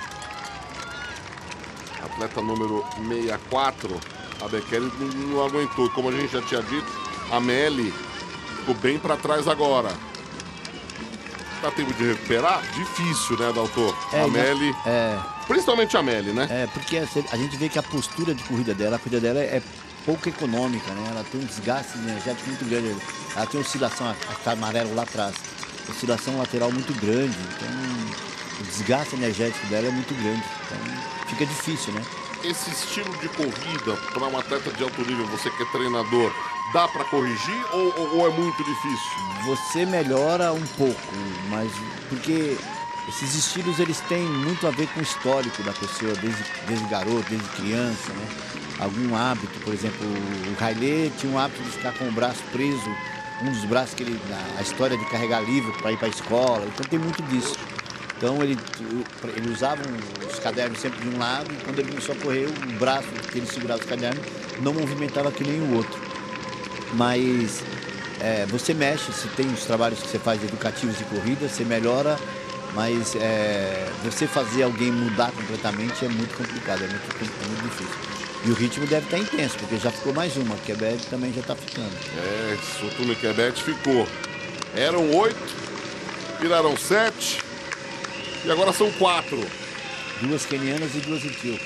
Atleta número sessenta e quatro, a Bekele não, não aguentou. Como a gente já tinha dito, a Meli ficou bem para trás agora. Dá tempo de recuperar? Difícil, né, doutor? É, a Meli, é, principalmente a Meli, né? é, porque a gente vê que a postura de corrida dela, a corrida dela é pouco econômica, né? Ela tem um desgaste energético muito grande. Ela tem oscilação, está amarelo lá atrás, oscilação lateral muito grande. Então, o desgaste energético dela é muito grande. Então, fica difícil, né? Esse estilo de corrida para um atleta de alto nível, você que é treinador, dá para corrigir ou, ou, ou é muito difícil? Você melhora um pouco, mas porque esses estilos eles têm muito a ver com o histórico da pessoa, desde, desde garoto, desde criança, né? Algum hábito, por exemplo, o Haile tinha um hábito de ficar com o braço preso, um dos braços que ele, a história de carregar livro para ir para a escola, então tem muito disso. Então ele, ele usava os cadernos sempre de um lado e quando ele começou a correr, o braço que ele segurava os cadernos não movimentava que nem o outro. Mas é, você mexe, se tem os trabalhos que você faz educativos de corrida, você melhora, mas é, você fazer alguém mudar completamente é muito complicado, é muito, é muito difícil. E o ritmo deve estar intenso, porque já ficou mais uma, Quebec também já está ficando. É, Sotuno e Quebec ficou. Eram oito, viraram sete. E agora são quatro. Duas quenianas e duas etíopes.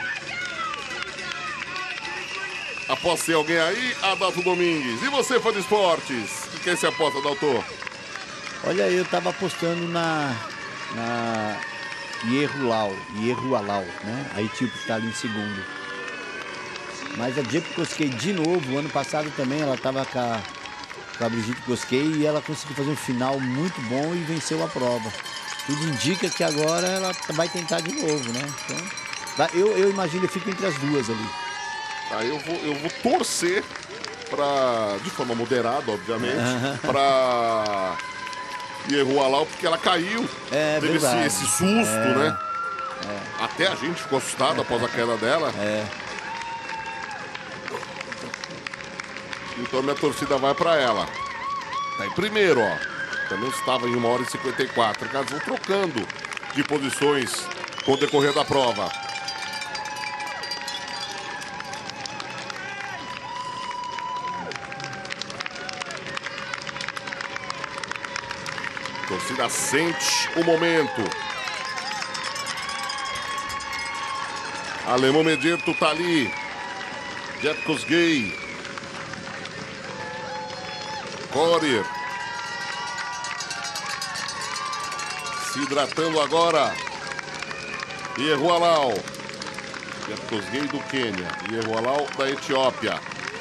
Após ser alguém aí, Adalto Domingues. E você, fã de esportes? O que é esse aposta, doutor? Olha, eu estava apostando na, na Ierualau, Ierualau, né? A etíope está ali em segundo. Mas a Diego Cosquei de novo, ano passado também ela estava com a, com a Brigitte Cosquei e ela conseguiu fazer um final muito bom e venceu a prova. Tudo indica que agora ela vai tentar de novo, né? Então, eu, eu imagino que fica entre as duas ali. Tá, eu vou, eu vou torcer para, de forma moderada, obviamente, para Ierualau, porque ela caiu. É, teve esse, esse susto, é, né? É. Até a gente ficou assustado após a queda dela. É. Então minha torcida vai para ela. Tá em primeiro, ó. Também estava em uma hora e cinquenta e quatro. Eles vão trocando de posições com o decorrer da prova. A torcida sente o momento. Alemão Medieto tá ali. Jeff Kosgei. Corir. Se hidratando agora. Ierualau. Jeff Kosgei do Quênia. Ierualau da Etiópia.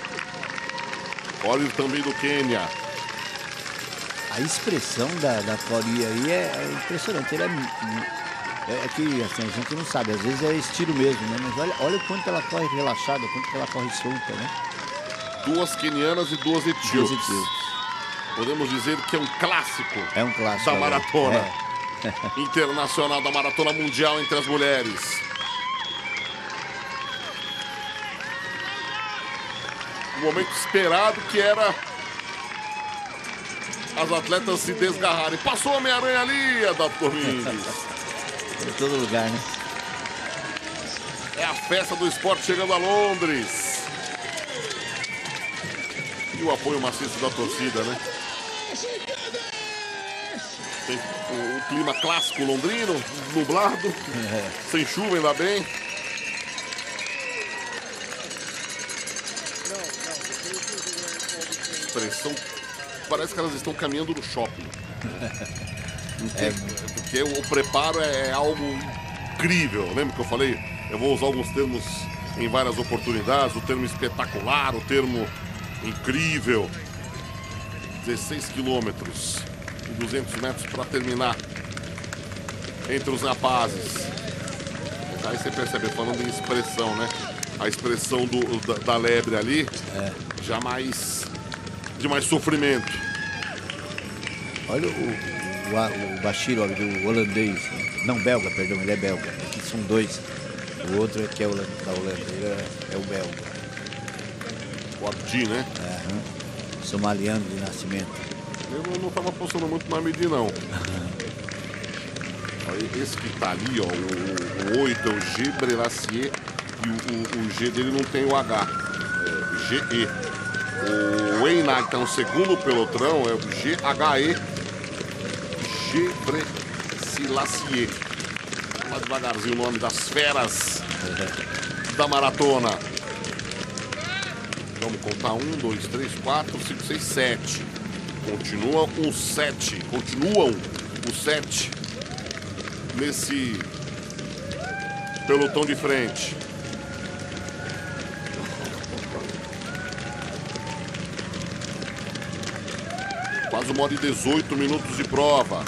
Corir também do Quênia. A expressão da, da Corir aí é, é impressionante. Ele é, é, é que assim, a gente não sabe, às vezes é estilo mesmo, né? Mas olha, olha o quanto ela corre relaxada, o quanto ela corre solta, né? Duas quenianas e duas etíopes. Duas etíopes. Podemos dizer que é um clássico. É um clássico da maratona. É. Internacional, da maratona mundial entre as mulheres. O momento esperado que era as atletas se desgarrarem. Passou o Homem-Aranha ali, Adalto Domingues. Em todo lugar, né? É a festa do esporte chegando a Londres. E o apoio maciço da torcida, né? Tem o, o clima clássico londrino, nublado, é. Sem chuva, ainda bem. Expressão, parece que elas estão caminhando no shopping. É. Porque o preparo é algo incrível. Lembra que eu falei? Eu vou usar alguns termos em várias oportunidades. O termo espetacular, o termo incrível. dezesseis quilômetros e duzentos metros para terminar entre os rapazes. Aí você percebe, falando em expressão, né? A expressão do, da, da lebre ali, é. já mais de mais sofrimento. Olha o, o, o Bashir, olha, do holandês, não belga, perdão, ele é belga. Aqui são dois. O outro é que é o da Holanda, ele é, é o belga. O Abdi, né? É, hum. Somaliano de nascimento. Eu não estava apostando muito na Abdi, não. Esse que tá ali, ó, o, o oito é o G Brelassier e o, o, o G dele não tem o H, é G E. O Eina, então, o segundo pelotão é o G H E, G Brelassier. Mais devagarzinho o nome das feras da maratona. Vamos contar um, dois, três, quatro, cinco, seis, sete. Continuam os sete, continuam os sete nesse pelotão de frente. Quase uma hora e dezoito minutos de prova.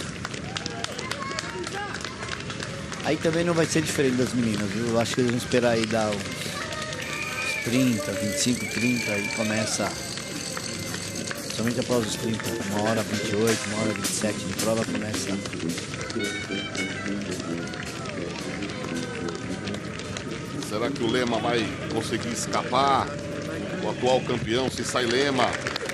Aí também não vai ser diferente das meninas, viu? Eu acho que eles vão esperar aí dar uns trinta, vinte e cinco, trinta, aí começa, somente após os trinta, uma hora vinte e oito, uma hora vinte e sete de prova começa. Será que o Lema vai conseguir escapar? O atual campeão, se sai Lema.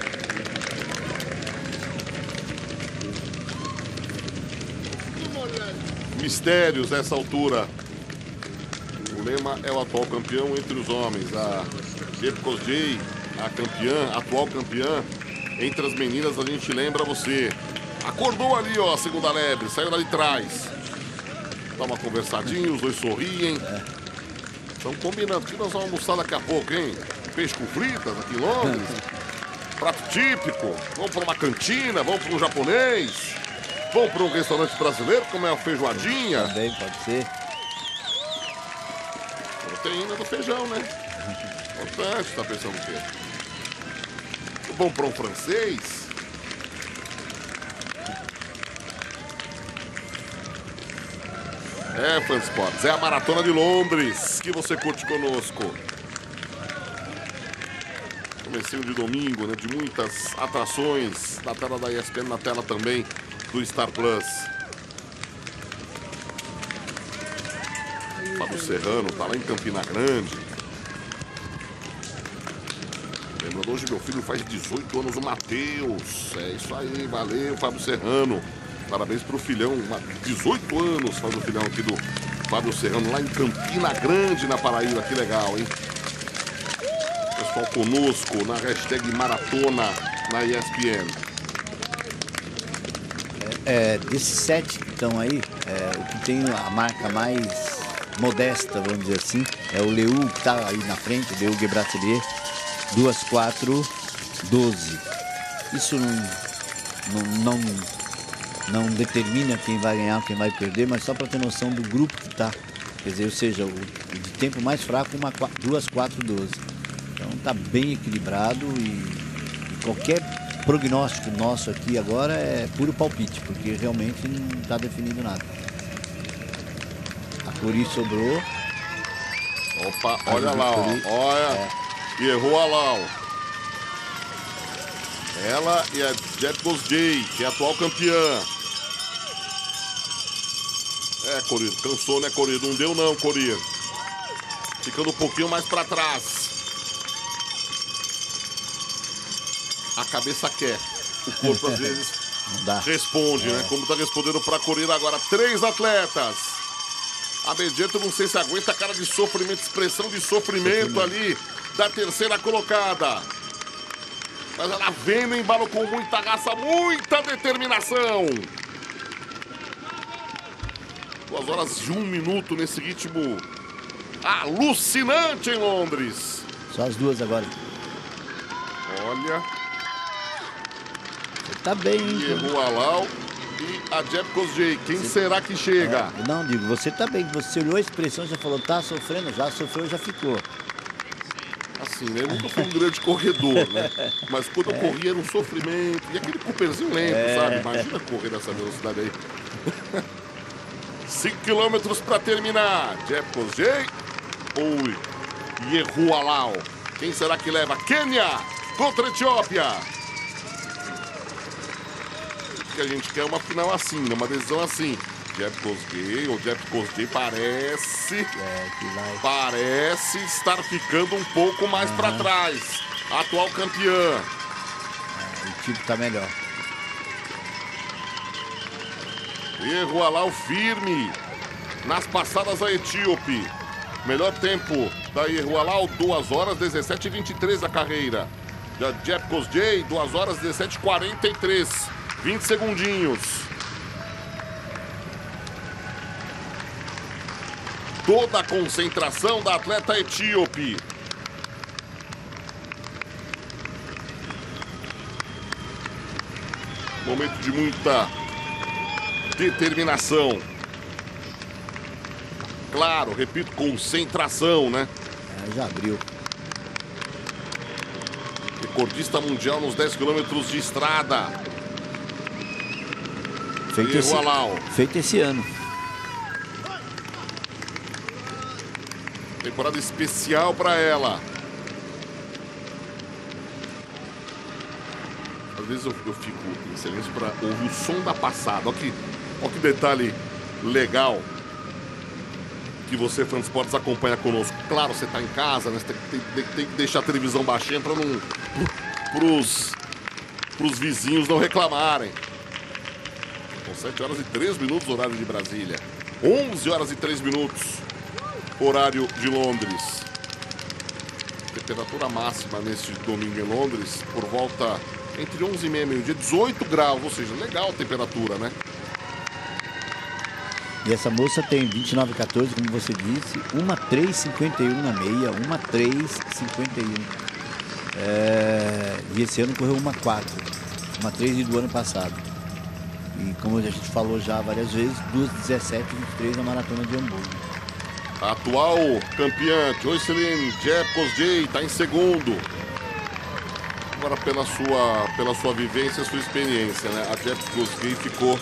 Mistérios nessa altura. O Lema é o atual campeão entre os homens. A Jepkos J, a campeã, a atual campeã. Entre as meninas, a gente lembra você. Acordou ali, ó, a segunda lebre, saiu lá de trás. Dá uma conversadinha, os dois sorriem. Estão combinando que nós vamos almoçar daqui a pouco, hein? Peixe com fritas aqui em Londres. Prato típico. Vamos para uma cantina, vamos para um japonês. Vamos para um restaurante brasileiro, comer uma feijoadinha. Também pode ser. Proteína do feijão, né? Importante, tá pensando o quê? Vamos para um francês. É, Fã Sports, é a Maratona de Londres que você curte conosco. Comecinho de domingo, né? De muitas atrações na tela da E S P N, na tela também do Star Plus. Fábio Serrano tá lá em Campina Grande. Lembrando, hoje meu filho faz dezoito anos, o Matheus. É isso aí, valeu, Fábio Serrano. Parabéns pro filhão, dezoito anos faz o filhão aqui do Fábio Serrano, lá em Campina Grande, na Paraíba. Que legal, hein? Pessoal conosco na hashtag Maratona na E S P N. É, é, desses sete que estão aí, é, o que tem a marca mais modesta, vamos dizer assim, é o Leu, que está aí na frente, o Leu Gebrselassie, duas, quatro, doze. Isso não, não, não, não determina quem vai ganhar, quem vai perder, mas só para ter noção do grupo que está. Quer dizer, ou seja, o de tempo mais fraco, uma, duas, quatro, doze. Então está bem equilibrado e, e qualquer prognóstico nosso aqui agora é puro palpite, porque realmente não está definido nada. A Cori sobrou. Opa, olha lá, ó, olha, é. E errou a Lau. Ela e a Jepkos J, que é a atual campeã. É, Cori, cansou, né, Cori? Não deu não, Cori. Ficando um pouquinho mais pra trás. A cabeça quer. O corpo às vezes responde, é. né? Como tá respondendo pra Cori agora. Três atletas. A Mediento, não sei se aguenta a cara de sofrimento, expressão de sofrimento, sofrimento ali da terceira colocada. Mas ela vem no embalo com muita raça, muita determinação. Duas horas e um minuto nesse ritmo alucinante em Londres. Só as duas agora. Olha. Você tá bem, hein? Errou a Lau e a Jepkos J. Quem você... será que chega? É, não, digo, você tá bem. Você olhou a expressão e já falou, tá sofrendo, já sofreu, já ficou. Assim, né? Eu nunca fui um grande corredor, né? Mas quando eu é. corria era um sofrimento. E aquele Cooperzinho lento, é. sabe? Imagina correr nessa velocidade aí. cinco quilômetros para terminar. Jepkos J ou Yehualau? Quem será que leva? Quênia contra a Etiópia. O que a gente quer é uma final assim, né? Uma decisão assim. Jepkos J ou Jepkos J parece, é, que vai. parece estar ficando um pouco mais uhum. para trás. Atual campeã. É, o tipo tá melhor. Iehualau firme nas passadas a etíope. Melhor tempo da Iehualau, duas horas dezessete e vinte e três da carreira. Da Jeb Kosgei, duas horas dezessete e quarenta e três. vinte segundinhos. Toda a concentração da atleta etíope. Momento de muita determinação. Claro, repito, concentração, né? É, já abriu. Recordista mundial nos dez quilômetros de estrada. Feito esse, feito esse ano. Temporada especial para ela. Às vezes eu, eu fico em silêncio para ouvir o som da passada. Olha que, olha que detalhe legal que você, fã de esportes, acompanha conosco. Claro, você está em casa, né? Você tem, tem, tem que deixar a televisão baixinha para não pros, pros vizinhos não reclamarem. São sete horas e três minutos, horário de Brasília. onze horas e três minutos, horário de Londres. Temperatura máxima neste domingo em Londres, por volta entre onze e meia e meio-dia, dezoito graus, ou seja, legal a temperatura, né? E essa moça tem vinte e nove quatorze, como você disse, uma três cinquenta e um na meia, uma três cinquenta e um. É... E esse ano correu uma quatro, uma três do ano passado. E como a gente falou já várias vezes, duas dezessete e vinte e três na maratona de Hamburgo. A atual campeã, Joycelyn Jeb Kosgei, está em segundo. Agora pela sua, pela sua vivência, sua experiência, né? A Jeb Kosgei ficou...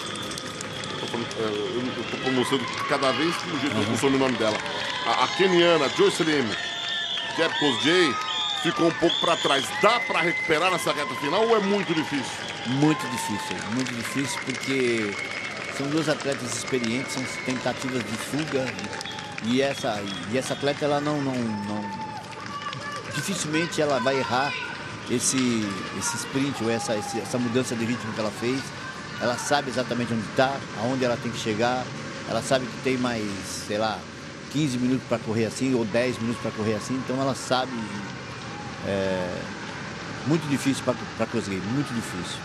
Eu estou pronunciando cada vez que o jeito que eu soube o nome dela. A, a keniana Joycelyn Jeb Kosgei ficou um pouco para trás. Dá para recuperar nessa reta final ou é muito difícil? Muito difícil, muito difícil, porque são duas atletas experientes, são tentativas de fuga. E essa, e essa atleta, ela não, não, não... dificilmente ela vai errar esse, esse sprint ou essa, essa mudança de ritmo que ela fez. Ela sabe exatamente onde está, aonde ela tem que chegar. Ela sabe que tem mais, sei lá, quinze minutos para correr assim, ou dez minutos para correr assim. Então ela sabe. É muito difícil para conseguir, muito difícil.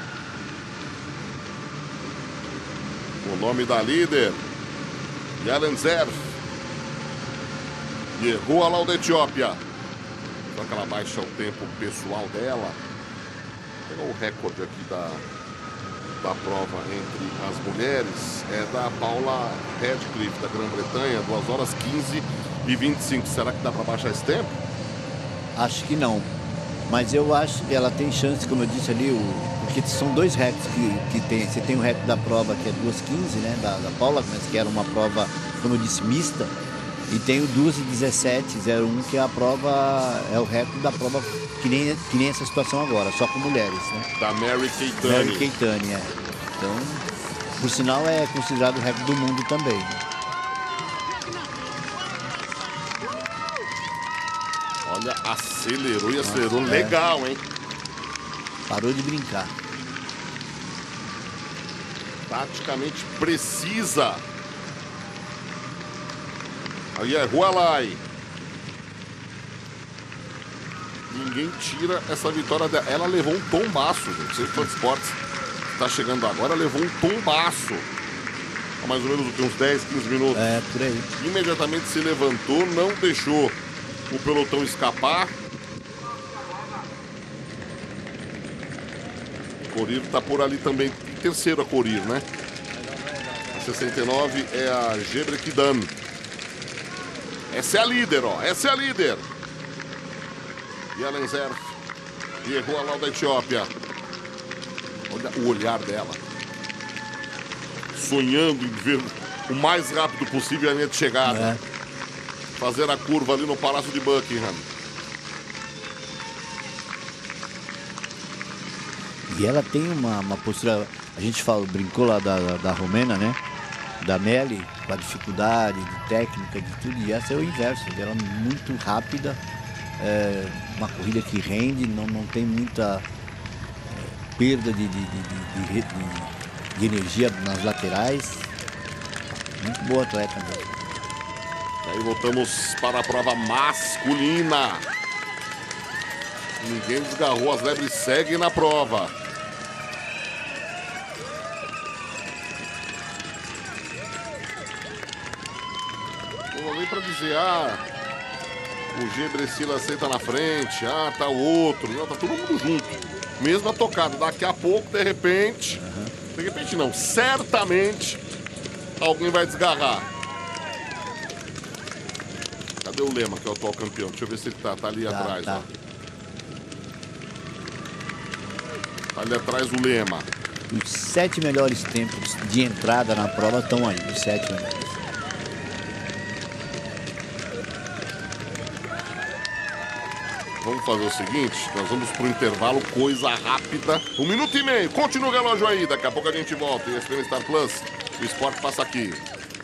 O nome da líder, Yalen Zerf, Iehualau da Etiópia. Só que ela baixa o tempo pessoal dela. Vou pegar o recorde aqui da... da prova entre as mulheres, é da Paula Radcliffe, da Grã-Bretanha, duas horas quinze e vinte e cinco. Será que dá para baixar esse tempo? Acho que não. Mas eu acho que ela tem chance, como eu disse ali, o, porque são dois recordes que, que tem. Você tem o recorde da prova, que é duas quinze, né, da, da Paula, mas que era uma prova, como eu disse, mista. E tem o duas dezessete zero um, que é a prova, é o recorde da prova que nem, que nem essa situação agora, só com mulheres, né? Da Mary Keitany. Mary Keitany, é. Então, por sinal, é considerado o recorde do mundo também. Né? Olha, acelerou e acelerou. Nossa, legal, é. hein? Parou de brincar. Taticamente precisa. Aí é Iehualau. Ninguém tira essa vitória dela. Ela levou um tombaço, gente. Você fã de esportes está chegando agora, levou um tombaço. Há mais ou menos uns dez, quinze minutos. É, por aí. Imediatamente se levantou, não deixou o pelotão escapar. O Korir está por ali também. Terceiro a Korir, né? A sessenta e nove é a Gebrekidan. Essa é a líder, ó. Essa é a líder. Yalen Zerf, Iehualau da Etiópia. Olha o olhar dela. Sonhando em ver o mais rápido possível a linha de chegada. É. Fazer a curva ali no Palácio de Buckingham. E ela tem uma, uma postura... A gente fala, brincou lá da, da romena, né? Da Melli, com a dificuldade de técnica, de tudo. E essa é o inverso. Ela é muito rápida. É uma corrida que rende, não, não tem muita é, perda de, de, de, de, de, de energia nas laterais. Muito boa atleta mesmo. E aí voltamos para a prova masculina. Ninguém desgarrou, as lebres seguem na prova. Não vem para dizer, ah, o G Brecila senta na frente, ah, tá o outro. Não, tá todo mundo junto. Mesma tocada, daqui a pouco, de repente, uhum. de repente não, certamente alguém vai desgarrar. Cadê o Lema, que é o atual campeão? Deixa eu ver se ele tá, tá ali tá, atrás, tá. ó. Tá ali atrás o Lema. Os sete melhores tempos de entrada na prova estão aí, os sete melhores. Vamos fazer o seguinte, nós vamos pro intervalo, coisa rápida. Um minuto e meio, continua o relógio aí, daqui a pouco a gente volta. E S P N Star Plus, o esporte passa aqui.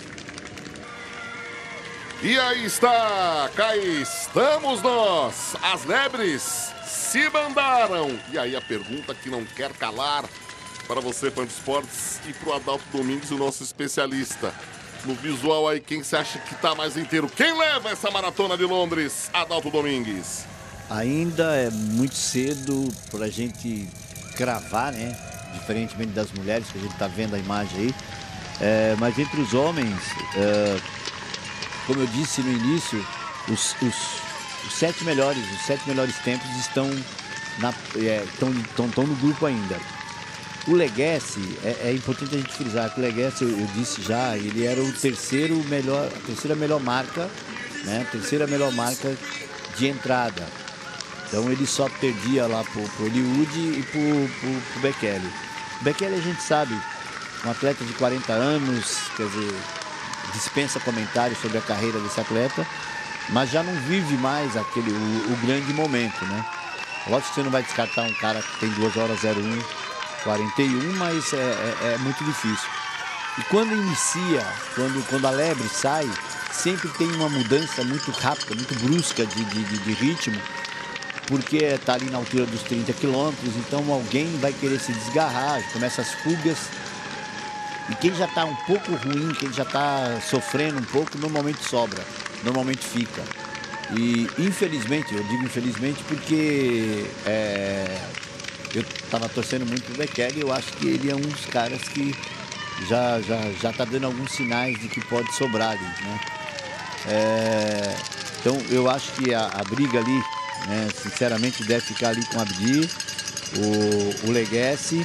E aí está, cá estamos nós, as lebres se mandaram. E aí a pergunta que não quer calar para você, fã de esportes, e pro Adalto Domingues, o nosso especialista. No visual aí, quem você acha que tá mais inteiro? Quem leva essa maratona de Londres, Adalto Domingues? Ainda é muito cedo para a gente cravar, né? Diferentemente das mulheres, que a gente está vendo a imagem aí. É, mas entre os homens, é, como eu disse no início, os, os, os sete melhores, os sete melhores tempos estão, na, é, estão, estão, estão no grupo ainda. O Leguesse, é, é importante a gente frisar que o Leguesse, eu, eu disse já, ele era o terceiro melhor, a terceira melhor marca, né? A terceira melhor marca de entrada. Então ele só perdia lá pro, pro Eliud e pro, pro, pro Bekele. O Bekele a gente sabe, um atleta de quarenta anos, quer dizer, dispensa comentários sobre a carreira desse atleta, mas já não vive mais aquele, o, o grande momento, né? Lógico que você não vai descartar um cara que tem duas horas zero um, quarenta e um, mas é, é, é muito difícil. E quando inicia, quando, quando a lebre sai, sempre tem uma mudança muito rápida, muito brusca de, de, de, de ritmo, porque está ali na altura dos trinta quilômetros, então alguém vai querer se desgarrar, começa as fugas. E quem já está um pouco ruim, quem já está sofrendo um pouco, normalmente sobra, normalmente fica. E infelizmente, eu digo infelizmente porque é, eu estava torcendo muito pro Bekele e eu acho que ele é um dos caras que já já já está dando alguns sinais de que pode sobrar ali, né? É, então eu acho que a, a briga ali, né, sinceramente deve ficar ali com o Abdi, o, o Leguesse,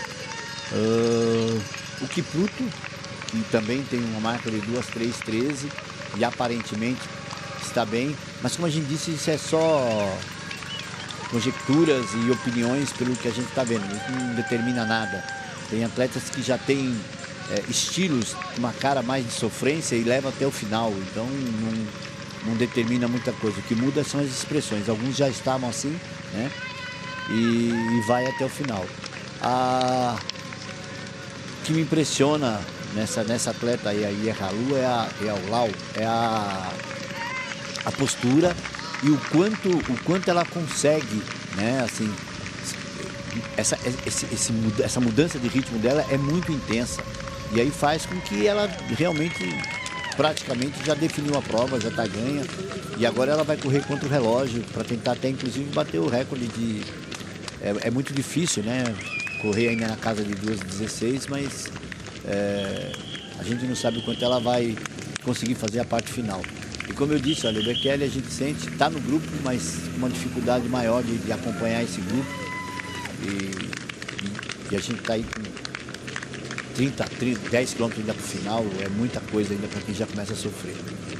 uh, o Kipruto, que também tem uma marca de duas três treze e aparentemente está bem, mas como a gente disse, isso é só conjecturas e opiniões pelo que a gente está vendo, isso não determina nada. Tem atletas que já têm é, estilos, uma cara mais de sofrência e leva até o final, então não, não determina muita coisa. O que muda são as expressões, alguns já estavam assim, né? E, e vai até o final. A, o que me impressiona nessa, nessa atleta aí, a Ierhalu, é a, é a Lau, é a, a postura e o quanto, o quanto ela consegue, né? Assim, essa, esse, esse, essa mudança de ritmo dela é muito intensa. E aí faz com que ela realmente, praticamente, já definiu a prova, já está ganha. E agora ela vai correr contra o relógio para tentar até, inclusive, bater o recorde de... É, é muito difícil, né? Correr ainda na casa de duas dezesseis, mas é, a gente não sabe o quanto ela vai conseguir fazer a parte final. E como eu disse, olha, o Bekele a gente sente, está no grupo, mas com uma dificuldade maior de, de acompanhar esse grupo. E, e, e a gente está aí com trinta, trinta, dez quilômetros ainda para o final, é muita coisa ainda para quem já começa a sofrer.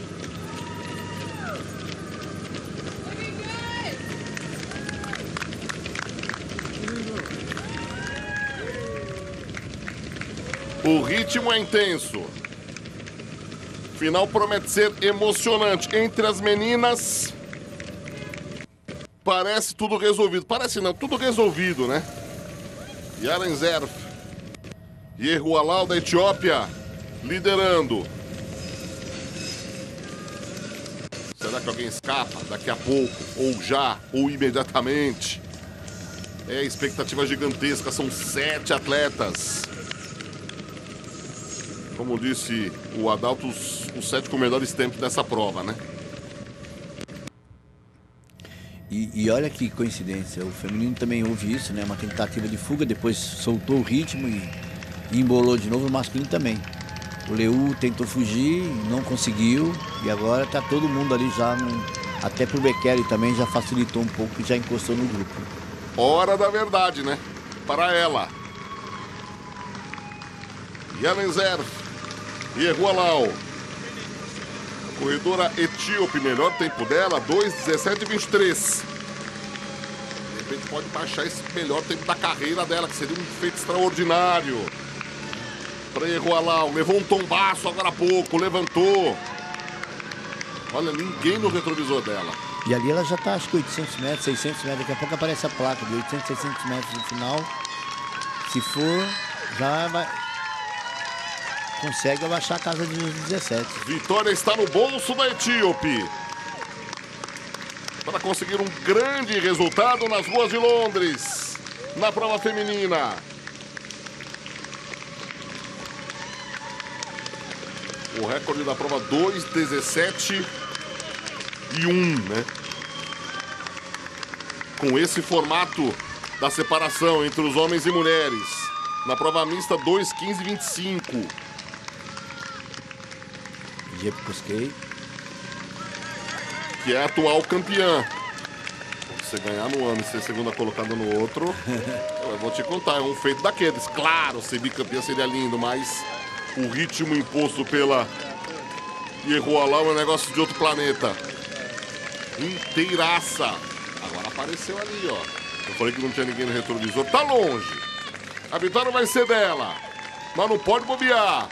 O ritmo é intenso. Final promete ser emocionante. Entre as meninas, parece tudo resolvido. Parece não, tudo resolvido, né? Yaren Zerf, Ierhualau da Etiópia, liderando. Será que alguém escapa daqui a pouco? Ou já, ou imediatamente? É expectativa gigantesca, são sete atletas. como disse o Adalto, os, os sete com melhores tempos dessa prova, né? E, e olha que coincidência, o feminino também houve isso, né? Uma tentativa de fuga, depois soltou o ritmo e, e embolou de novo, o masculino também. O Leu tentou fugir, não conseguiu, e agora tá todo mundo ali já, no, até pro Bekele também já facilitou um pouco e já encostou no grupo. Hora da verdade, né? Para ela. Yalenzer e Erualau. Corredora etíope, melhor tempo dela, dois dezessete vinte e três. De repente pode baixar esse melhor tempo da carreira dela, que seria um feito extraordinário. Para Erualau, levou um tombaço agora há pouco, levantou. Olha, ninguém no retrovisor dela. E ali ela já está, acho que oitocentos metros, seiscentos metros, daqui a pouco aparece a placa de oitocentos, seiscentos metros no final. Se for, já vai... consegue abaixar a casa de dezessete. Vitória está no bolso da etíope. Para conseguir um grande resultado nas ruas de Londres, na prova feminina. O recorde da prova dois dezessete e um, né? Com esse formato da separação entre os homens e mulheres. Na prova mista, dois quinze vinte e cinco. Jepkoskei, que é a atual campeã. Você ganhar no ano e ser segunda colocada no outro, eu vou te contar, é um feito daqueles. Claro, ser bicampeã seria lindo, mas o ritmo imposto pela Erualau é um negócio de outro planeta. Inteiraça. Agora apareceu ali, ó. Eu falei que não tinha ninguém no retrovisor. Tá longe. A vitória vai ser dela, mas não pode bobear.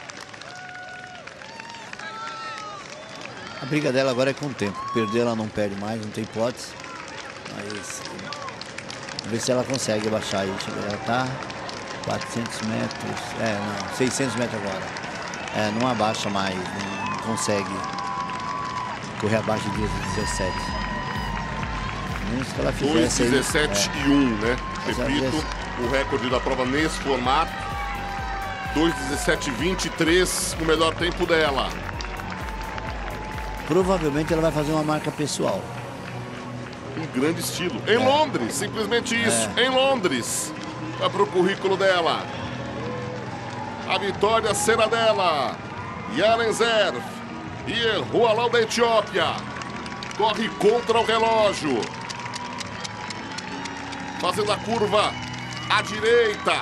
A briga dela agora é com o tempo. Perder ela não perde mais, não tem hipótese. Mas vamos ver se ela consegue baixar aí. Ela tá quatrocentos metros, é, não, seiscentos metros agora. É, não abaixa mais, não consegue correr abaixo de dezessete. Menos que ela fizesse dois dezessete e um, né? Repito, fizesse... o recorde da prova nesse formato. dois dezessete vinte e três, o melhor tempo dela. Provavelmente ela vai fazer uma marca pessoal. Um grande estilo. Em é. Londres, simplesmente isso. É. Em Londres. Vai pro currículo dela. A vitória será dela. Yalenzer e Erualau da Etiópia. Corre contra o relógio. Fazendo a curva à direita.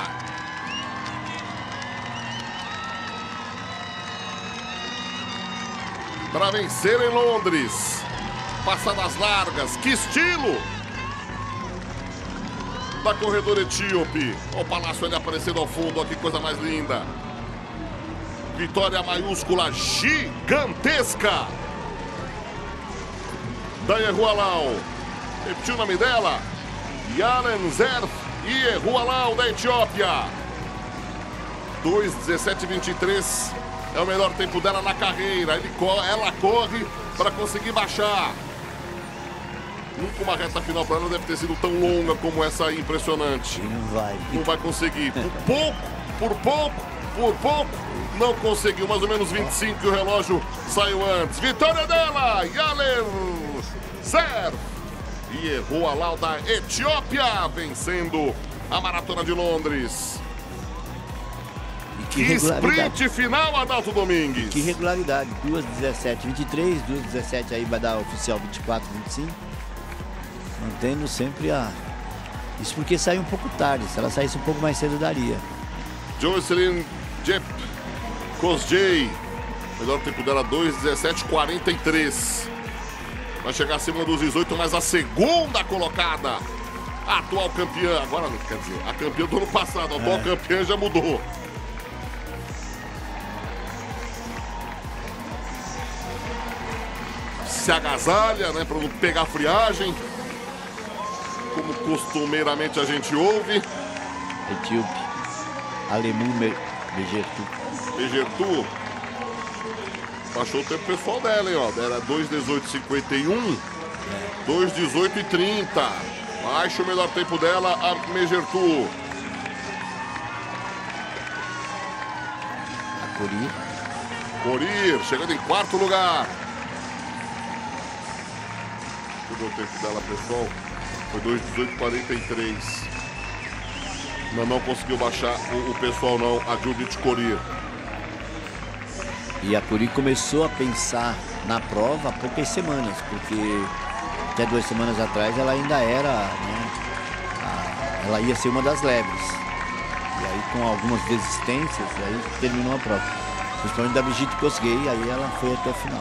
Para vencer em Londres. Passadas largas. Que estilo! Da corredora etíope. O palácio ali aparecendo ao fundo. Olha que coisa mais linda. Vitória maiúscula gigantesca da Erualau. Repetiu o nome dela? Yalenzer e Erualau da Etiópia. dois dezessete vinte e três é o melhor tempo dela na carreira. Ele, ela corre para conseguir baixar. Nunca uma reta final para ela deve ter sido tão longa como essa aí, impressionante. Não vai. Não vai conseguir. Por pouco, por pouco, por pouco, não conseguiu. Mais ou menos vinte e cinco e o relógio saiu antes. Vitória dela, Yalenzer e Erualau da Etiópia, vencendo a Maratona de Londres. E que, que sprint final, Adalto Domingues. Que regularidade. duas dezessete vinte e três, duas dezessete aí vai dar oficial vinte e quatro vinte e cinco. Mantendo sempre a... Isso porque saiu um pouco tarde. Se ela saísse um pouco mais cedo, daria. Jocelyn Jep Kosgei. Melhor tempo dela, dois dezessete quarenta e três. Vai chegar acima dos dezoito, mas a segunda colocada. A atual campeã. Agora, quer dizer, a campeã do ano passado. A atual é. campeã já mudou. Se agasalha, né, para não pegar friagem. Como costumeiramente a gente ouve. Etíope. Alemu Bejertu. Bejertu. Baixou o tempo pessoal dela, hein, ó. Era dois dezoito cinquenta e um. É. dois dezoito trinta. Baixa o melhor tempo dela, a Bejertu. A Cori. Corir, chegando em quarto lugar. Deixa eu ver o tempo dela, pessoal. Foi dois dezoito quarenta e três. Não, não conseguiu baixar o, o pessoal, não. A Judith Corir. E a Corir começou a pensar na prova há poucas semanas, porque até duas semanas atrás ela ainda era, né, a, ela ia ser uma das lebres. E aí com algumas desistências, aí terminou a prova. Principalmente da Brigitte Kosgei, aí ela foi até o final.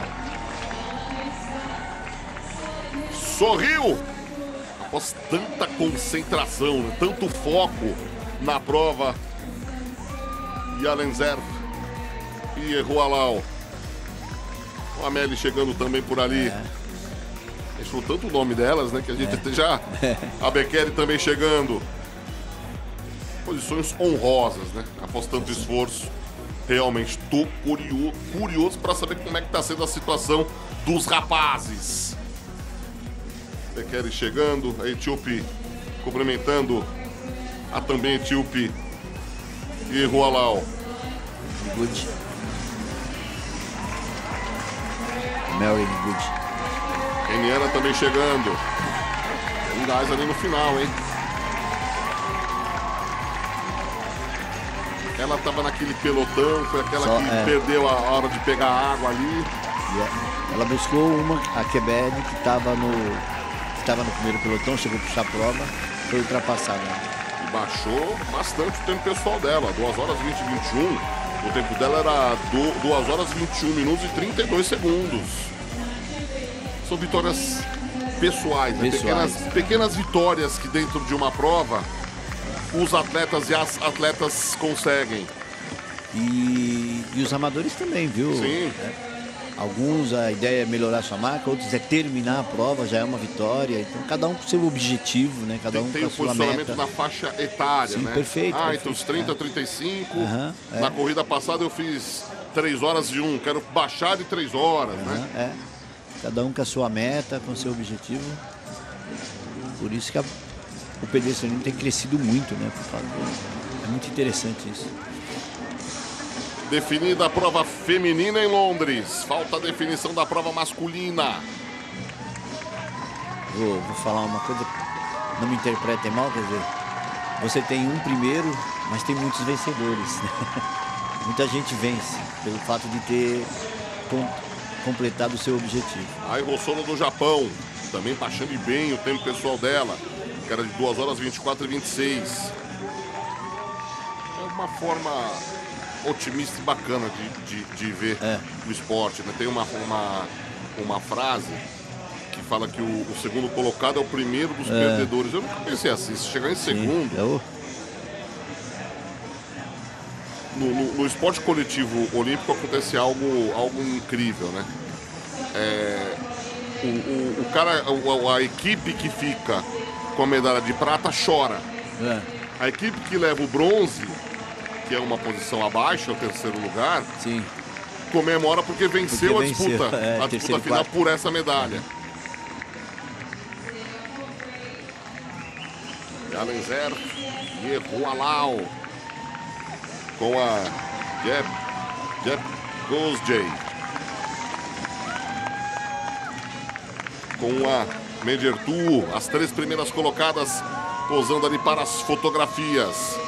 Sorriu! Após tanta concentração, né, tanto foco na prova. E a Lenzer e Erualau. O Amélie chegando também por ali. É. Deixou tanto o nome delas, né? Que a gente é. já. A Bekele também chegando. Posições honrosas, né? Após tanto esforço. Realmente tô curioso, curioso para saber como é que tá sendo a situação dos rapazes. Bekele chegando, a Etíope cumprimentando a também Etíope e Erualau. Good. Mary Good. Keniana também chegando. Um gás ali no final, hein? Ela estava naquele pelotão, foi aquela Só, que é. perdeu a hora de pegar água ali. Yeah. Ela buscou uma, a Quebec, que estava no, que tava no primeiro pelotão, chegou a puxar a prova, foi ultrapassada. E baixou bastante o tempo pessoal dela, duas horas vinte e vinte e um. O tempo dela era duas horas vinte e um minutos e trinta e dois segundos. São vitórias pessoais, né? pessoais. Pequenas, pequenas vitórias que dentro de uma prova os atletas e as atletas conseguem. E, e os amadores também, viu? Sim. É. Alguns a ideia é melhorar sua marca, outros é terminar a prova, já é uma vitória. Então cada um com seu objetivo, né? Cada tem, um tem com a o sua posicionamento meta. na faixa etária, Sim, né? perfeito. Ah, perfeito. entre os trinta e trinta e cinco. Uhum, é. Na corrida passada eu fiz três horas e um. Quero baixar de três horas, uhum, né? É. Cada um com a sua meta, com o seu objetivo. Por isso que a, o pedestrianismo tem crescido muito, né? É muito interessante isso. Definida a prova feminina em Londres. Falta a definição da prova masculina. Vou, vou falar uma coisa, não me interpretem mal, quer dizer, você tem um primeiro, mas tem muitos vencedores. Né? Muita gente vence pelo fato de ter com, completado o seu objetivo. A Hirosono do Japão, também baixando bem o tempo pessoal dela, que era de duas horas vinte e quatro e vinte e seis. É uma forma otimista e bacana de, de, de ver é. o esporte, né? Tem uma, uma, uma frase que fala que o, o segundo colocado é o primeiro dos é. perdedores. Eu nunca pensei assim, se chegar em segundo... Sim, eu... no, no, no esporte coletivo olímpico acontece algo, algo incrível, né? É, o, o, o cara, a, a equipe que fica com a medalha de prata chora. É. A equipe que leva o bronze, que é uma posição abaixo, é o terceiro lugar, sim, comemora porque venceu porque a disputa, venceu, é, a disputa final quarto. por essa medalha. Galenzer e Erualau com a Jeb, Jeb Kosgei, com a Mengertu, as três primeiras colocadas posando ali para as fotografias.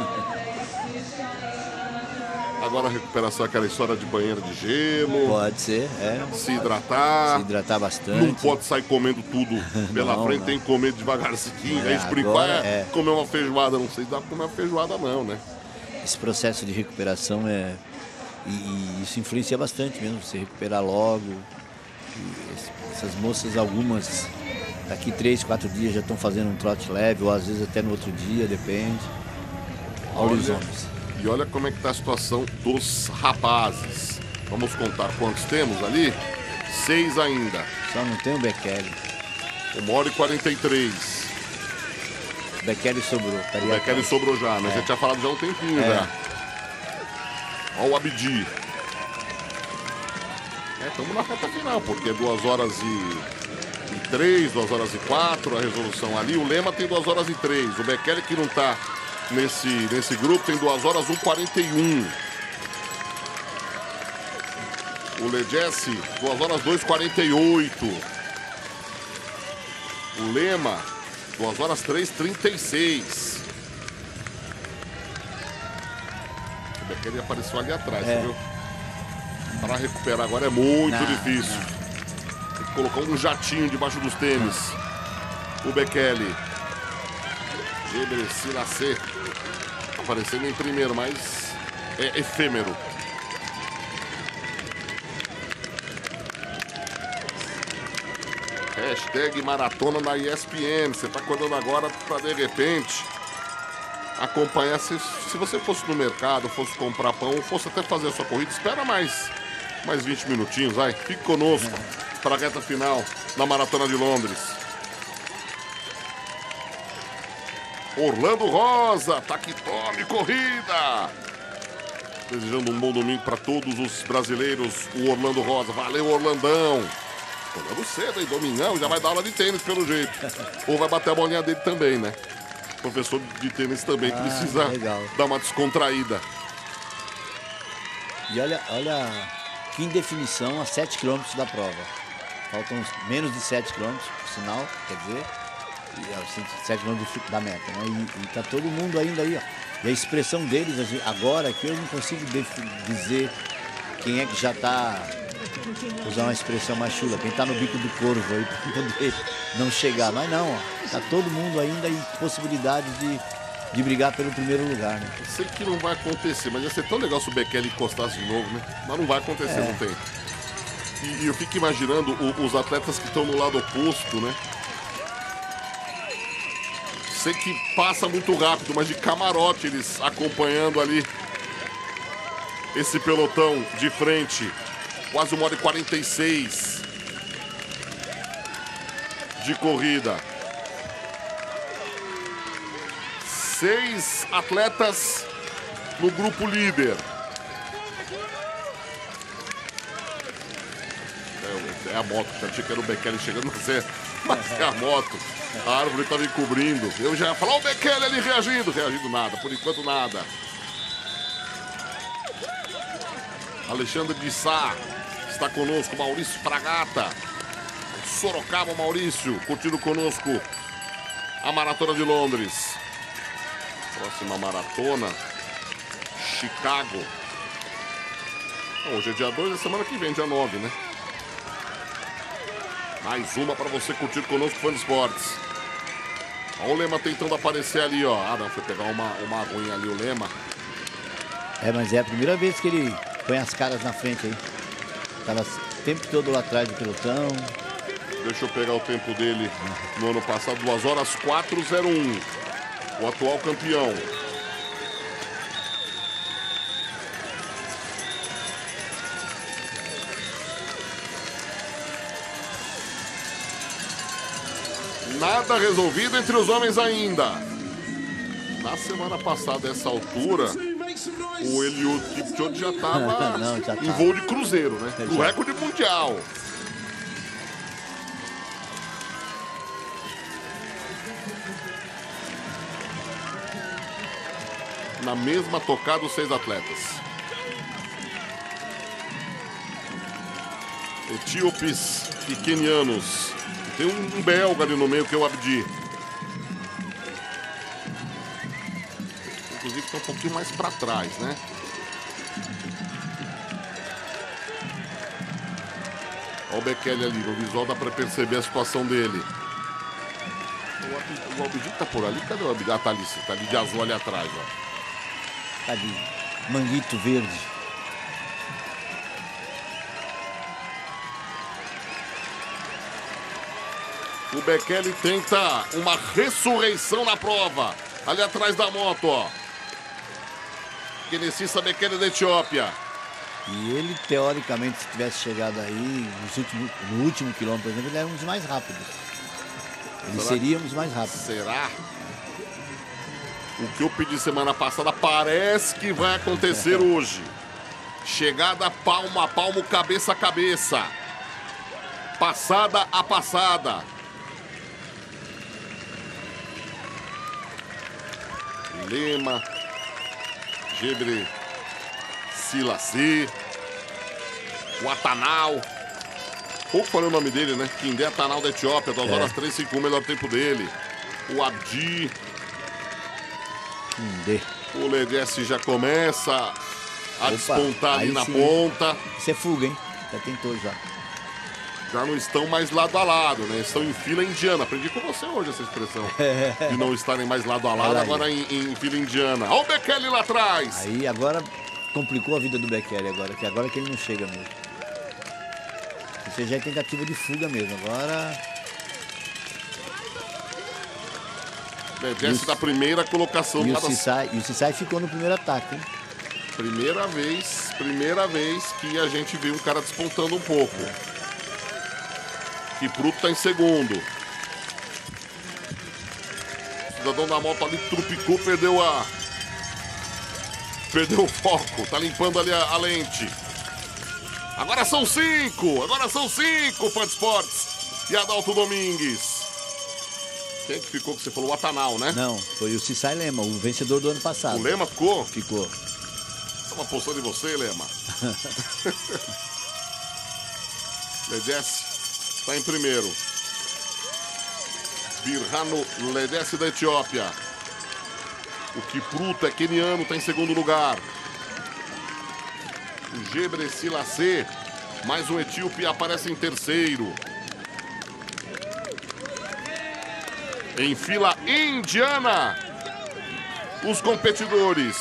Agora a recuperação, aquela história de banheira de gelo. Pode ser, é. Se hidratar. Se hidratar bastante. Não pode sair comendo tudo pela não, frente, não. Tem que comer devagarzinho. É, a gente brincar, é, é comer uma feijoada. Não sei se dá pra comer uma feijoada não, né? Esse processo de recuperação é... E, e isso influencia bastante mesmo, você recuperar logo. E essas moças, algumas, daqui três, quatro dias já estão fazendo um trote leve, ou às vezes até no outro dia, depende. Olha os homens. E olha como é que está a situação dos rapazes. Vamos contar quantos temos ali? Seis ainda. Só não tem o Bekele. Uma hora e quarenta e três. O Bekele sobrou. O Bekele sobrou já, mas é. já tinha falado já há um tempinho é. já. Olha o Abdi. É, estamos na reta final, porque é duas horas e, e três, duas horas e quatro, a resolução ali. O Lema tem duas horas e três. O Bekele, que não está nesse, nesse grupo, tem duas horas e um e quarenta e um. O Ledessi, duas horas dois e quarenta e oito. O Lema, duas horas três e trinta e seis. O Bekele apareceu ali atrás, é. Viu? Para recuperar agora é muito não, difícil. Não. Tem que colocar um jatinho debaixo dos tênis. Não. O Bekele. Gebre Silacê. Aparecendo em primeiro, mas é efêmero. Hashtag maratona na E S P N. Você tá acordando agora para de repente acompanhar. Se, se você fosse no mercado, fosse comprar pão, fosse até fazer a sua corrida, espera mais, mais vinte minutinhos, vai. Fique conosco para a reta final da Maratona de Londres. Orlando Rosa, tá que tome corrida. Desejando um bom domingo para todos os brasileiros. O Orlando Rosa, valeu Orlandão. Acordando cedo, hein? Domingão, já vai dar aula de tênis pelo jeito. Ou vai bater a bolinha dele também, né? Professor de tênis também, que ah, precisa legal. Dar uma descontraída. E olha, olha que indefinição a sete quilômetros da prova. Faltam menos de sete quilômetros, por sinal, quer dizer, e sete quilômetros da meta, né? E, e tá todo mundo ainda aí, ó. E a expressão deles, agora aqui eu não consigo dizer quem é que já tá... Usar uma expressão mais chula, quem tá no bico do corvo aí para poder não chegar. Mas não, ó, tá todo mundo ainda em possibilidade de, de brigar pelo primeiro lugar, né? Eu sei que não vai acontecer, mas ia ser tão legal se o Bekele encostasse de novo, né? Mas não vai acontecer, é. Não tem. E, e eu fico imaginando o, os atletas que estão no lado oposto, né? Sei que passa muito rápido, mas de camarote eles acompanhando ali esse pelotão de frente. Quase uma hora e quarenta e seis de corrida. Seis atletas no grupo líder. É, é a moto, já achei que era o Bekele chegando, mas é, mas é a moto. A árvore estava encobrindo. Eu já ia falar, o Bekele ali reagindo. Reagindo nada, por enquanto nada. Alexandre de Sá. Está conosco, Maurício Fragata. Sorocaba, Maurício, curtindo conosco a Maratona de Londres. Próxima maratona, Chicago. Hoje é dia dois, é semana que vem, dia nove, né? Mais uma para você curtir conosco, fã de esportes. Olha o Lema tentando aparecer ali, ó. Ah, não, foi pegar uma, uma aguinha ali, o Lema. É, mas é a primeira vez que ele põe as caras na frente aí. Estava o tempo todo lá atrás do pelotão. Deixa eu pegar o tempo dele no ano passado, duas horas quatro e zero um. O atual campeão. Nada resolvido entre os homens ainda. Na semana passada, essa altura, o Eliud Kipchoge já estava tá. em voo de cruzeiro, né? O recorde mundial. Na mesma tocada, os seis atletas. Etíopes e quenianos. Tem um, um belga ali no meio, que é o Abdi. Inclusive está um pouquinho mais para trás, né? Olha o Bekele ali, no visual dá para perceber a situação dele. O Abdi tá por ali, cadê o Abdi? Ah, tá ali, tá ali de azul ali atrás, ó. Tá ali, manguito verde. O Bekele tenta uma ressurreição na prova. Ali atrás da moto, ó. Kenenisa Bekele da Etiópia. E ele, teoricamente, se tivesse chegado aí nos últimos, no último quilômetro, por exemplo, ele era um dos mais rápidos. Ele Será? seria um dos mais rápidos. Será? O que eu pedi semana passada parece que vai acontecer hoje. Chegada palmo a palmo, cabeça a cabeça. Passada a passada. Lema, Gebre Silacê, O Atanal. Pouco falei o nome dele, né? Kindé Atanal da Etiópia, duas horas três cinquenta e um, melhor tempo dele. O Abdi. Kindé. O Ledessi já começa a Opa, despontar ali na sim. ponta. Isso é fuga, hein? Já tentou já. Já não estão mais lado a lado, né? Estão em fila indiana. Aprendi com você hoje essa expressão. De não estarem mais lado a lado, agora em, em fila indiana. Olha o Bekele lá atrás. Aí agora complicou a vida do Bekele agora, que agora que ele não chega mesmo. Isso já é tentativa de fuga mesmo. Agora... Desce da primeira colocação. E o Cissai, e o Cissai ficou no primeiro ataque, hein? Primeira vez, primeira vez que a gente viu um cara despontando um pouco. Kipruto tá em segundo. O cidadão da moto ali trupicou, perdeu a... Perdeu o foco, tá limpando ali a, a lente. Agora são cinco, agora são cinco, Fã Esportes e Adalto Domingues. Quem que ficou que você falou? O Atanal, né? Não, foi o Cissai Lema, o vencedor do ano passado. O Lema ficou? Ficou. Estamos apostando em você, Lema. Ledessi está em primeiro. Birhanu Ledessi da Etiópia. O Kipruto é queniano, está em segundo lugar. O Gebre Selassie, mais um etíope, aparece em terceiro. Em fila indiana, os competidores.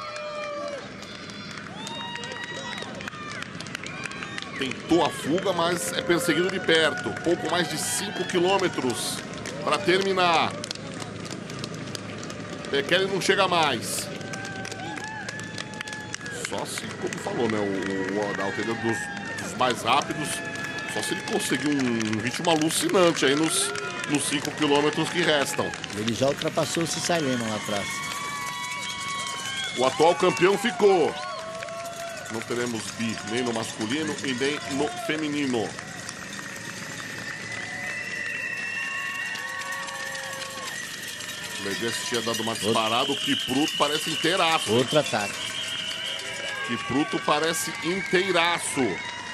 Tentou a fuga, mas é perseguido de perto. Pouco mais de cinco quilômetros para terminar. Bekele não chega mais. Só se, como falou, né? O, o Adalto, ele é dos, dos mais rápidos. Só se ele conseguir um ritmo alucinante aí nos... nos cinco quilômetros que restam. Ele já ultrapassou o Cissai Lema lá atrás. O atual campeão ficou. Não teremos bi nem no masculino e nem no feminino. O Ledessi tinha dado uma disparada. O Kipruto parece inteiraço. Outro ataque. Kipruto parece inteiraço.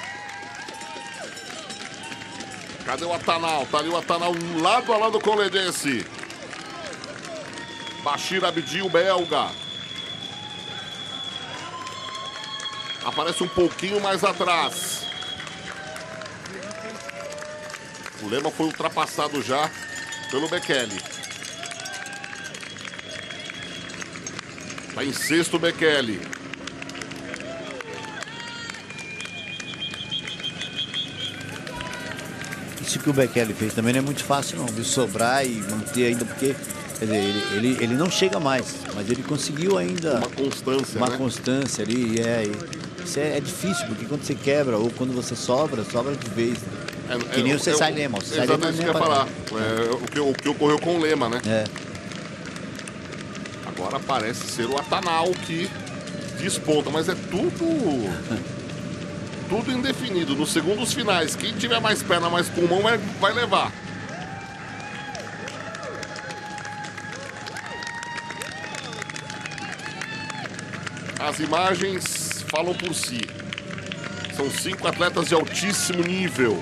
Cadê o Atanal? Tá ali o Atanal lado a lado com o Ledessi. Bashir Abdi, o belga. Aparece um pouquinho mais atrás. O Lema foi ultrapassado já pelo Bekele. Tá em sexto o Bekele. Isso que o Bekele fez também não é muito fácil não, viu? Sobrar e manter ainda, porque quer dizer, ele, ele, ele não chega mais, mas ele conseguiu ainda... Uma constância, Uma né? constância ali, e é, isso é, é difícil, porque quando você quebra ou quando você sobra, sobra de vez. Né? É, que nem é, o Cissai Lema. O Cissai Lema isso que eu ia falar. É, o, que, o que ocorreu com o Lema, né? É. Agora parece ser o Atanal que desponta, mas é tudo... tudo indefinido. Nos segundos finais, quem tiver mais perna, mais pulmão, vai, vai levar. As imagens falam por si. São cinco atletas de altíssimo nível.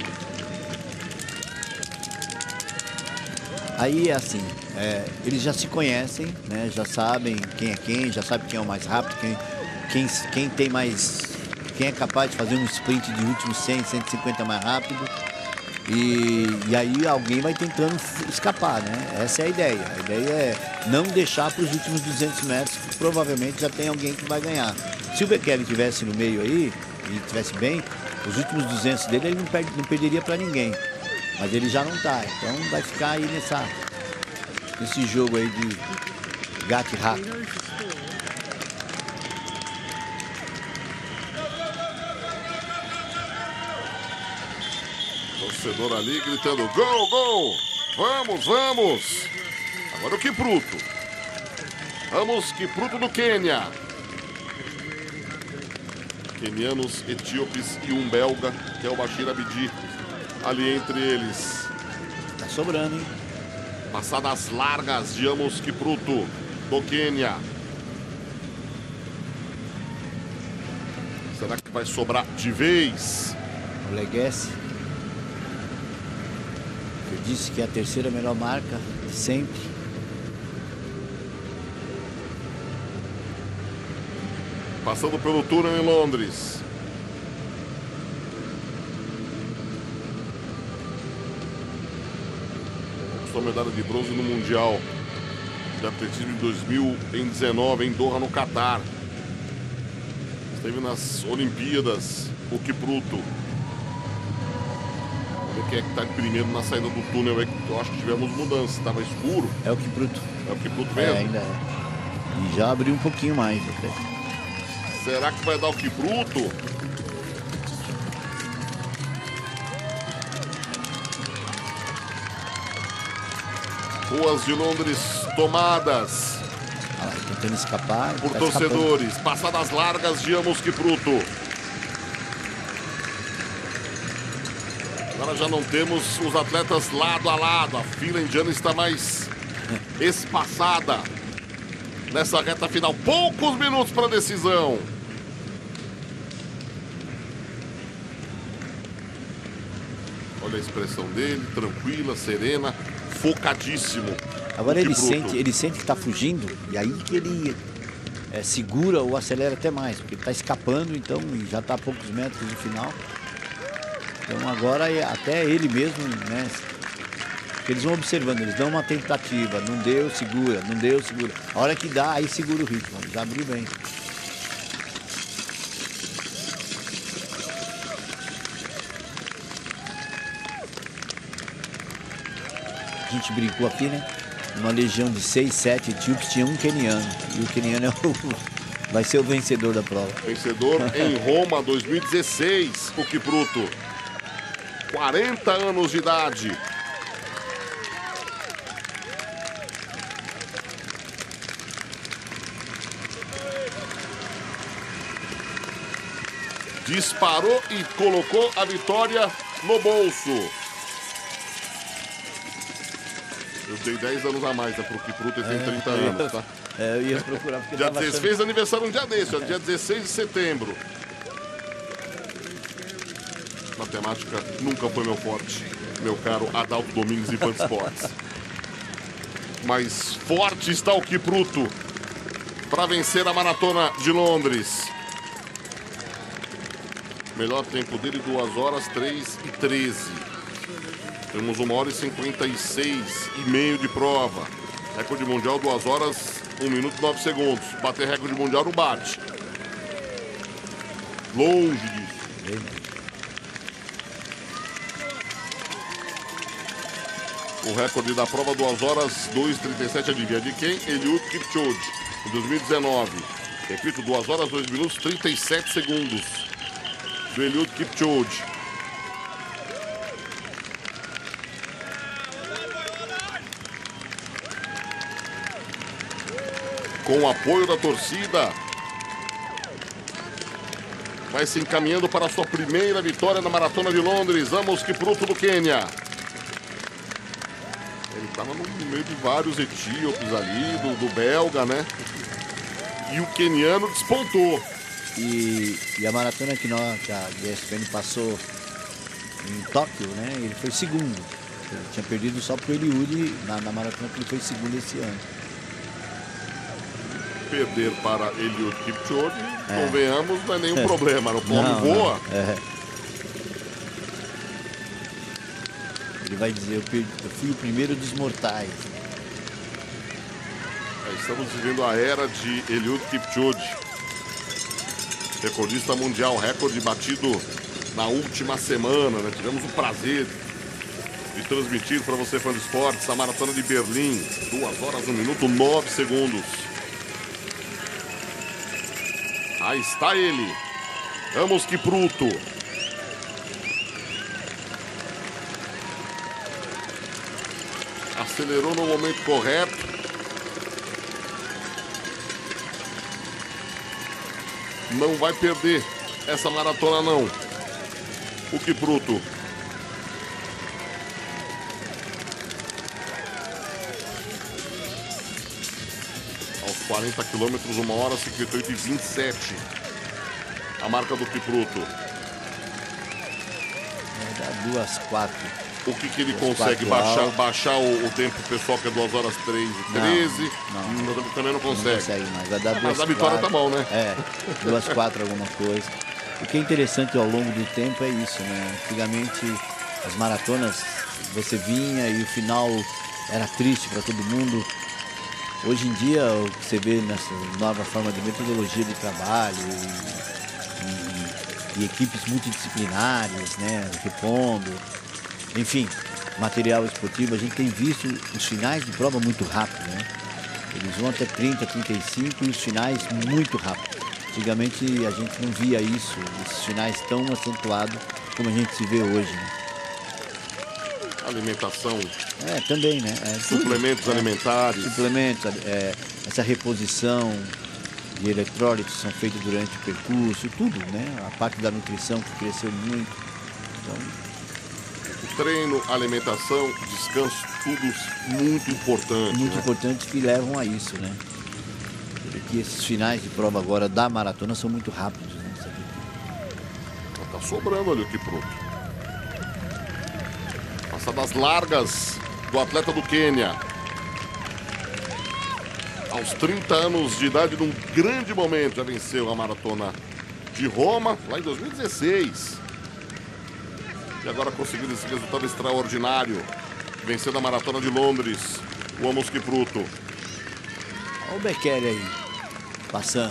Aí é assim, é, eles já se conhecem, né? Já sabem quem é quem, já sabe quem é o mais rápido, quem, quem, quem tem mais... Quem é capaz de fazer um sprint de últimos cem, cento e cinquenta mais rápido. E, e aí alguém vai tentando escapar, né? Essa é a ideia. A ideia é não deixar para os últimos duzentos metros, que provavelmente já tem alguém que vai ganhar. Se o Bekele estivesse no meio aí, e estivesse bem, os últimos duzentos dele ele não, perde, não perderia para ninguém. Mas ele já não está, então vai ficar aí nessa, nesse jogo aí de gato e rato. Torcedor ali gritando, gol, gol! Vamos, vamos! Agora o Kipruto. Vamos, Kipruto do Quênia. Quenianos, etíopes e um belga, que é o Bashir Abdi, ali entre eles. Tá sobrando, hein? Passadas largas de Amos Kipruto do Quênia. Será que vai sobrar de vez? o Legacy. Eu disse que é a terceira melhor marca, sempre. Passando pelo túnel em Londres. Conquistou a medalha de bronze no Mundial de Atletismo em dois mil e dezenove, em Doha, no Catar. Esteve nas Olimpíadas, o Kipruto. Vamos ver quem é que está em primeiro na saída do túnel. Eu acho que tivemos mudança, estava escuro. É o Kipruto. É o Kipruto mesmo? É, ainda é. E já abriu um pouquinho mais até. Será que vai dar o Kipruto? Ruas de Londres tomadas. Ah, lá, tentando escapar. Por tá torcedores. Escapando. Passadas largas de Amos Kipruto. Agora já não temos os atletas lado a lado. A fila indiana está mais espaçada nessa reta final. Poucos minutos para a decisão. Olha a expressão dele, tranquila, serena, focadíssimo. Agora ele sente, ele sente que está fugindo, e aí que ele é, segura ou acelera até mais, porque ele está escapando, então, e já está a poucos metros do final. Então agora até ele mesmo, né? Eles vão observando, eles dão uma tentativa, não deu, segura, não deu, segura. A hora que dá, aí segura o ritmo, já abriu bem. A gente brincou aqui, né? Uma legião de seis, sete etíopes, tinha um queniano. E o queniano é o... vai ser o vencedor da prova. Vencedor em Roma, dois mil e dezesseis, o Kipruto. quarenta anos de idade. Disparou e colocou a vitória no bolso. Eu dei dez anos a mais, né, pro Kipruto, ele tem trinta anos, tá? É, eu ia procurar porque dia tava dezesseis, achando... fez aniversário um dia desse, ó, dia dezesseis de setembro. Matemática nunca foi meu forte, meu caro Adalto Domingues e Fansports. Mas forte está o Kipruto para vencer a maratona de Londres. Melhor tempo dele, duas horas, três e treze. Temos uma hora e cinquenta e seis e meio de prova. Recorde mundial, duas horas, um minuto e nove segundos. Bater recorde mundial não bate. Longe disso. O recorde da prova, duas horas, dois e trinta e sete, adivinha de quem? Eliud Kipchoge, em dois mil e dezenove. Repito, duas horas, dois minutos, trinta e sete segundos. Do Eliud Kipchoge. Com o apoio da torcida, vai se encaminhando para a sua primeira vitória na Maratona de Londres. Amos Kipruto do Quênia. Ele estava no meio de vários etíopes ali, do, do belga, né? E o queniano despontou. E, e a maratona que, nós, que a E S P N passou em Tóquio, né? Ele foi segundo. Ele tinha perdido só pro Eliud na, na maratona que ele foi segundo esse ano. Perder para Eliud Kipchoge, é. convenhamos, não é nenhum problema. No homem voa. Não, é. Ele vai dizer, eu, perdi, eu fui o primeiro dos mortais. Estamos vivendo a era de Eliud Kipchoge. Recordista mundial, recorde batido na última semana, né? Tivemos o prazer de transmitir para você, fã de esportes, a maratona de Berlim. duas horas, um minuto, nove segundos. Aí está ele. Amos Kipruto. Acelerou no momento correto. Não vai perder essa maratona, não. O Kipruto. Aos quarenta quilômetros, uma hora, cinquenta e oito e vinte e sete. A marca do Kipruto. duas quatro. O que, que ele consegue? Baixar, baixar o, o tempo pessoal, que é duas horas três e treze? Não, não. Não, também não consegue. Não consegue mais. Vai dar é, duas, mas a vitória quatro, tá bom, né? É, duas quatro alguma coisa. O que é interessante ao longo do tempo é isso, né? Antigamente as maratonas você vinha e o final era triste para todo mundo. Hoje em dia o que você vê nessa nova forma de metodologia de trabalho e, e, e equipes multidisciplinares, né? Repondo, enfim, material esportivo, a gente tem visto os finais de prova muito rápido, né? Eles vão até trinta, trinta e cinco e os finais muito rápido. Antigamente a gente não via isso, esses finais tão acentuados como a gente se vê hoje, né? Alimentação. É, também, né? É, suplementos tudo, alimentares. É, suplementos, é, essa reposição de eletrólitos são feitos durante o percurso, tudo, né? A parte da nutrição que cresceu muito. Então, treino, alimentação, descanso, tudo muito importante. Muito né? importante que levam a isso, né? Porque esses finais de prova agora da maratona são muito rápidos, né? Tá sobrando ali o Kipruto. Passadas largas do atleta do Quênia. Aos trinta anos de idade, num grande momento, já venceu a maratona de Roma, lá em dois mil e dezesseis. E agora conseguiu esse resultado extraordinário, vencendo a maratona de Londres, o Amos Kipruto. Olha o Bekele aí, passando.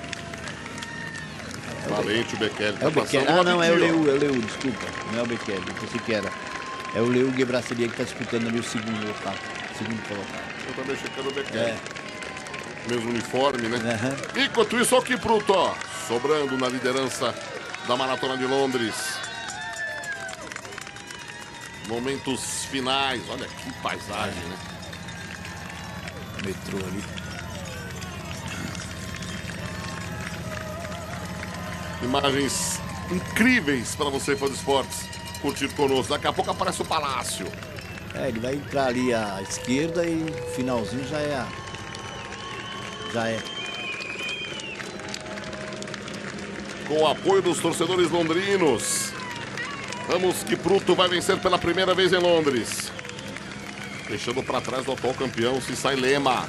Valente o Bekele. É o Bekele. Ah, não, é o Leu, é o Leu, desculpa. Não é o Bekele, eu pensei que era. É o Leu Gebrselassie que está disputando ali o segundo local, segundo colocado. Eu também achei que era o Bekele. É. Mesmo uniforme, né? Uhum. Enquanto isso, olha o Kipruto, ó, sobrando na liderança da maratona de Londres. Momentos finais, olha que paisagem, né? Metrô ali. Imagens incríveis para você, fã de esportes, curtir conosco. Daqui a pouco aparece o Palácio. É, ele vai entrar ali à esquerda e o finalzinho já é a... Já é. Com o apoio dos torcedores londrinos. Amos Kipruto vai vencer pela primeira vez em Londres. Deixando para trás o atual campeão, Sisai Lema.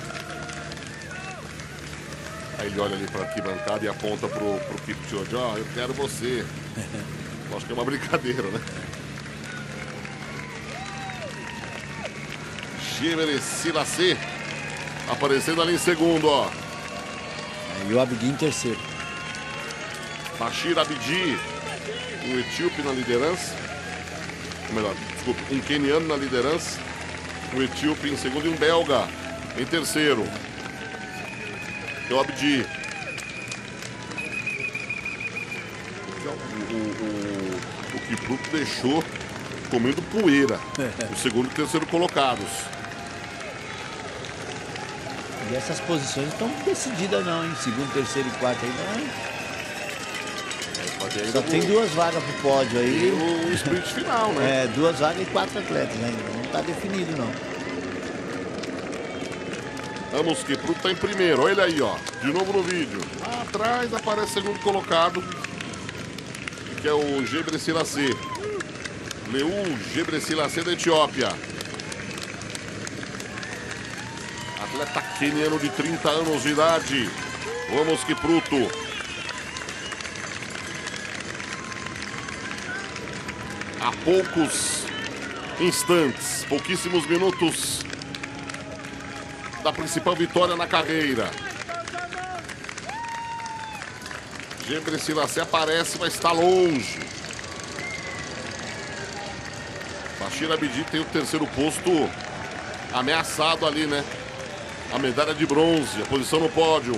Aí ele olha ali para a arquibancada e aponta pro, pro Kipchoge. Ó, oh, eu quero você. Acho que é uma brincadeira, né? Gebrselassie aparecendo ali em segundo, ó. E o Abdi em terceiro. Bashir Abdi, um etíope na liderança. Ou melhor, desculpa, um queniano na liderança. Um etíope em segundo e um belga em terceiro. É o Abdi. O, o, o, o Kipruto deixou comendo poeira. O segundo e terceiro colocados. E essas posições estão decididas não, hein? Segundo, terceiro e quarto ainda não. Só tem duas vagas pro pódio aí. E o sprint final, né? É, duas vagas e quatro atletas, né? Não está definido, não. Amos Kipruto está em primeiro, olha ele aí, ó. De novo no vídeo. Lá atrás aparece o segundo colocado, que é o Gebrselassie. Leu Gebrselassie da Etiópia. Atleta queniano de trinta anos de idade, o Amos Kipruto. Há poucos instantes, pouquíssimos minutos da principal vitória na carreira. Gebrselassie aparece, mas está longe. Bashir Abdi tem o terceiro posto ameaçado ali, né? A medalha de bronze, a posição no pódio.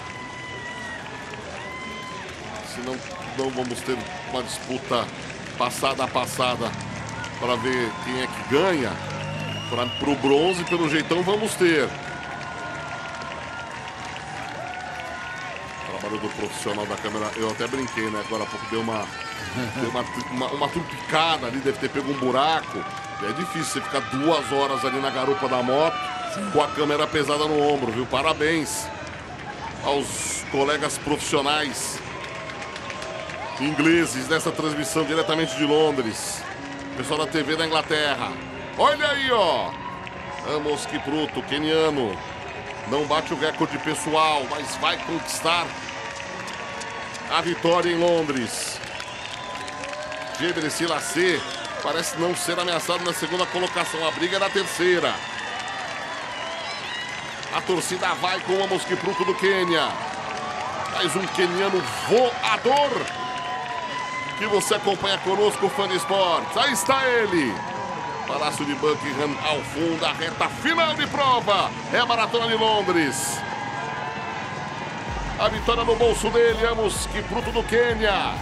Senão não vamos ter uma disputa passada a passada para ver quem é que ganha. Para o bronze, pelo jeitão, vamos ter. Trabalho do profissional da câmera, eu até brinquei, né? Agora há pouco deu uma, deu uma, uma, uma trupicada ali, deve ter pego um buraco. E é difícil você ficar duas horas ali na garupa da moto. Com a câmera pesada no ombro, viu? Parabéns aos colegas profissionais ingleses dessa transmissão diretamente de Londres. Pessoal da T V da Inglaterra. Olha aí, ó. Amos Kipruto, queniano. Não bate o recorde pessoal, mas vai conquistar a vitória em Londres. Gebre Selassie parece não ser ameaçado na segunda colocação. A briga é na terceira. A torcida vai com o Amos Kipruto do Quênia. Mais um queniano voador que você acompanha conosco, fã de esportes. Aí está ele. Palácio de Buckingham ao fundo, a reta final de prova. É a Maratona de Londres. A vitória no bolso dele, Amos Kipruto do Quênia.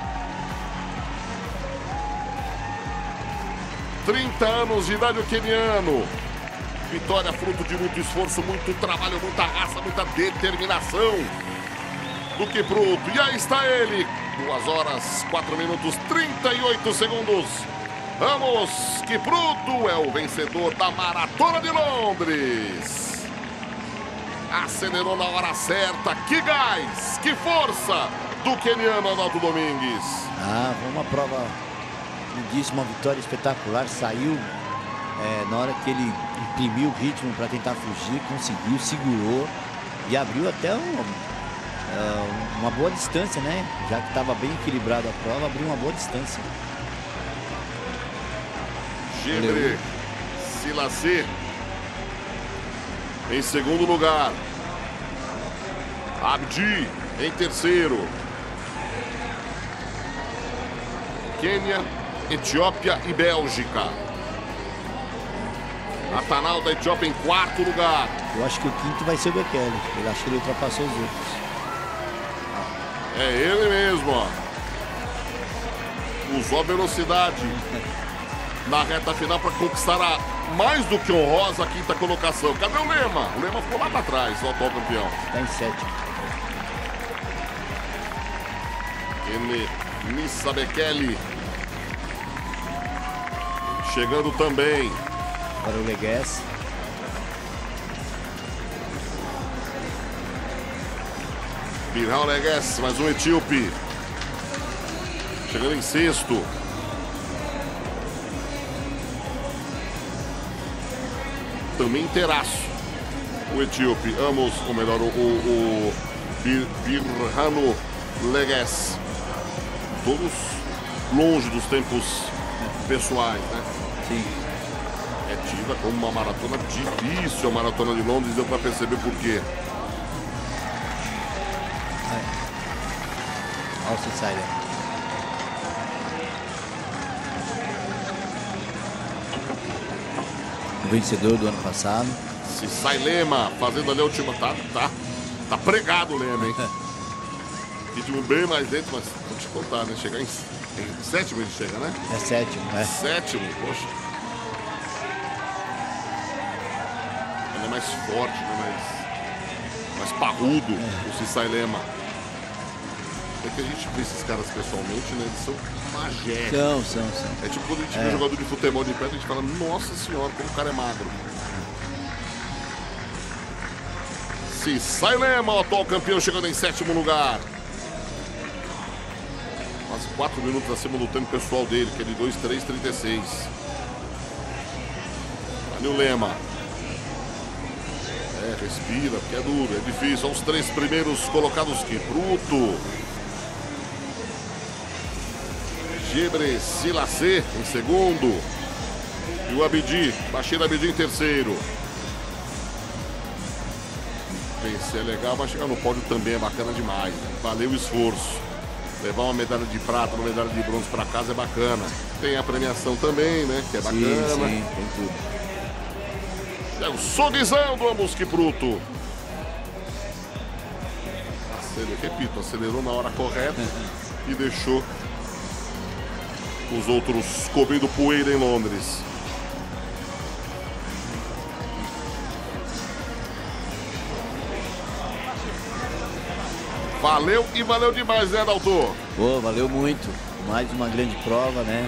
trinta anos de idade o queniano. Vitória fruto de muito esforço, muito trabalho, muita raça, muita determinação do Kipruto. E aí está ele. duas horas, quatro minutos, trinta e oito segundos. Amos Kipruto é o vencedor da Maratona de Londres. Acelerou na hora certa. Que gás, que força do queniano Arnaldo Domingues. Ah, foi uma prova lindíssima, uma vitória espetacular. Saiu é, na hora que ele imprimiu o ritmo para tentar fugir, conseguiu, segurou e abriu até um, uma boa distância, né? Já que estava bem equilibrada a prova, abriu uma boa distância. Gebre Selassie em segundo lugar. Abdi em terceiro. Quênia, Etiópia e Bélgica. Atanal da Etiópia em quarto lugar. Eu acho que o quinto vai ser o Bekele. Eu acho que ele ultrapassou os outros. É ele mesmo, ó. Usou a velocidade na reta final para conquistar a mais do que honrosa quinta colocação. Cadê o Lema? O Lema ficou lá para trás, o atual campeão. Está em sétimo. Ele, Nissa Bekele. Chegando também. Para o Legues. Birhão Legues, mais um etíope. Chegando em sexto. Também inteiraço o etíope. Amos, ou melhor, o, o, o Bir, Birhano Legues. Todos longe dos tempos pessoais, né? Sim. É tida como uma maratona difícil, a Maratona de Londres, deu para perceber por quê. Olha o Cicária. O vencedor do ano passado. Cicai Lema fazendo ali a última. Tá, tá, tá pregado o Lema, hein? Ritmo bem mais lento, mas vou te contar, né? Chegar em, em sétimo ele chega, né? É sétimo, é. Sétimo, poxa. Ele é mais forte, né? Mais, mais parrudo, é. O Cicai Lema. É que a gente vê esses caras pessoalmente, né? Eles são magés. São, são, são. É tipo quando a gente é. vê um jogador de futebol de perto, a gente fala, nossa senhora, como o cara é magro. Cicai Lema, o atual campeão, chegando em sétimo lugar. Quase quatro minutos acima do tempo pessoal dele, que é de dois, três, trinta e seis. Ali o Lema. É, respira, porque é duro, é difícil. Os três primeiros colocados, Kipruto. Gebre Selassie em segundo. E o Abdi, Bashir Abdi em terceiro. Vencer é legal, mas chegar no pódio também é bacana demais. Né? Valeu o esforço. Levar uma medalha de prata, uma medalha de bronze para casa é bacana. Tem a premiação também, né? Que é bacana. Sim, sim, tem tudo. É o sorrisão do Amos Kipruto. Acelerou, repito, acelerou na hora correta e deixou os outros cobrindo poeira em Londres. Valeu e valeu demais, né, Dalton? Pô, valeu muito. Mais uma grande prova, né?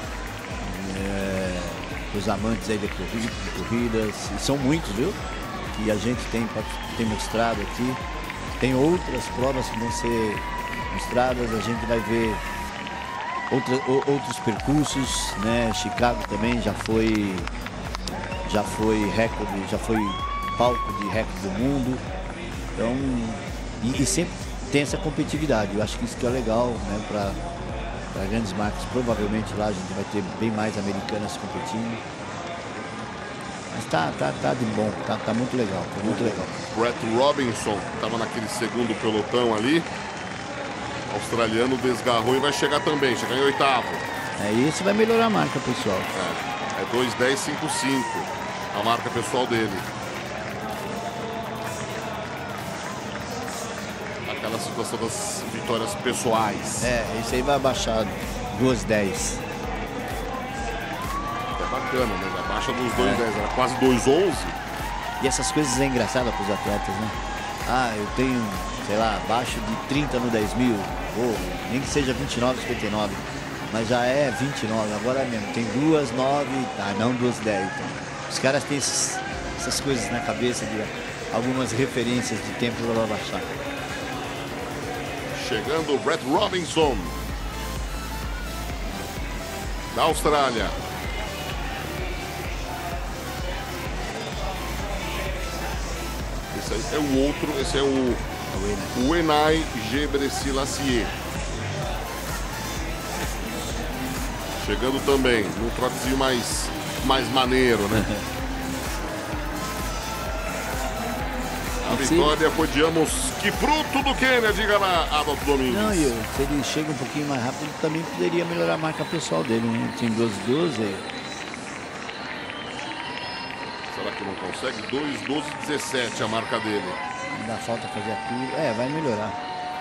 É, os amantes aí de, corrida, de corridas, e são muitos, viu? Que a gente tem, tem mostrado aqui. Tem outras provas que vão ser mostradas, a gente vai ver outra, o, outros percursos, né? Chicago também já foi, já foi recorde, já foi palco de recorde do mundo. Então, e, e sempre tem essa competitividade. Eu acho que isso que é legal, né? Para para grandes marcas. Provavelmente lá a gente vai ter bem mais americanas competindo. Mas tá, tá, tá de bom, tá, tá muito legal, tá muito legal. Brett Robinson estava naquele segundo pelotão ali. Australiano desgarrou e vai chegar também, chegar em oitavo. É, isso vai melhorar a marca, pessoal. É, é dois dez cinquenta e cinco a marca pessoal dele. Aquela situação das vitórias pessoais. É, esse aí vai abaixar dois dez. É bacana, né? Já baixa dos dois dez, era quase dois onze. E essas coisas é engraçada para os atletas, né? Ah, eu tenho, sei lá, abaixo de trinta no dez mil, ou nem que seja vinte e nove, cinquenta e nove, mas já é vinte e nove, agora mesmo, tem duas nove, ah, não duas dez. Então, os caras têm esses, essas coisas na cabeça de algumas referências de tempo para baixar. Chegando o Brett Robinson, da Austrália. Esse aí é o outro, esse é o, o Enai Gebrselassie. Chegando também, num trotezinho mais, mais maneiro, né? A vitória foi de Amos Kipruto do Quênia, diga lá, Adolfo Domingues. Não, e se ele chega um pouquinho mais rápido, ele também poderia melhorar a marca pessoal dele, né? Ele tem doze doze. Será que não consegue? dois doze dezessete a marca dele. Ainda falta fazer a curva. É, vai melhorar.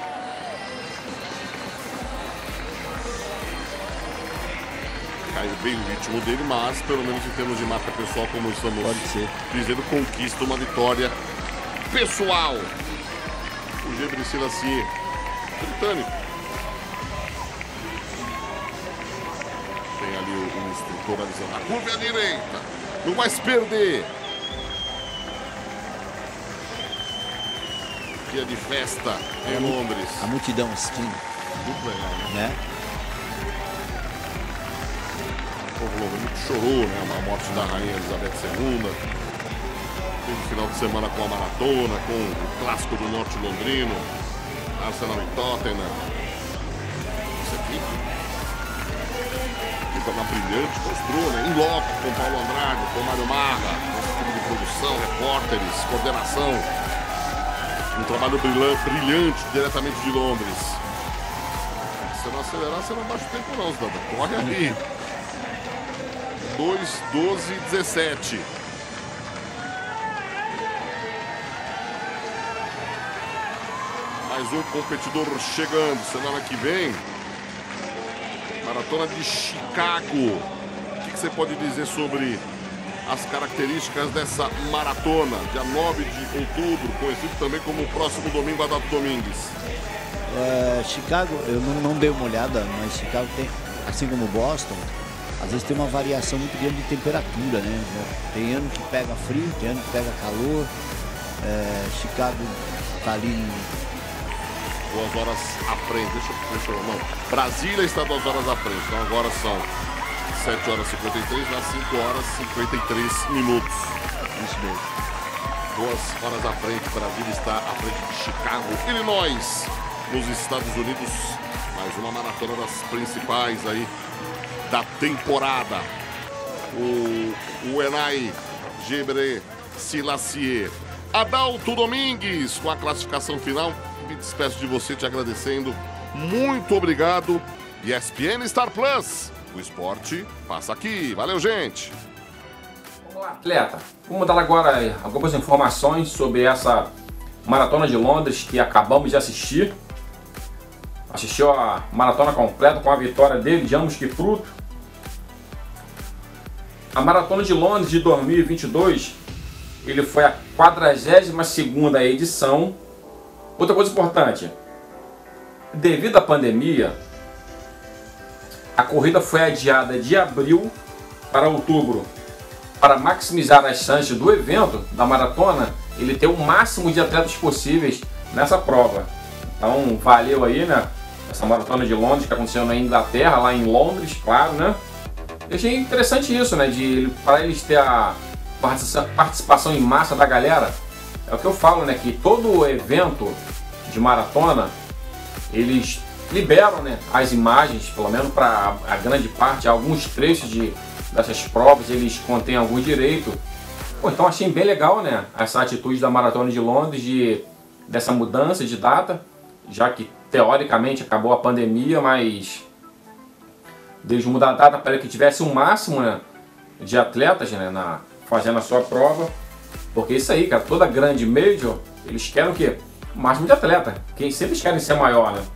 Caiu bem o ritmo dele, mas pelo menos em termos de marca pessoal, como estamos dizendo, conquista uma vitória pessoal. O Gebrselassie, britânico. Tem ali o, o instrutor avisando. A curva é à direita. Não vai se perder. Dia de festa em a Londres. A multidão assistindo. Muito legal, né? né? O povo londrino chorou, né? A morte da rainha Elizabeth segunda. Teve um final de semana com a maratona, com o clássico do norte londrino. Arsenal e Tottenham. Isso aqui. Na brilhante, mostrou, né? Em loco, com Paulo Andrade, com Mário Marra, nosso time de produção, repórteres, coordenação. Um trabalho brilhante, brilhante diretamente de Londres. Se não acelerar, você não baixa o tempo não, Cidadão. Corre ali. dois doze dezessete. Mais um competidor chegando. Semana que vem, Maratona de Chicago. O que, que você pode dizer sobre as características dessa maratona? Dia nove de outubro, conhecido também como o próximo domingo, Adalfo Domingues. Uh, Chicago, eu não, não dei uma olhada, mas Chicago tem, assim como Boston, às vezes tem uma variação muito grande de temperatura, né? Tem ano que pega frio, tem ano que pega calor. Uh, Chicago tá ali duas horas à frente, deixa, deixa eu, não, Brasília está duas horas à frente, então agora são sete horas e cinquenta e três, nas cinco horas e cinquenta e três minutos. Isso mesmo. Duas horas à frente, Brasília está à frente de Chicago, Illinois, nos Estados Unidos. Mais uma maratona das principais aí da temporada. O, o Enai Gebrselassie. Adalfo Domingues com a classificação final. Me despeço de você te agradecendo. Muito obrigado. E E S P N Star Plus. O esporte passa aqui. Valeu, gente. Vamos lá, atleta. Vamos dar agora algumas informações sobre essa Maratona de Londres que acabamos de assistir. Assistiu a maratona completa com a vitória dele, de Amos Kipruto. A Maratona de Londres de dois mil e vinte e dois, ele foi a quadragésima segunda edição. Outra coisa importante, devido à pandemia, a corrida foi adiada de abril para outubro. Para maximizar as chances do evento, da maratona, ele ter o máximo de atletas possíveis nessa prova. Então valeu aí, né? essa maratona de Londres que aconteceu na Inglaterra, lá em Londres, claro, né? Eu achei interessante isso, né? De, para eles ter a participação em massa da galera. É o que eu falo, né? Que todo evento de maratona, eles liberam, né, as imagens, pelo menos para a grande parte, alguns trechos de, dessas provas, eles contêm algum direito. Pô, então achei bem legal, né, essa atitude da Maratona de Londres, de, dessa mudança de data, já que teoricamente acabou a pandemia, mas desde mudar a data para que tivesse um máximo, né, de atletas, né, na, fazendo a sua prova, porque isso aí, cara, toda grande major, eles querem o quê? O máximo de atleta, quem sempre querem ser maior, né?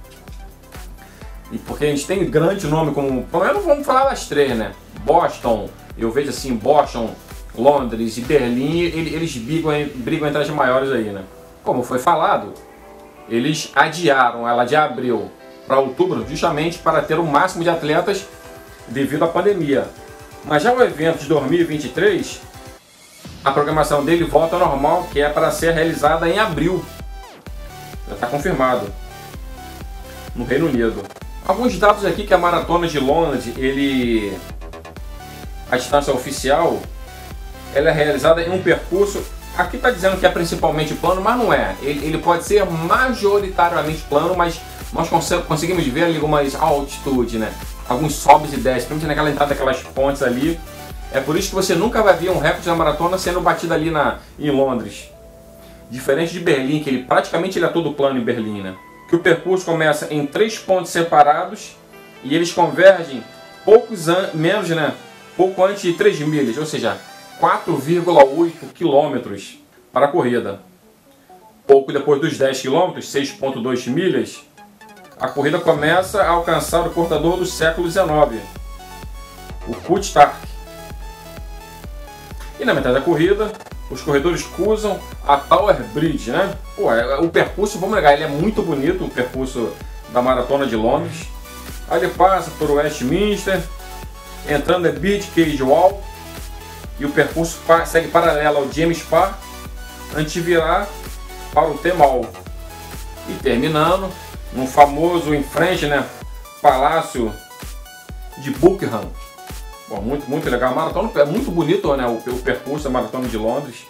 E porque a gente tem grande nome como, pelo menos vamos falar das três, né? Boston, eu vejo assim, Boston, Londres e Berlim, eles brigam, brigam entre as maiores aí, né? Como foi falado, eles adiaram ela de abril para outubro justamente para ter o máximo de atletas devido à pandemia. Mas já o evento de dois mil e vinte e três, a programação dele volta ao normal, que é para ser realizada em abril. Já está confirmado no Reino Unido. Alguns dados aqui que a Maratona de Londres, ele, a distância oficial, ela é realizada em um percurso, aqui está dizendo que é principalmente plano, mas não é. Ele, ele pode ser majoritariamente plano, mas nós conseguimos ver ali algumas altitudes, né? Alguns sobes e desces, principalmente naquela entrada daquelas pontes ali. É por isso que você nunca vai ver um recorde da maratona sendo batido ali na, em Londres. Diferente de Berlim, que ele praticamente ele é todo plano em Berlim, né? Que o percurso começa em três pontos separados e eles convergem poucos menos, né? Pouco antes de três milhas, ou seja, quatro vírgula oito quilômetros para a corrida. Pouco depois dos dez quilômetros, seis vírgula dois milhas, a corrida começa a alcançar o portador do século dezenove, o Kutstag. E na metade da corrida, os corredores cruzam a Tower Bridge, né? Pô, o percurso, vamos negar, ele é muito bonito, o percurso da Maratona de Londres. Aí ele passa por Westminster, entrando em Bidcage Wall, e o percurso segue paralelo ao James Park, antes de virar para o The Mall. E terminando no famoso, em frente, né, Palácio de Buckingham. Bom, muito, muito legal. A maratona é muito bonito, né, o, o percurso da Maratona de Londres.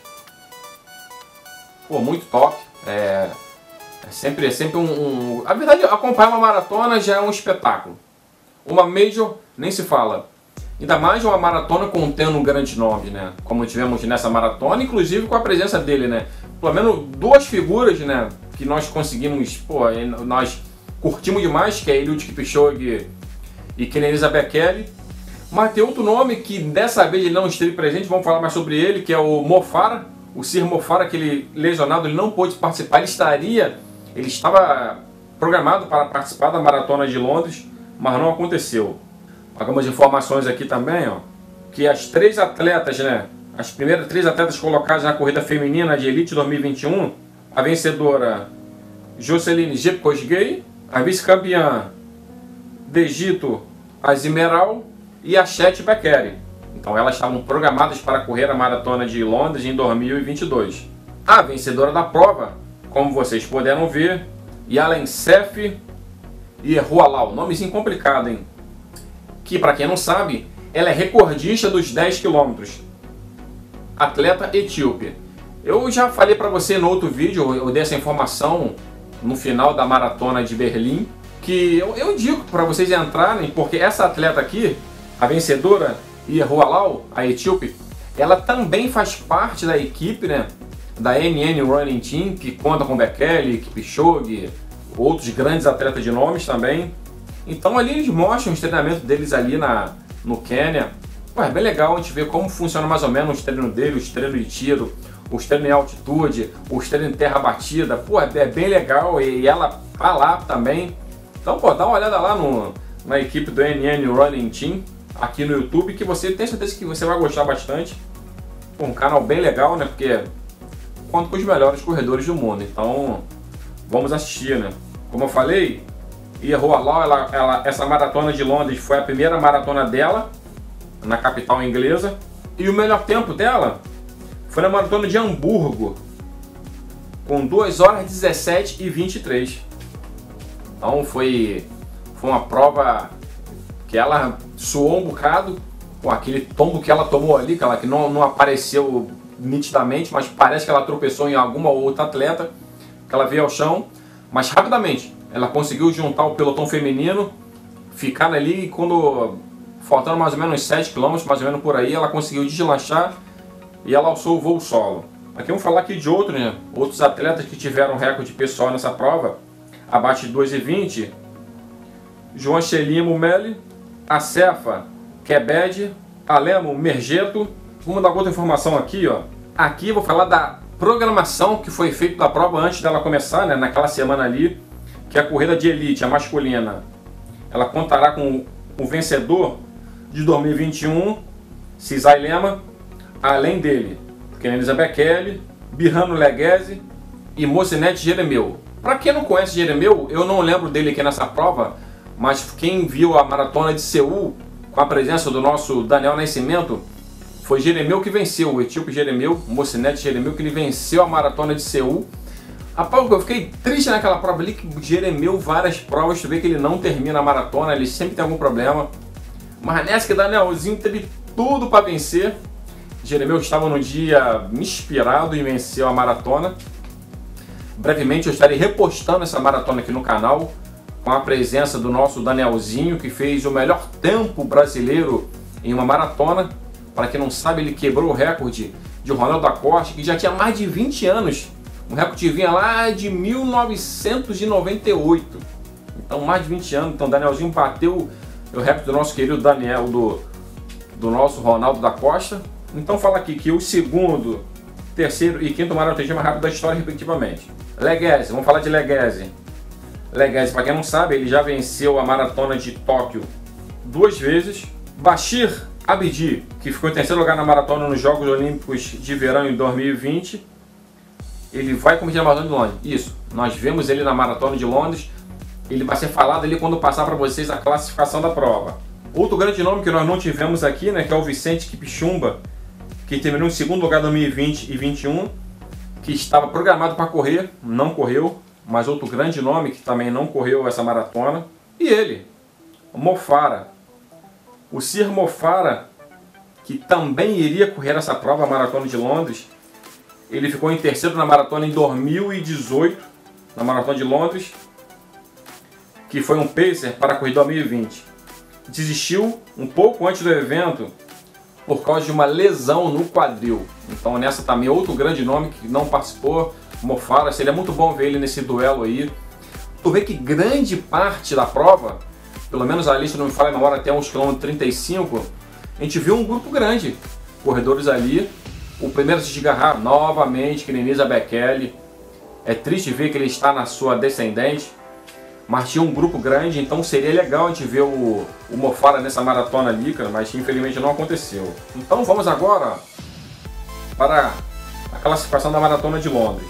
Pô, muito top. É, é sempre, é sempre um, um... A verdade, acompanhar uma maratona já é um espetáculo. Uma major, nem se fala. Ainda mais uma maratona contendo um grande nome, né? Como tivemos nessa maratona, inclusive com a presença dele, né? Pelo menos duas figuras, né, que nós conseguimos, pô, nós curtimos demais, que é Eliud Kipchoge e Kenenisa Bekele. Mas tem outro nome que dessa vez ele não esteve presente, vamos falar mais sobre ele, que é o Mo Farah. O Sir Mo Farah, aquele lesionado, ele não pôde participar, ele estaria, ele estava programado para participar da Maratona de Londres, mas não aconteceu. Algumas informações aqui também, ó, que as três atletas, né, as primeiras três atletas colocadas na corrida feminina de Elite dois mil e vinte e um, a vencedora Joceline Jepkosgei, a vice-campeã do Egito, a Zimeral, e a Chet Bekele. Então elas estavam programadas para correr a Maratona de Londres em dois mil e vinte e dois. A vencedora da prova, como vocês puderam ver, Yalen Sef Yehualau, nomezinho complicado, hein? Que, para quem não sabe, ela é recordista dos dez quilômetros. Atleta etíope. Eu já falei para você no outro vídeo, eu dei essa informação no final da Maratona de Berlim, que eu, eu indico para vocês entrarem, porque essa atleta aqui, a vencedora, Yehualau, a etíope, ela também faz parte da equipe, né, da N N Running Team, que conta com Bekele, Kipchoge, outros grandes atletas de nomes também. Então ali eles mostram os treinamentos deles ali na, no Quênia. Pô, é bem legal a gente ver como funciona mais ou menos os treinos deles, os treinos de tiro, os treinos em altitude, os treinos em terra batida. Pô, é bem legal e ela tá lá também. Então, pô, dá uma olhada lá no, na equipe do N N Running Team, aqui no YouTube, que você tem certeza que você vai gostar bastante. Pô, um canal bem legal, né, porque conta com os melhores corredores do mundo. Então, vamos assistir, né. Como eu falei, Yehualau, ela, ela, essa maratona de Londres foi a primeira maratona dela, na capital inglesa. E o melhor tempo dela foi na maratona de Hamburgo, com duas horas dezessete e vinte e três. Então foi, foi uma prova que ela suou um bocado com aquele tombo que ela tomou ali, que, ela, que não, não apareceu nitidamente, mas parece que ela tropeçou em alguma outra atleta, que ela veio ao chão, mas rapidamente ela conseguiu juntar o pelotão feminino, ficar ali e quando, faltando mais ou menos uns sete quilômetros, mais ou menos por aí, ela conseguiu deslanchar e ela alçou o voo solo. Aqui vamos falar aqui de outros, né? Outros atletas que tiveram recorde pessoal nessa prova, abaixo de dois e vinte, João Chelimo Meli, Acefa Kebed, Alemo Mergeto. Vamos dar outra informação aqui, ó. Aqui eu vou falar da programação que foi feita da prova antes dela começar, né? Naquela semana ali, que é a corrida de elite, a masculina. Ela contará com o vencedor de dois mil e vinte e um, Cisai Lema, além dele, Kenenisa Bekele, Birrano Leghese e Mocinete Jeremeu. Para quem não conhece Jeremeu, eu não lembro dele aqui nessa prova, mas quem viu a maratona de Seul, com a presença do nosso Daniel Nascimento, foi Jeremeu que venceu, o etíope Jeremeu, o Mocinete Jeremeu, que ele venceu a maratona de Seul. Rapaz, eu fiquei triste naquela prova ali, que o Jeremeu, várias provas, tu vê que ele não termina a maratona, ele sempre tem algum problema. Mas nessa que o Danielzinho teve tudo para vencer. Jeremeu estava no dia inspirado e venceu a maratona. Brevemente eu estarei repostando essa maratona aqui no canal, com a presença do nosso Danielzinho, que fez o melhor tempo brasileiro em uma maratona. Para quem não sabe, ele quebrou o recorde de Ronaldo da Costa, que já tinha mais de vinte anos. O recorde vinha lá de mil novecentos e noventa e oito. Então, mais de vinte anos. Então, Danielzinho bateu o recorde do nosso querido Daniel, do, do nosso Ronaldo da Costa. Então, fala aqui que o segundo, terceiro e quinto maratonista mais rápido da história, respectivamente. Leghese, vamos falar de Leghese. Leghese, para quem não sabe, ele já venceu a maratona de Tóquio duas vezes. Bashir Abdi, que ficou em terceiro lugar na maratona nos Jogos Olímpicos de Verão em dois mil e vinte. Ele vai competir na maratona de Londres. Isso, nós vemos ele na maratona de Londres. Ele vai ser falado ali quando passar para vocês a classificação da prova. Outro grande nome que nós não tivemos aqui, né, que é o Vicente Kipchumba, que terminou em segundo lugar em dois mil e vinte e vinte e um, que estava programado para correr, não correu, mas outro grande nome que também não correu essa maratona. E ele, o Mo Farah. O Sir Mo Farah, que também iria correr essa prova, a maratona de Londres. Ele ficou em terceiro na maratona em dois mil e dezoito, na maratona de Londres, que foi um pacer para a corrida dois mil e vinte. Desistiu um pouco antes do evento por causa de uma lesão no quadril. Então nessa também outro grande nome que não participou, Mo Farah. Seria muito bom ver ele nesse duelo aí. Tu vê que grande parte da prova, pelo menos a lista não me falha a memória, até uns quilômetros trinta e cinco, a gente viu um grupo grande, corredores ali. O primeiro a se desgarrar novamente, Kenenisa Bekele. É triste ver que ele está na sua descendente, mas tinha um grupo grande, então seria legal a gente ver o, o Mo Farah nessa maratona ali, cara, mas infelizmente não aconteceu. Então vamos agora para a classificação da maratona de Londres.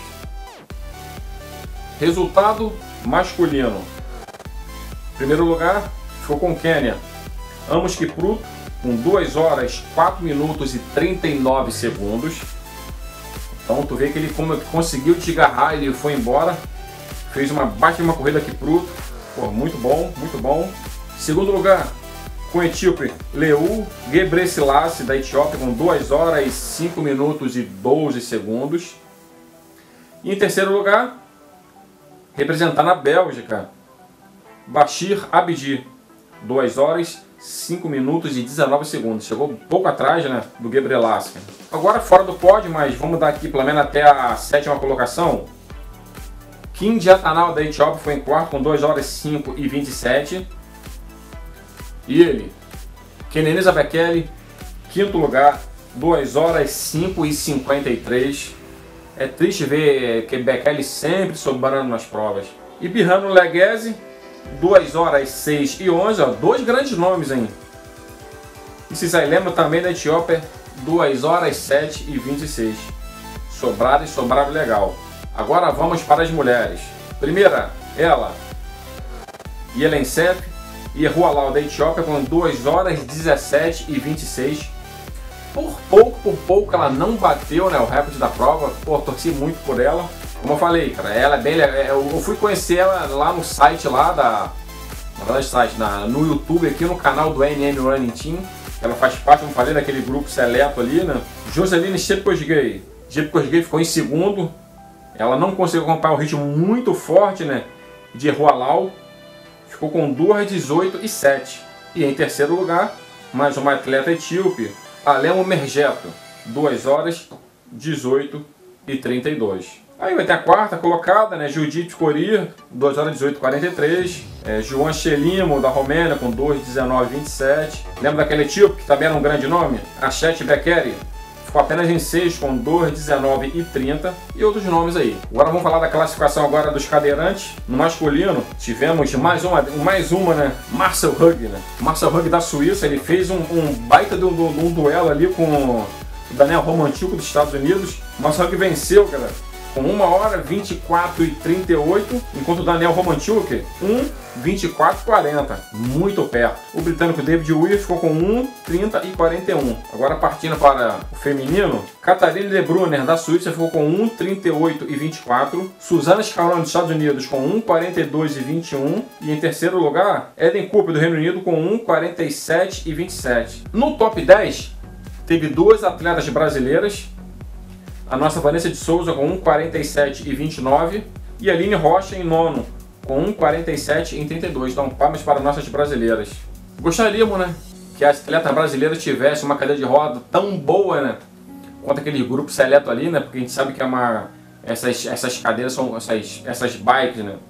Resultado masculino. Primeiro lugar ficou com o Quênia, Amos Kipruto, com duas horas, quatro minutos e trinta e nove segundos. Então tu vê que ele como, conseguiu desgarrar, ele foi embora. Fez uma baita uma corrida aqui pro. Pô, muito bom, muito bom. Segundo lugar, com o etíope Leu Gebreselassie, da Etiópia, com duas horas, cinco minutos e doze segundos. E em terceiro lugar, representando a Bélgica, Bashir Abdi, duas horas, cinco minutos e dezenove segundos. Chegou um pouco atrás, né, do Gebreselassie. Agora fora do pódio, mas vamos dar aqui pelo menos até a sétima colocação. King Jatanal, da Etiópia, foi em quarto com duas horas, cinco e vinte e sete. E ele, Kenenisa Bekele, quinto lugar, duas horas, cinco e cinquenta e três. É triste ver que Bekele sempre sobrando nas provas. E Birrano Leghese, duas horas, seis e onze, ó, dois grandes nomes aí. E Cisai Lema, também da Etiópia, duas horas, sete e vinte e seis. Sobrado e sobrado legal. Agora vamos para as mulheres. Primeira, ela, Yelensep Yehualau, da Etiópia, com duas horas, dezessete e vinte e seis. Por pouco, por pouco ela não bateu, né, o recorde da prova. Pô, torci muito por ela. Como eu falei, cara, ela é bem legal. Eu fui conhecer ela lá no site lá da... Na verdade, site, na, no YouTube, aqui no canal do N N Running Team. Ela faz parte, como eu falei, daquele grupo seleto ali, né? Joseline Jepkosgei. Jepkosgei ficou em segundo. Ela não conseguiu acompanhar o ritmo muito forte, né? De Rualau. Ficou com duas dezoito e sete. E em terceiro lugar, mais uma atleta etíope, Alemo Mergeto. duas horas, dezoito e trinta e dois. Aí vai ter a quarta colocada, né? Judith Corir, duas horas, dezoito e quarenta e três. É, João Chelimo, da Romênia, com dois, dezenove e vinte e sete. Lembra daquele etíope que também era um grande nome? Achet Bekeri. Ficou apenas em seis, com dois, dezenove e trinta. E outros nomes aí. Agora vamos falar da classificação agora dos cadeirantes. No masculino, tivemos mais uma, mais uma, né? Marcel Hug, né? Marcel Hug da Suíça, ele fez um, um baita de um, de um duelo ali com o Daniel Romantico dos Estados Unidos. Marcel Hug venceu, cara, com uma hora, vinte e quatro e trinta e oito, enquanto o Daniel Romanchuk, um, vinte e quatro e quarenta, muito perto. O britânico David Weir ficou com um, trinta e quarenta e um. Agora partindo para o feminino, Catarina De Brunner, da Suíça, ficou com um, trinta e oito e vinte e quatro. Susana Scaloni, dos Estados Unidos, com um, quarenta e dois e vinte e um. E em terceiro lugar, Eden Cooper, do Reino Unido, com um, quarenta e sete e vinte e sete. No top dez, teve duas atletas brasileiras. A nossa Vanessa de Souza com um, quarenta e sete e vinte e nove. E a Aline Rocha em nono, com um, quarenta e sete e trinta e dois. Então, palmas para nossas brasileiras. Gostaríamos, né, que a atleta brasileira tivesse uma cadeira de roda tão boa, né, quanto aquele grupo seleto ali, né, porque a gente sabe que é uma, essas, essas cadeiras, são, essas, essas bikes, né,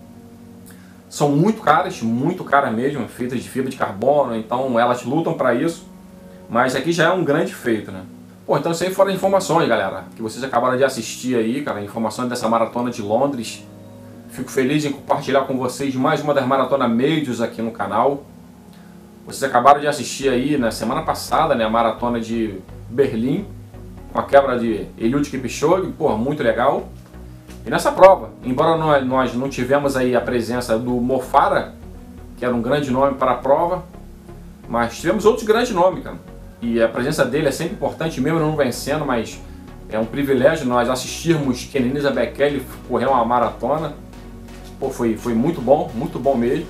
são muito caras, muito caras mesmo, feitas de fibra de carbono, então elas lutam para isso. Mas aqui já é um grande feito, né. Pô, então isso aí foram informações, galera, que vocês acabaram de assistir aí, cara, informações dessa maratona de Londres. Fico feliz em compartilhar com vocês mais uma das maratonas Majors aqui no canal. Vocês acabaram de assistir aí na semana passada, né, a maratona de Berlim, com a quebra de Eliud Kipchoge, pô, muito legal. E nessa prova, embora nós, nós não tivemos aí a presença do Mo Farah, que era um grande nome para a prova, mas tivemos outros grandes nomes, cara. E a presença dele é sempre importante, mesmo não vencendo, mas é um privilégio nós assistirmos Kenenisa Bekele correr uma maratona. Pô, foi, foi muito bom, muito bom mesmo.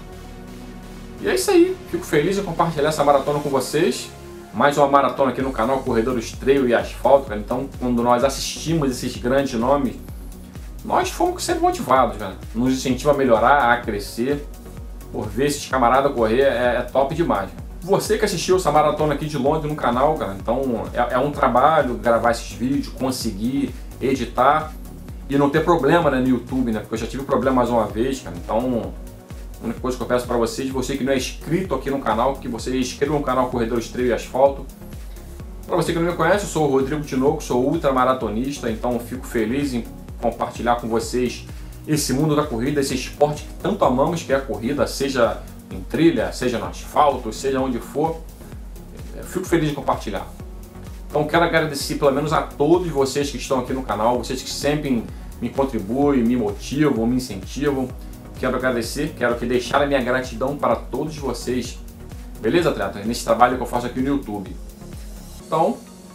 E é isso aí, fico feliz em compartilhar essa maratona com vocês. Mais uma maratona aqui no canal Corredores Trail e Asfalto, cara. Então, quando nós assistimos esses grandes nomes, nós fomos sempre motivados, cara. Nos incentiva a melhorar, a crescer. Por ver esses camaradas correr é, é top demais. Você que assistiu essa maratona aqui de Londres no canal, cara, então é, é um trabalho gravar esses vídeos, conseguir editar e não ter problema, né, no YouTube, né, porque eu já tive problema mais uma vez, cara. Então, a única coisa que eu peço para vocês, você que não é inscrito aqui no canal, que você inscreva no canal Corredores Trail e Asfalto. Para você que não me conhece, eu sou o Rodrigo Tinoco, sou ultramaratonista, então fico feliz em compartilhar com vocês esse mundo da corrida, esse esporte que tanto amamos, que é a corrida, seja em trilha, seja no asfalto, seja onde for. Eu fico feliz em compartilhar. Então quero agradecer pelo menos a todos vocês que estão aqui no canal, vocês que sempre me contribuem, me motivam, me incentivam. Quero agradecer, quero que deixar a minha gratidão para todos vocês. Beleza, atleta? Nesse trabalho que eu faço aqui no YouTube. Então,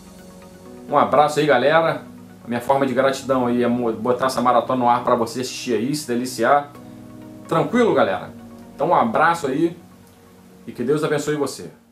um abraço aí, galera. A minha forma de gratidão aí é botar essa maratona no ar para você assistir aí, se deliciar. Tranquilo, galera? Então um abraço aí e que Deus abençoe você.